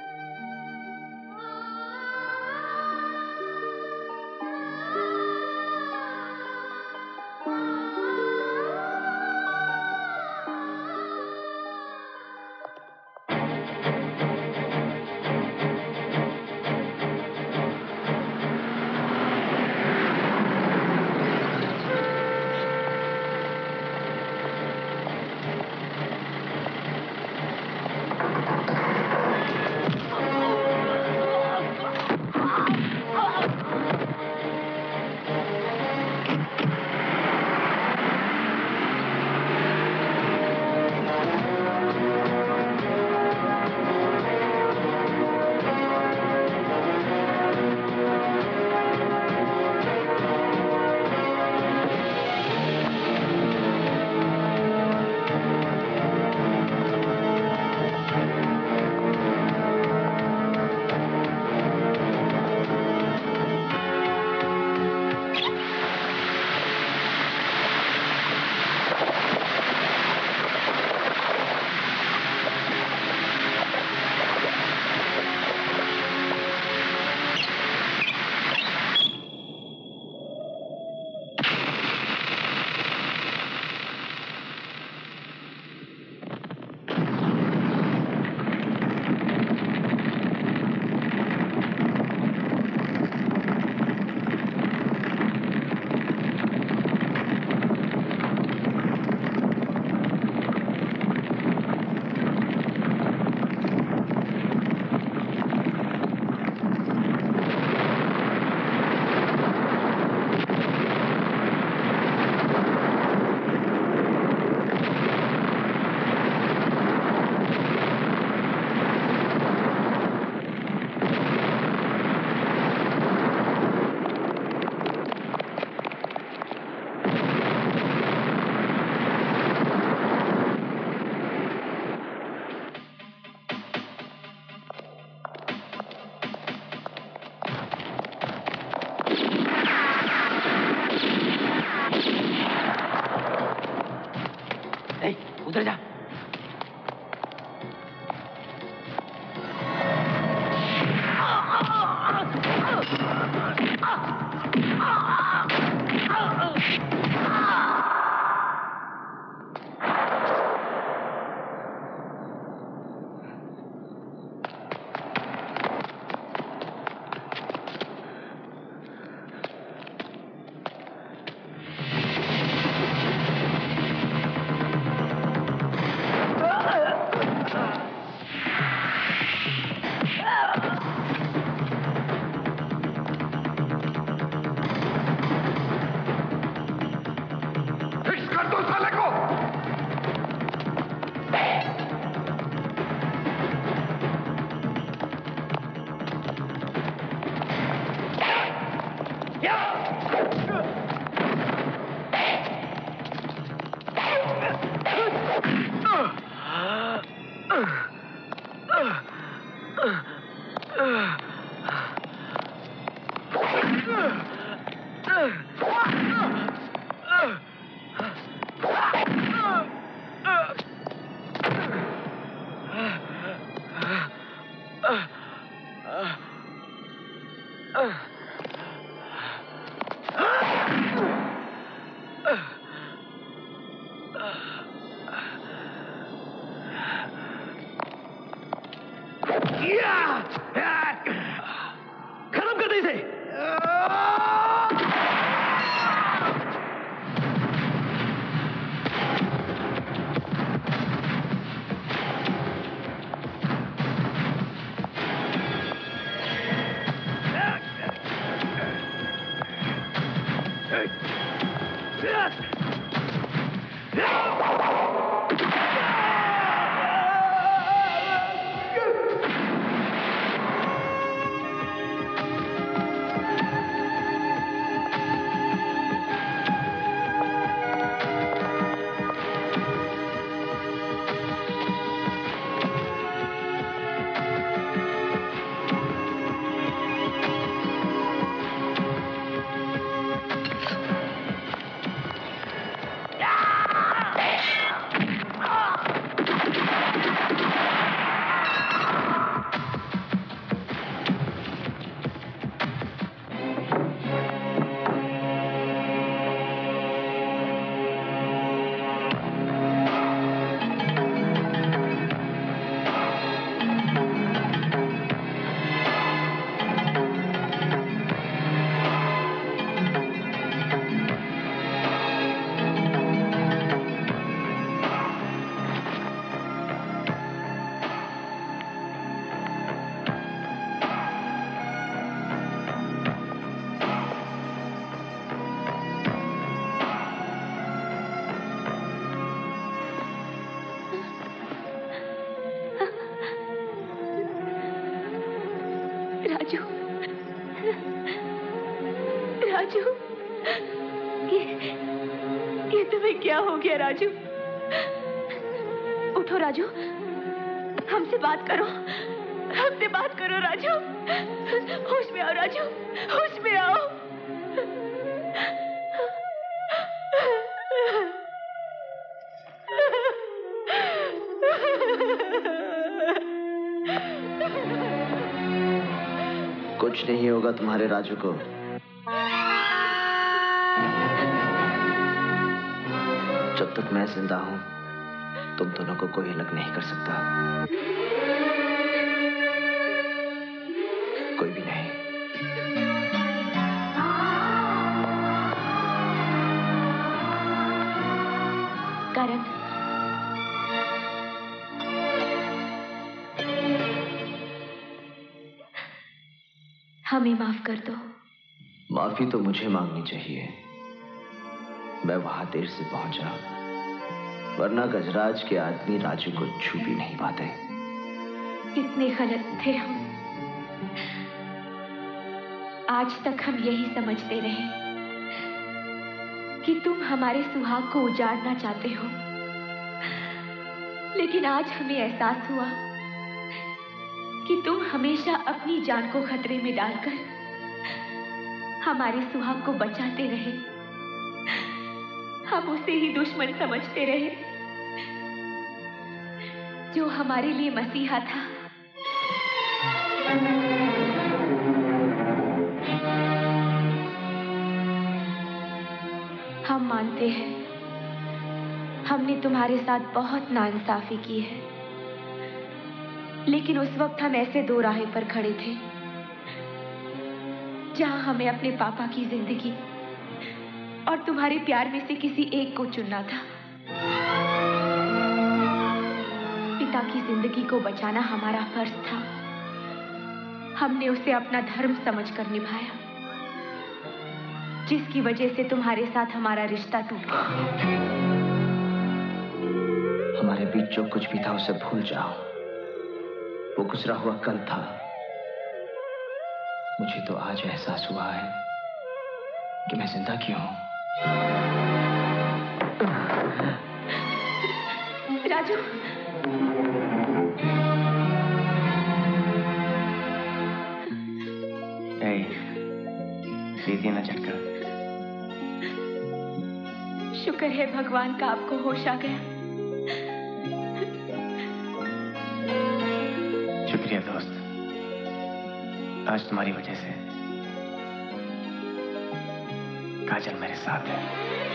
उधर जा। खत्म कर दे इसे। राजू, ये ये तुम्हें क्या हो गया राजू? उठो राजू, हमसे बात करो, हमसे बात करो राजू। होश में आओ राजू, होश में आओ। कुछ नहीं होगा तुम्हारे राजू को। जब तक मैं जिंदा हूं, तुम दोनों को कोई अलग नहीं कर सकता। कोई भी नहीं। करण, हमें माफ कर दो। माफी तो मुझे मांगनी चाहिए। मैं वहां देर से पहुंचा, वरना गजराज के आदमी राजू को छू भी नहीं पाते। कितने गलत थे हम। आज तक हम यही समझते रहे कि तुम हमारे सुहाग को उजाड़ना चाहते हो, लेकिन आज हमें एहसास हुआ कि तुम हमेशा अपनी जान को खतरे में डालकर हमारे सुहाग को बचाते रहे। हम उसे ही दुश्मन समझते रहे जो हमारे लिए मसीहा था। हम मानते हैं हमने तुम्हारे साथ बहुत नाइंसाफी की है, लेकिन उस वक्त हम ऐसे दो राहें पर खड़े थे जहां हमें अपने पापा की जिंदगी और तुम्हारे प्यार में से किसी एक को चुनना था। पिता की जिंदगी को बचाना हमारा फर्ज था। हमने उसे अपना धर्म समझकर निभाया, जिसकी वजह से तुम्हारे साथ हमारा रिश्ता टूट गया। हमारे बीच जो कुछ भी था उसे भूल जाओ। वो गुजरा हुआ कल था। मुझे तो आज एहसास हुआ है कि मैं जिंदा क्यों हूं। राजू, दीदी ना झटका। शुक्र है भगवान का आपको होश आ गया। शुक्रिया दोस्त, आज तुम्हारी वजह से काजल मेरे साथ है।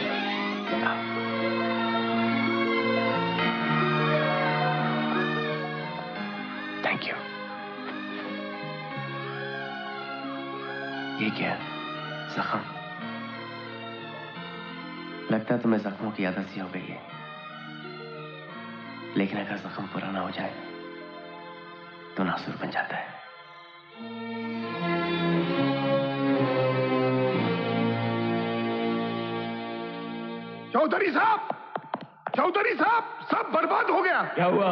Thank you. ये क्या जख्म? लगता है तुम्हें जख्मों की आदत सी हो गई है, लेकिन अगर जख्म पुराना हो जाए तो नासुर बन जाता है। चौधरी साहब, चौधरी साहब, सब बर्बाद हो गया। क्या हुआ?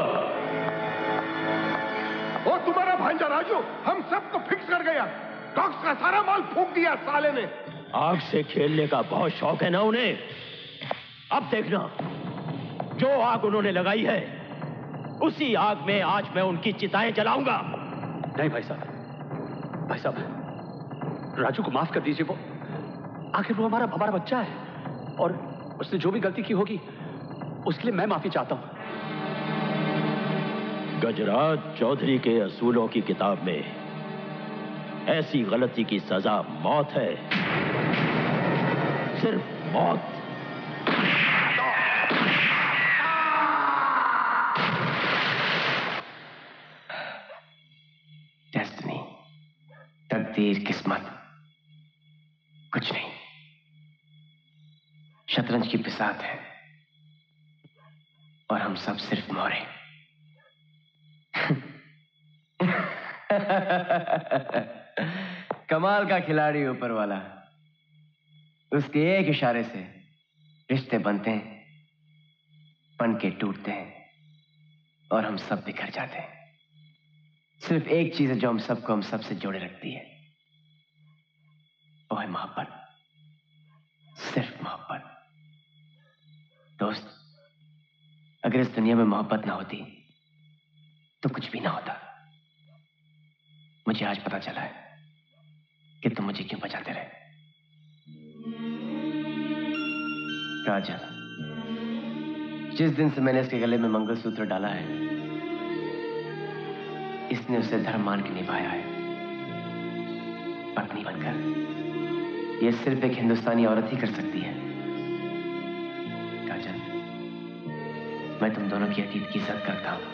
और तुम्हारा भांजा राजू हम सबको फिक्स कर गया। डॉक्स का सारा माल फूंक दिया साले ने। आग से खेलने का बहुत शौक है ना उन्हें। अब देखना, जो आग उन्होंने लगाई है उसी आग में आज मैं उनकी चिताएं जलाऊंगा। नहीं भाई साहब, भाई साहब, राजू को माफ कर दीजिए। वो आखिर वो हमारा हमारा बच्चा है और उसने जो भी गलती की होगी उसके लिए मैं माफी चाहता हूं। गजराज चौधरी के असूलों की किताब में ऐसी गलती की सजा मौत है, सिर्फ मौत। डेस्टिनी, तकदीर, किस्मत, कुछ नहीं। शतरंज की बिसात है और हम सब सिर्फ मोरे। कमाल का खिलाड़ी ऊपर वाला। उसके एक इशारे से रिश्ते बनते हैं, बन के टूटते हैं और हम सब बिखर जाते हैं। सिर्फ एक चीज है जो हम सबको हम सबसे जोड़े रखती है, वो है मोहब्बत। अगर इस दुनिया में मोहब्बत ना होती तो कुछ भी ना होता। मुझे आज पता चला है कि तुम मुझे क्यों बचाते रहे। काजल, जिस दिन से मैंने इसके गले में मंगलसूत्र डाला है, इसने उसे धर्म मान के निभाया है, पत्नी बनकर। यह सिर्फ एक हिंदुस्तानी औरत ही कर सकती है। काजल, मैं तुम दोनों की अतीत की इज्जत करता हूं।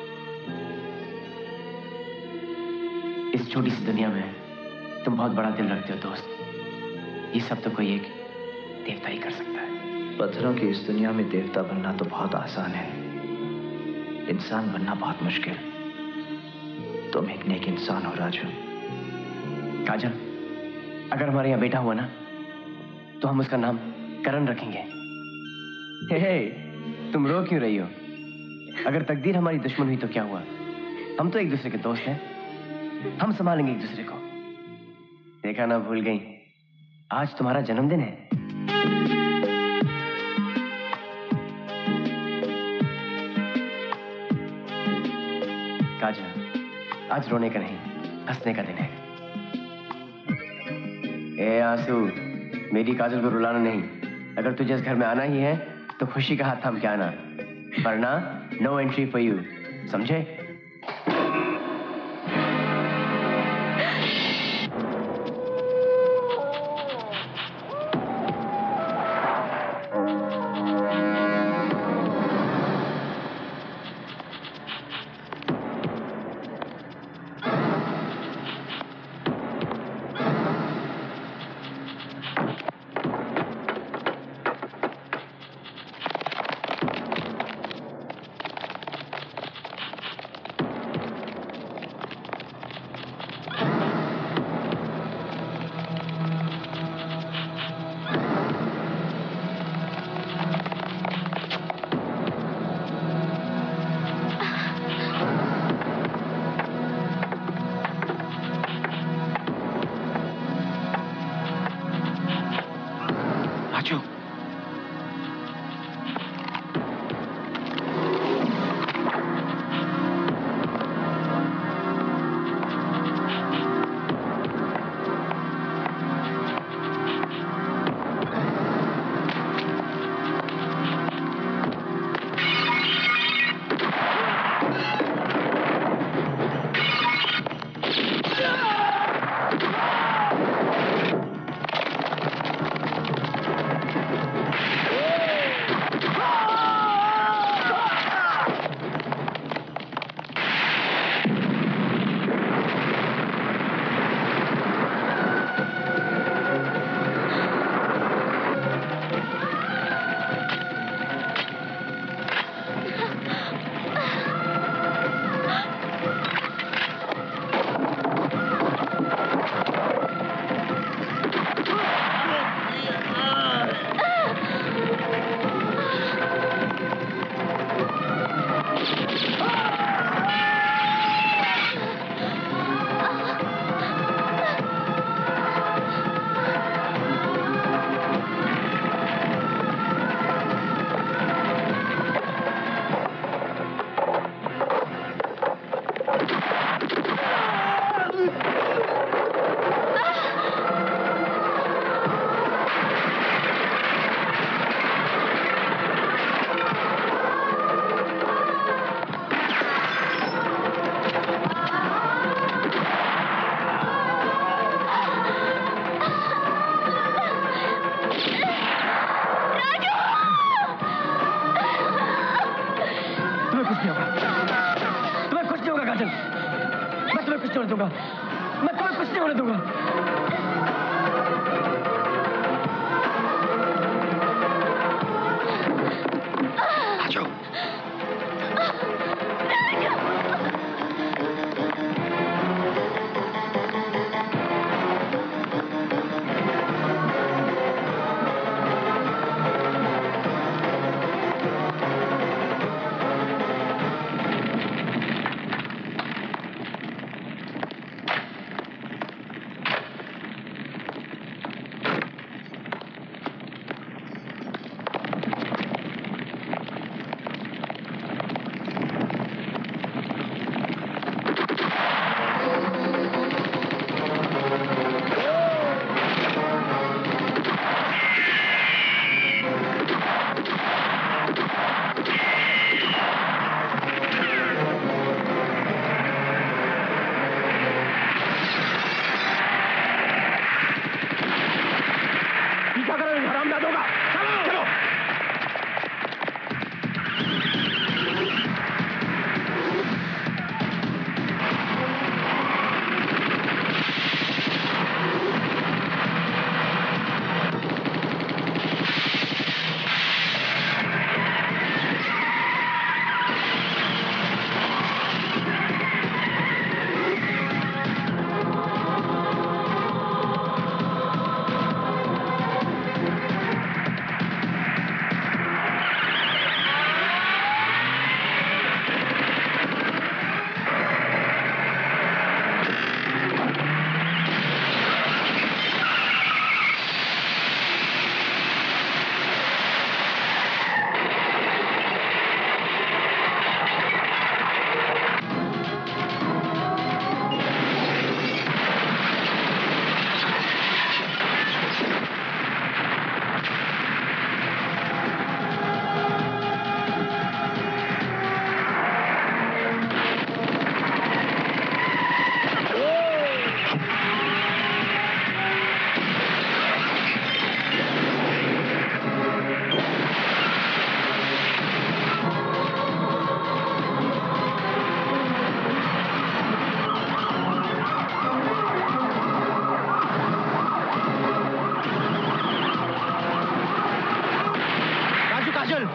इस छोटी सी दुनिया में तुम बहुत बड़ा दिल रखते हो दोस्त। ये सब तो कोई एक देवता ही कर सकता है। पत्थरों की इस दुनिया में देवता बनना तो बहुत आसान है, इंसान बनना बहुत मुश्किल। तुम एक नेक इंसान हो राजू। काजल, अगर हमारे यहाँ बेटा हुआ ना तो हम उसका नाम करण रखेंगे। हे हे, तुम रो क्यों रही हो? अगर तकदीर हमारी दुश्मन हुई तो क्या हुआ? हम तो एक दूसरे के दोस्त हैं, हम संभालेंगे एक दूसरे को। देखा ना, भूल गई, आज तुम्हारा जन्मदिन है। काजल, आज रोने का नहीं, हंसने का दिन है। ए आंसू, मेरी काजल को रुलाना नहीं। अगर तुझे इस घर में आना ही है तो खुशी का हाथ थाम के आना, वरना नो एंट्री फॉर यू, समझे? काजल!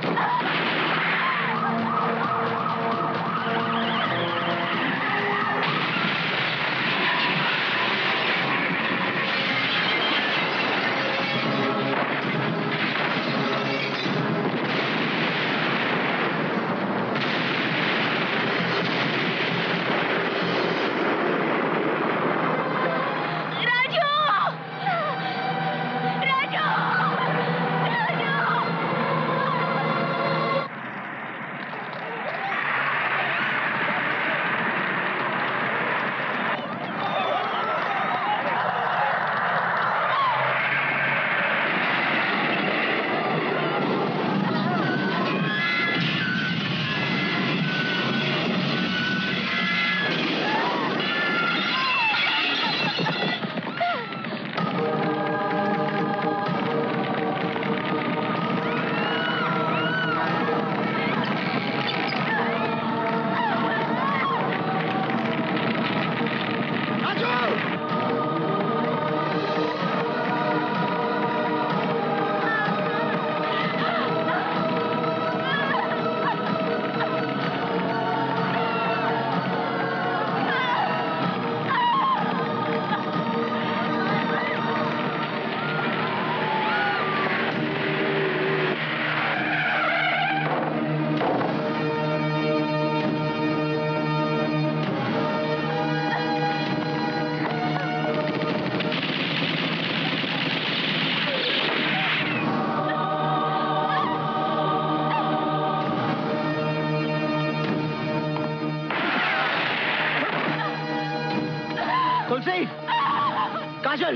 काजल!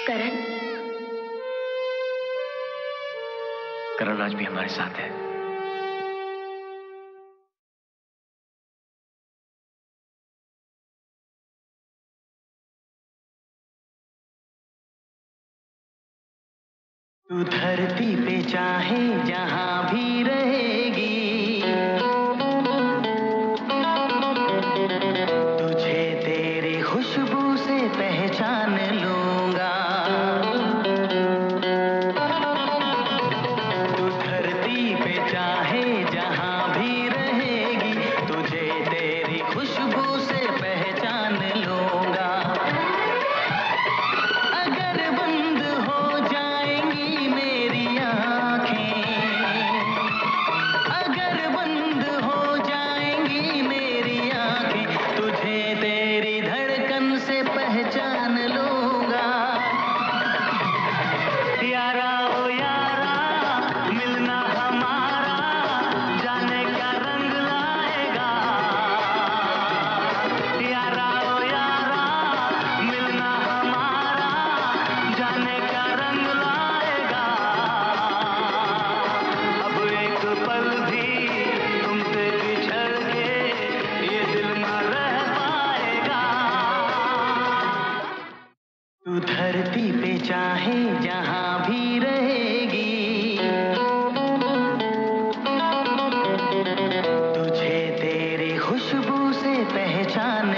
करण, करण आज भी हमारे साथ है। तू धरती पे चाहे जहां भी रहेगी, तुझे तेरी खुशबू से पहचान लूंगा। तू धरती पे चाहे जहां भी रहेगी, तुझे तेरी खुशबू से पहचान लूंगा। अगर बंद हो जाएंगी मेरी आंखें, अगर बंद हो जाएंगी मेरी आंखें, तुझे तेरी धड़कन से पहचान लूंगा। यारा ओ यारा, मिलना हमारा जाने क्या रंग लाएगा। यारा ओ यारा, मिलना हमारा जाने क्या रंग लाएगा। अब एक पल भी तुमसे बिछड़ के ये दिल न रह पाएगा। तू धरती पे चाहे जहां भी रहेगी, तुझे तेरी खुशबू से पहचान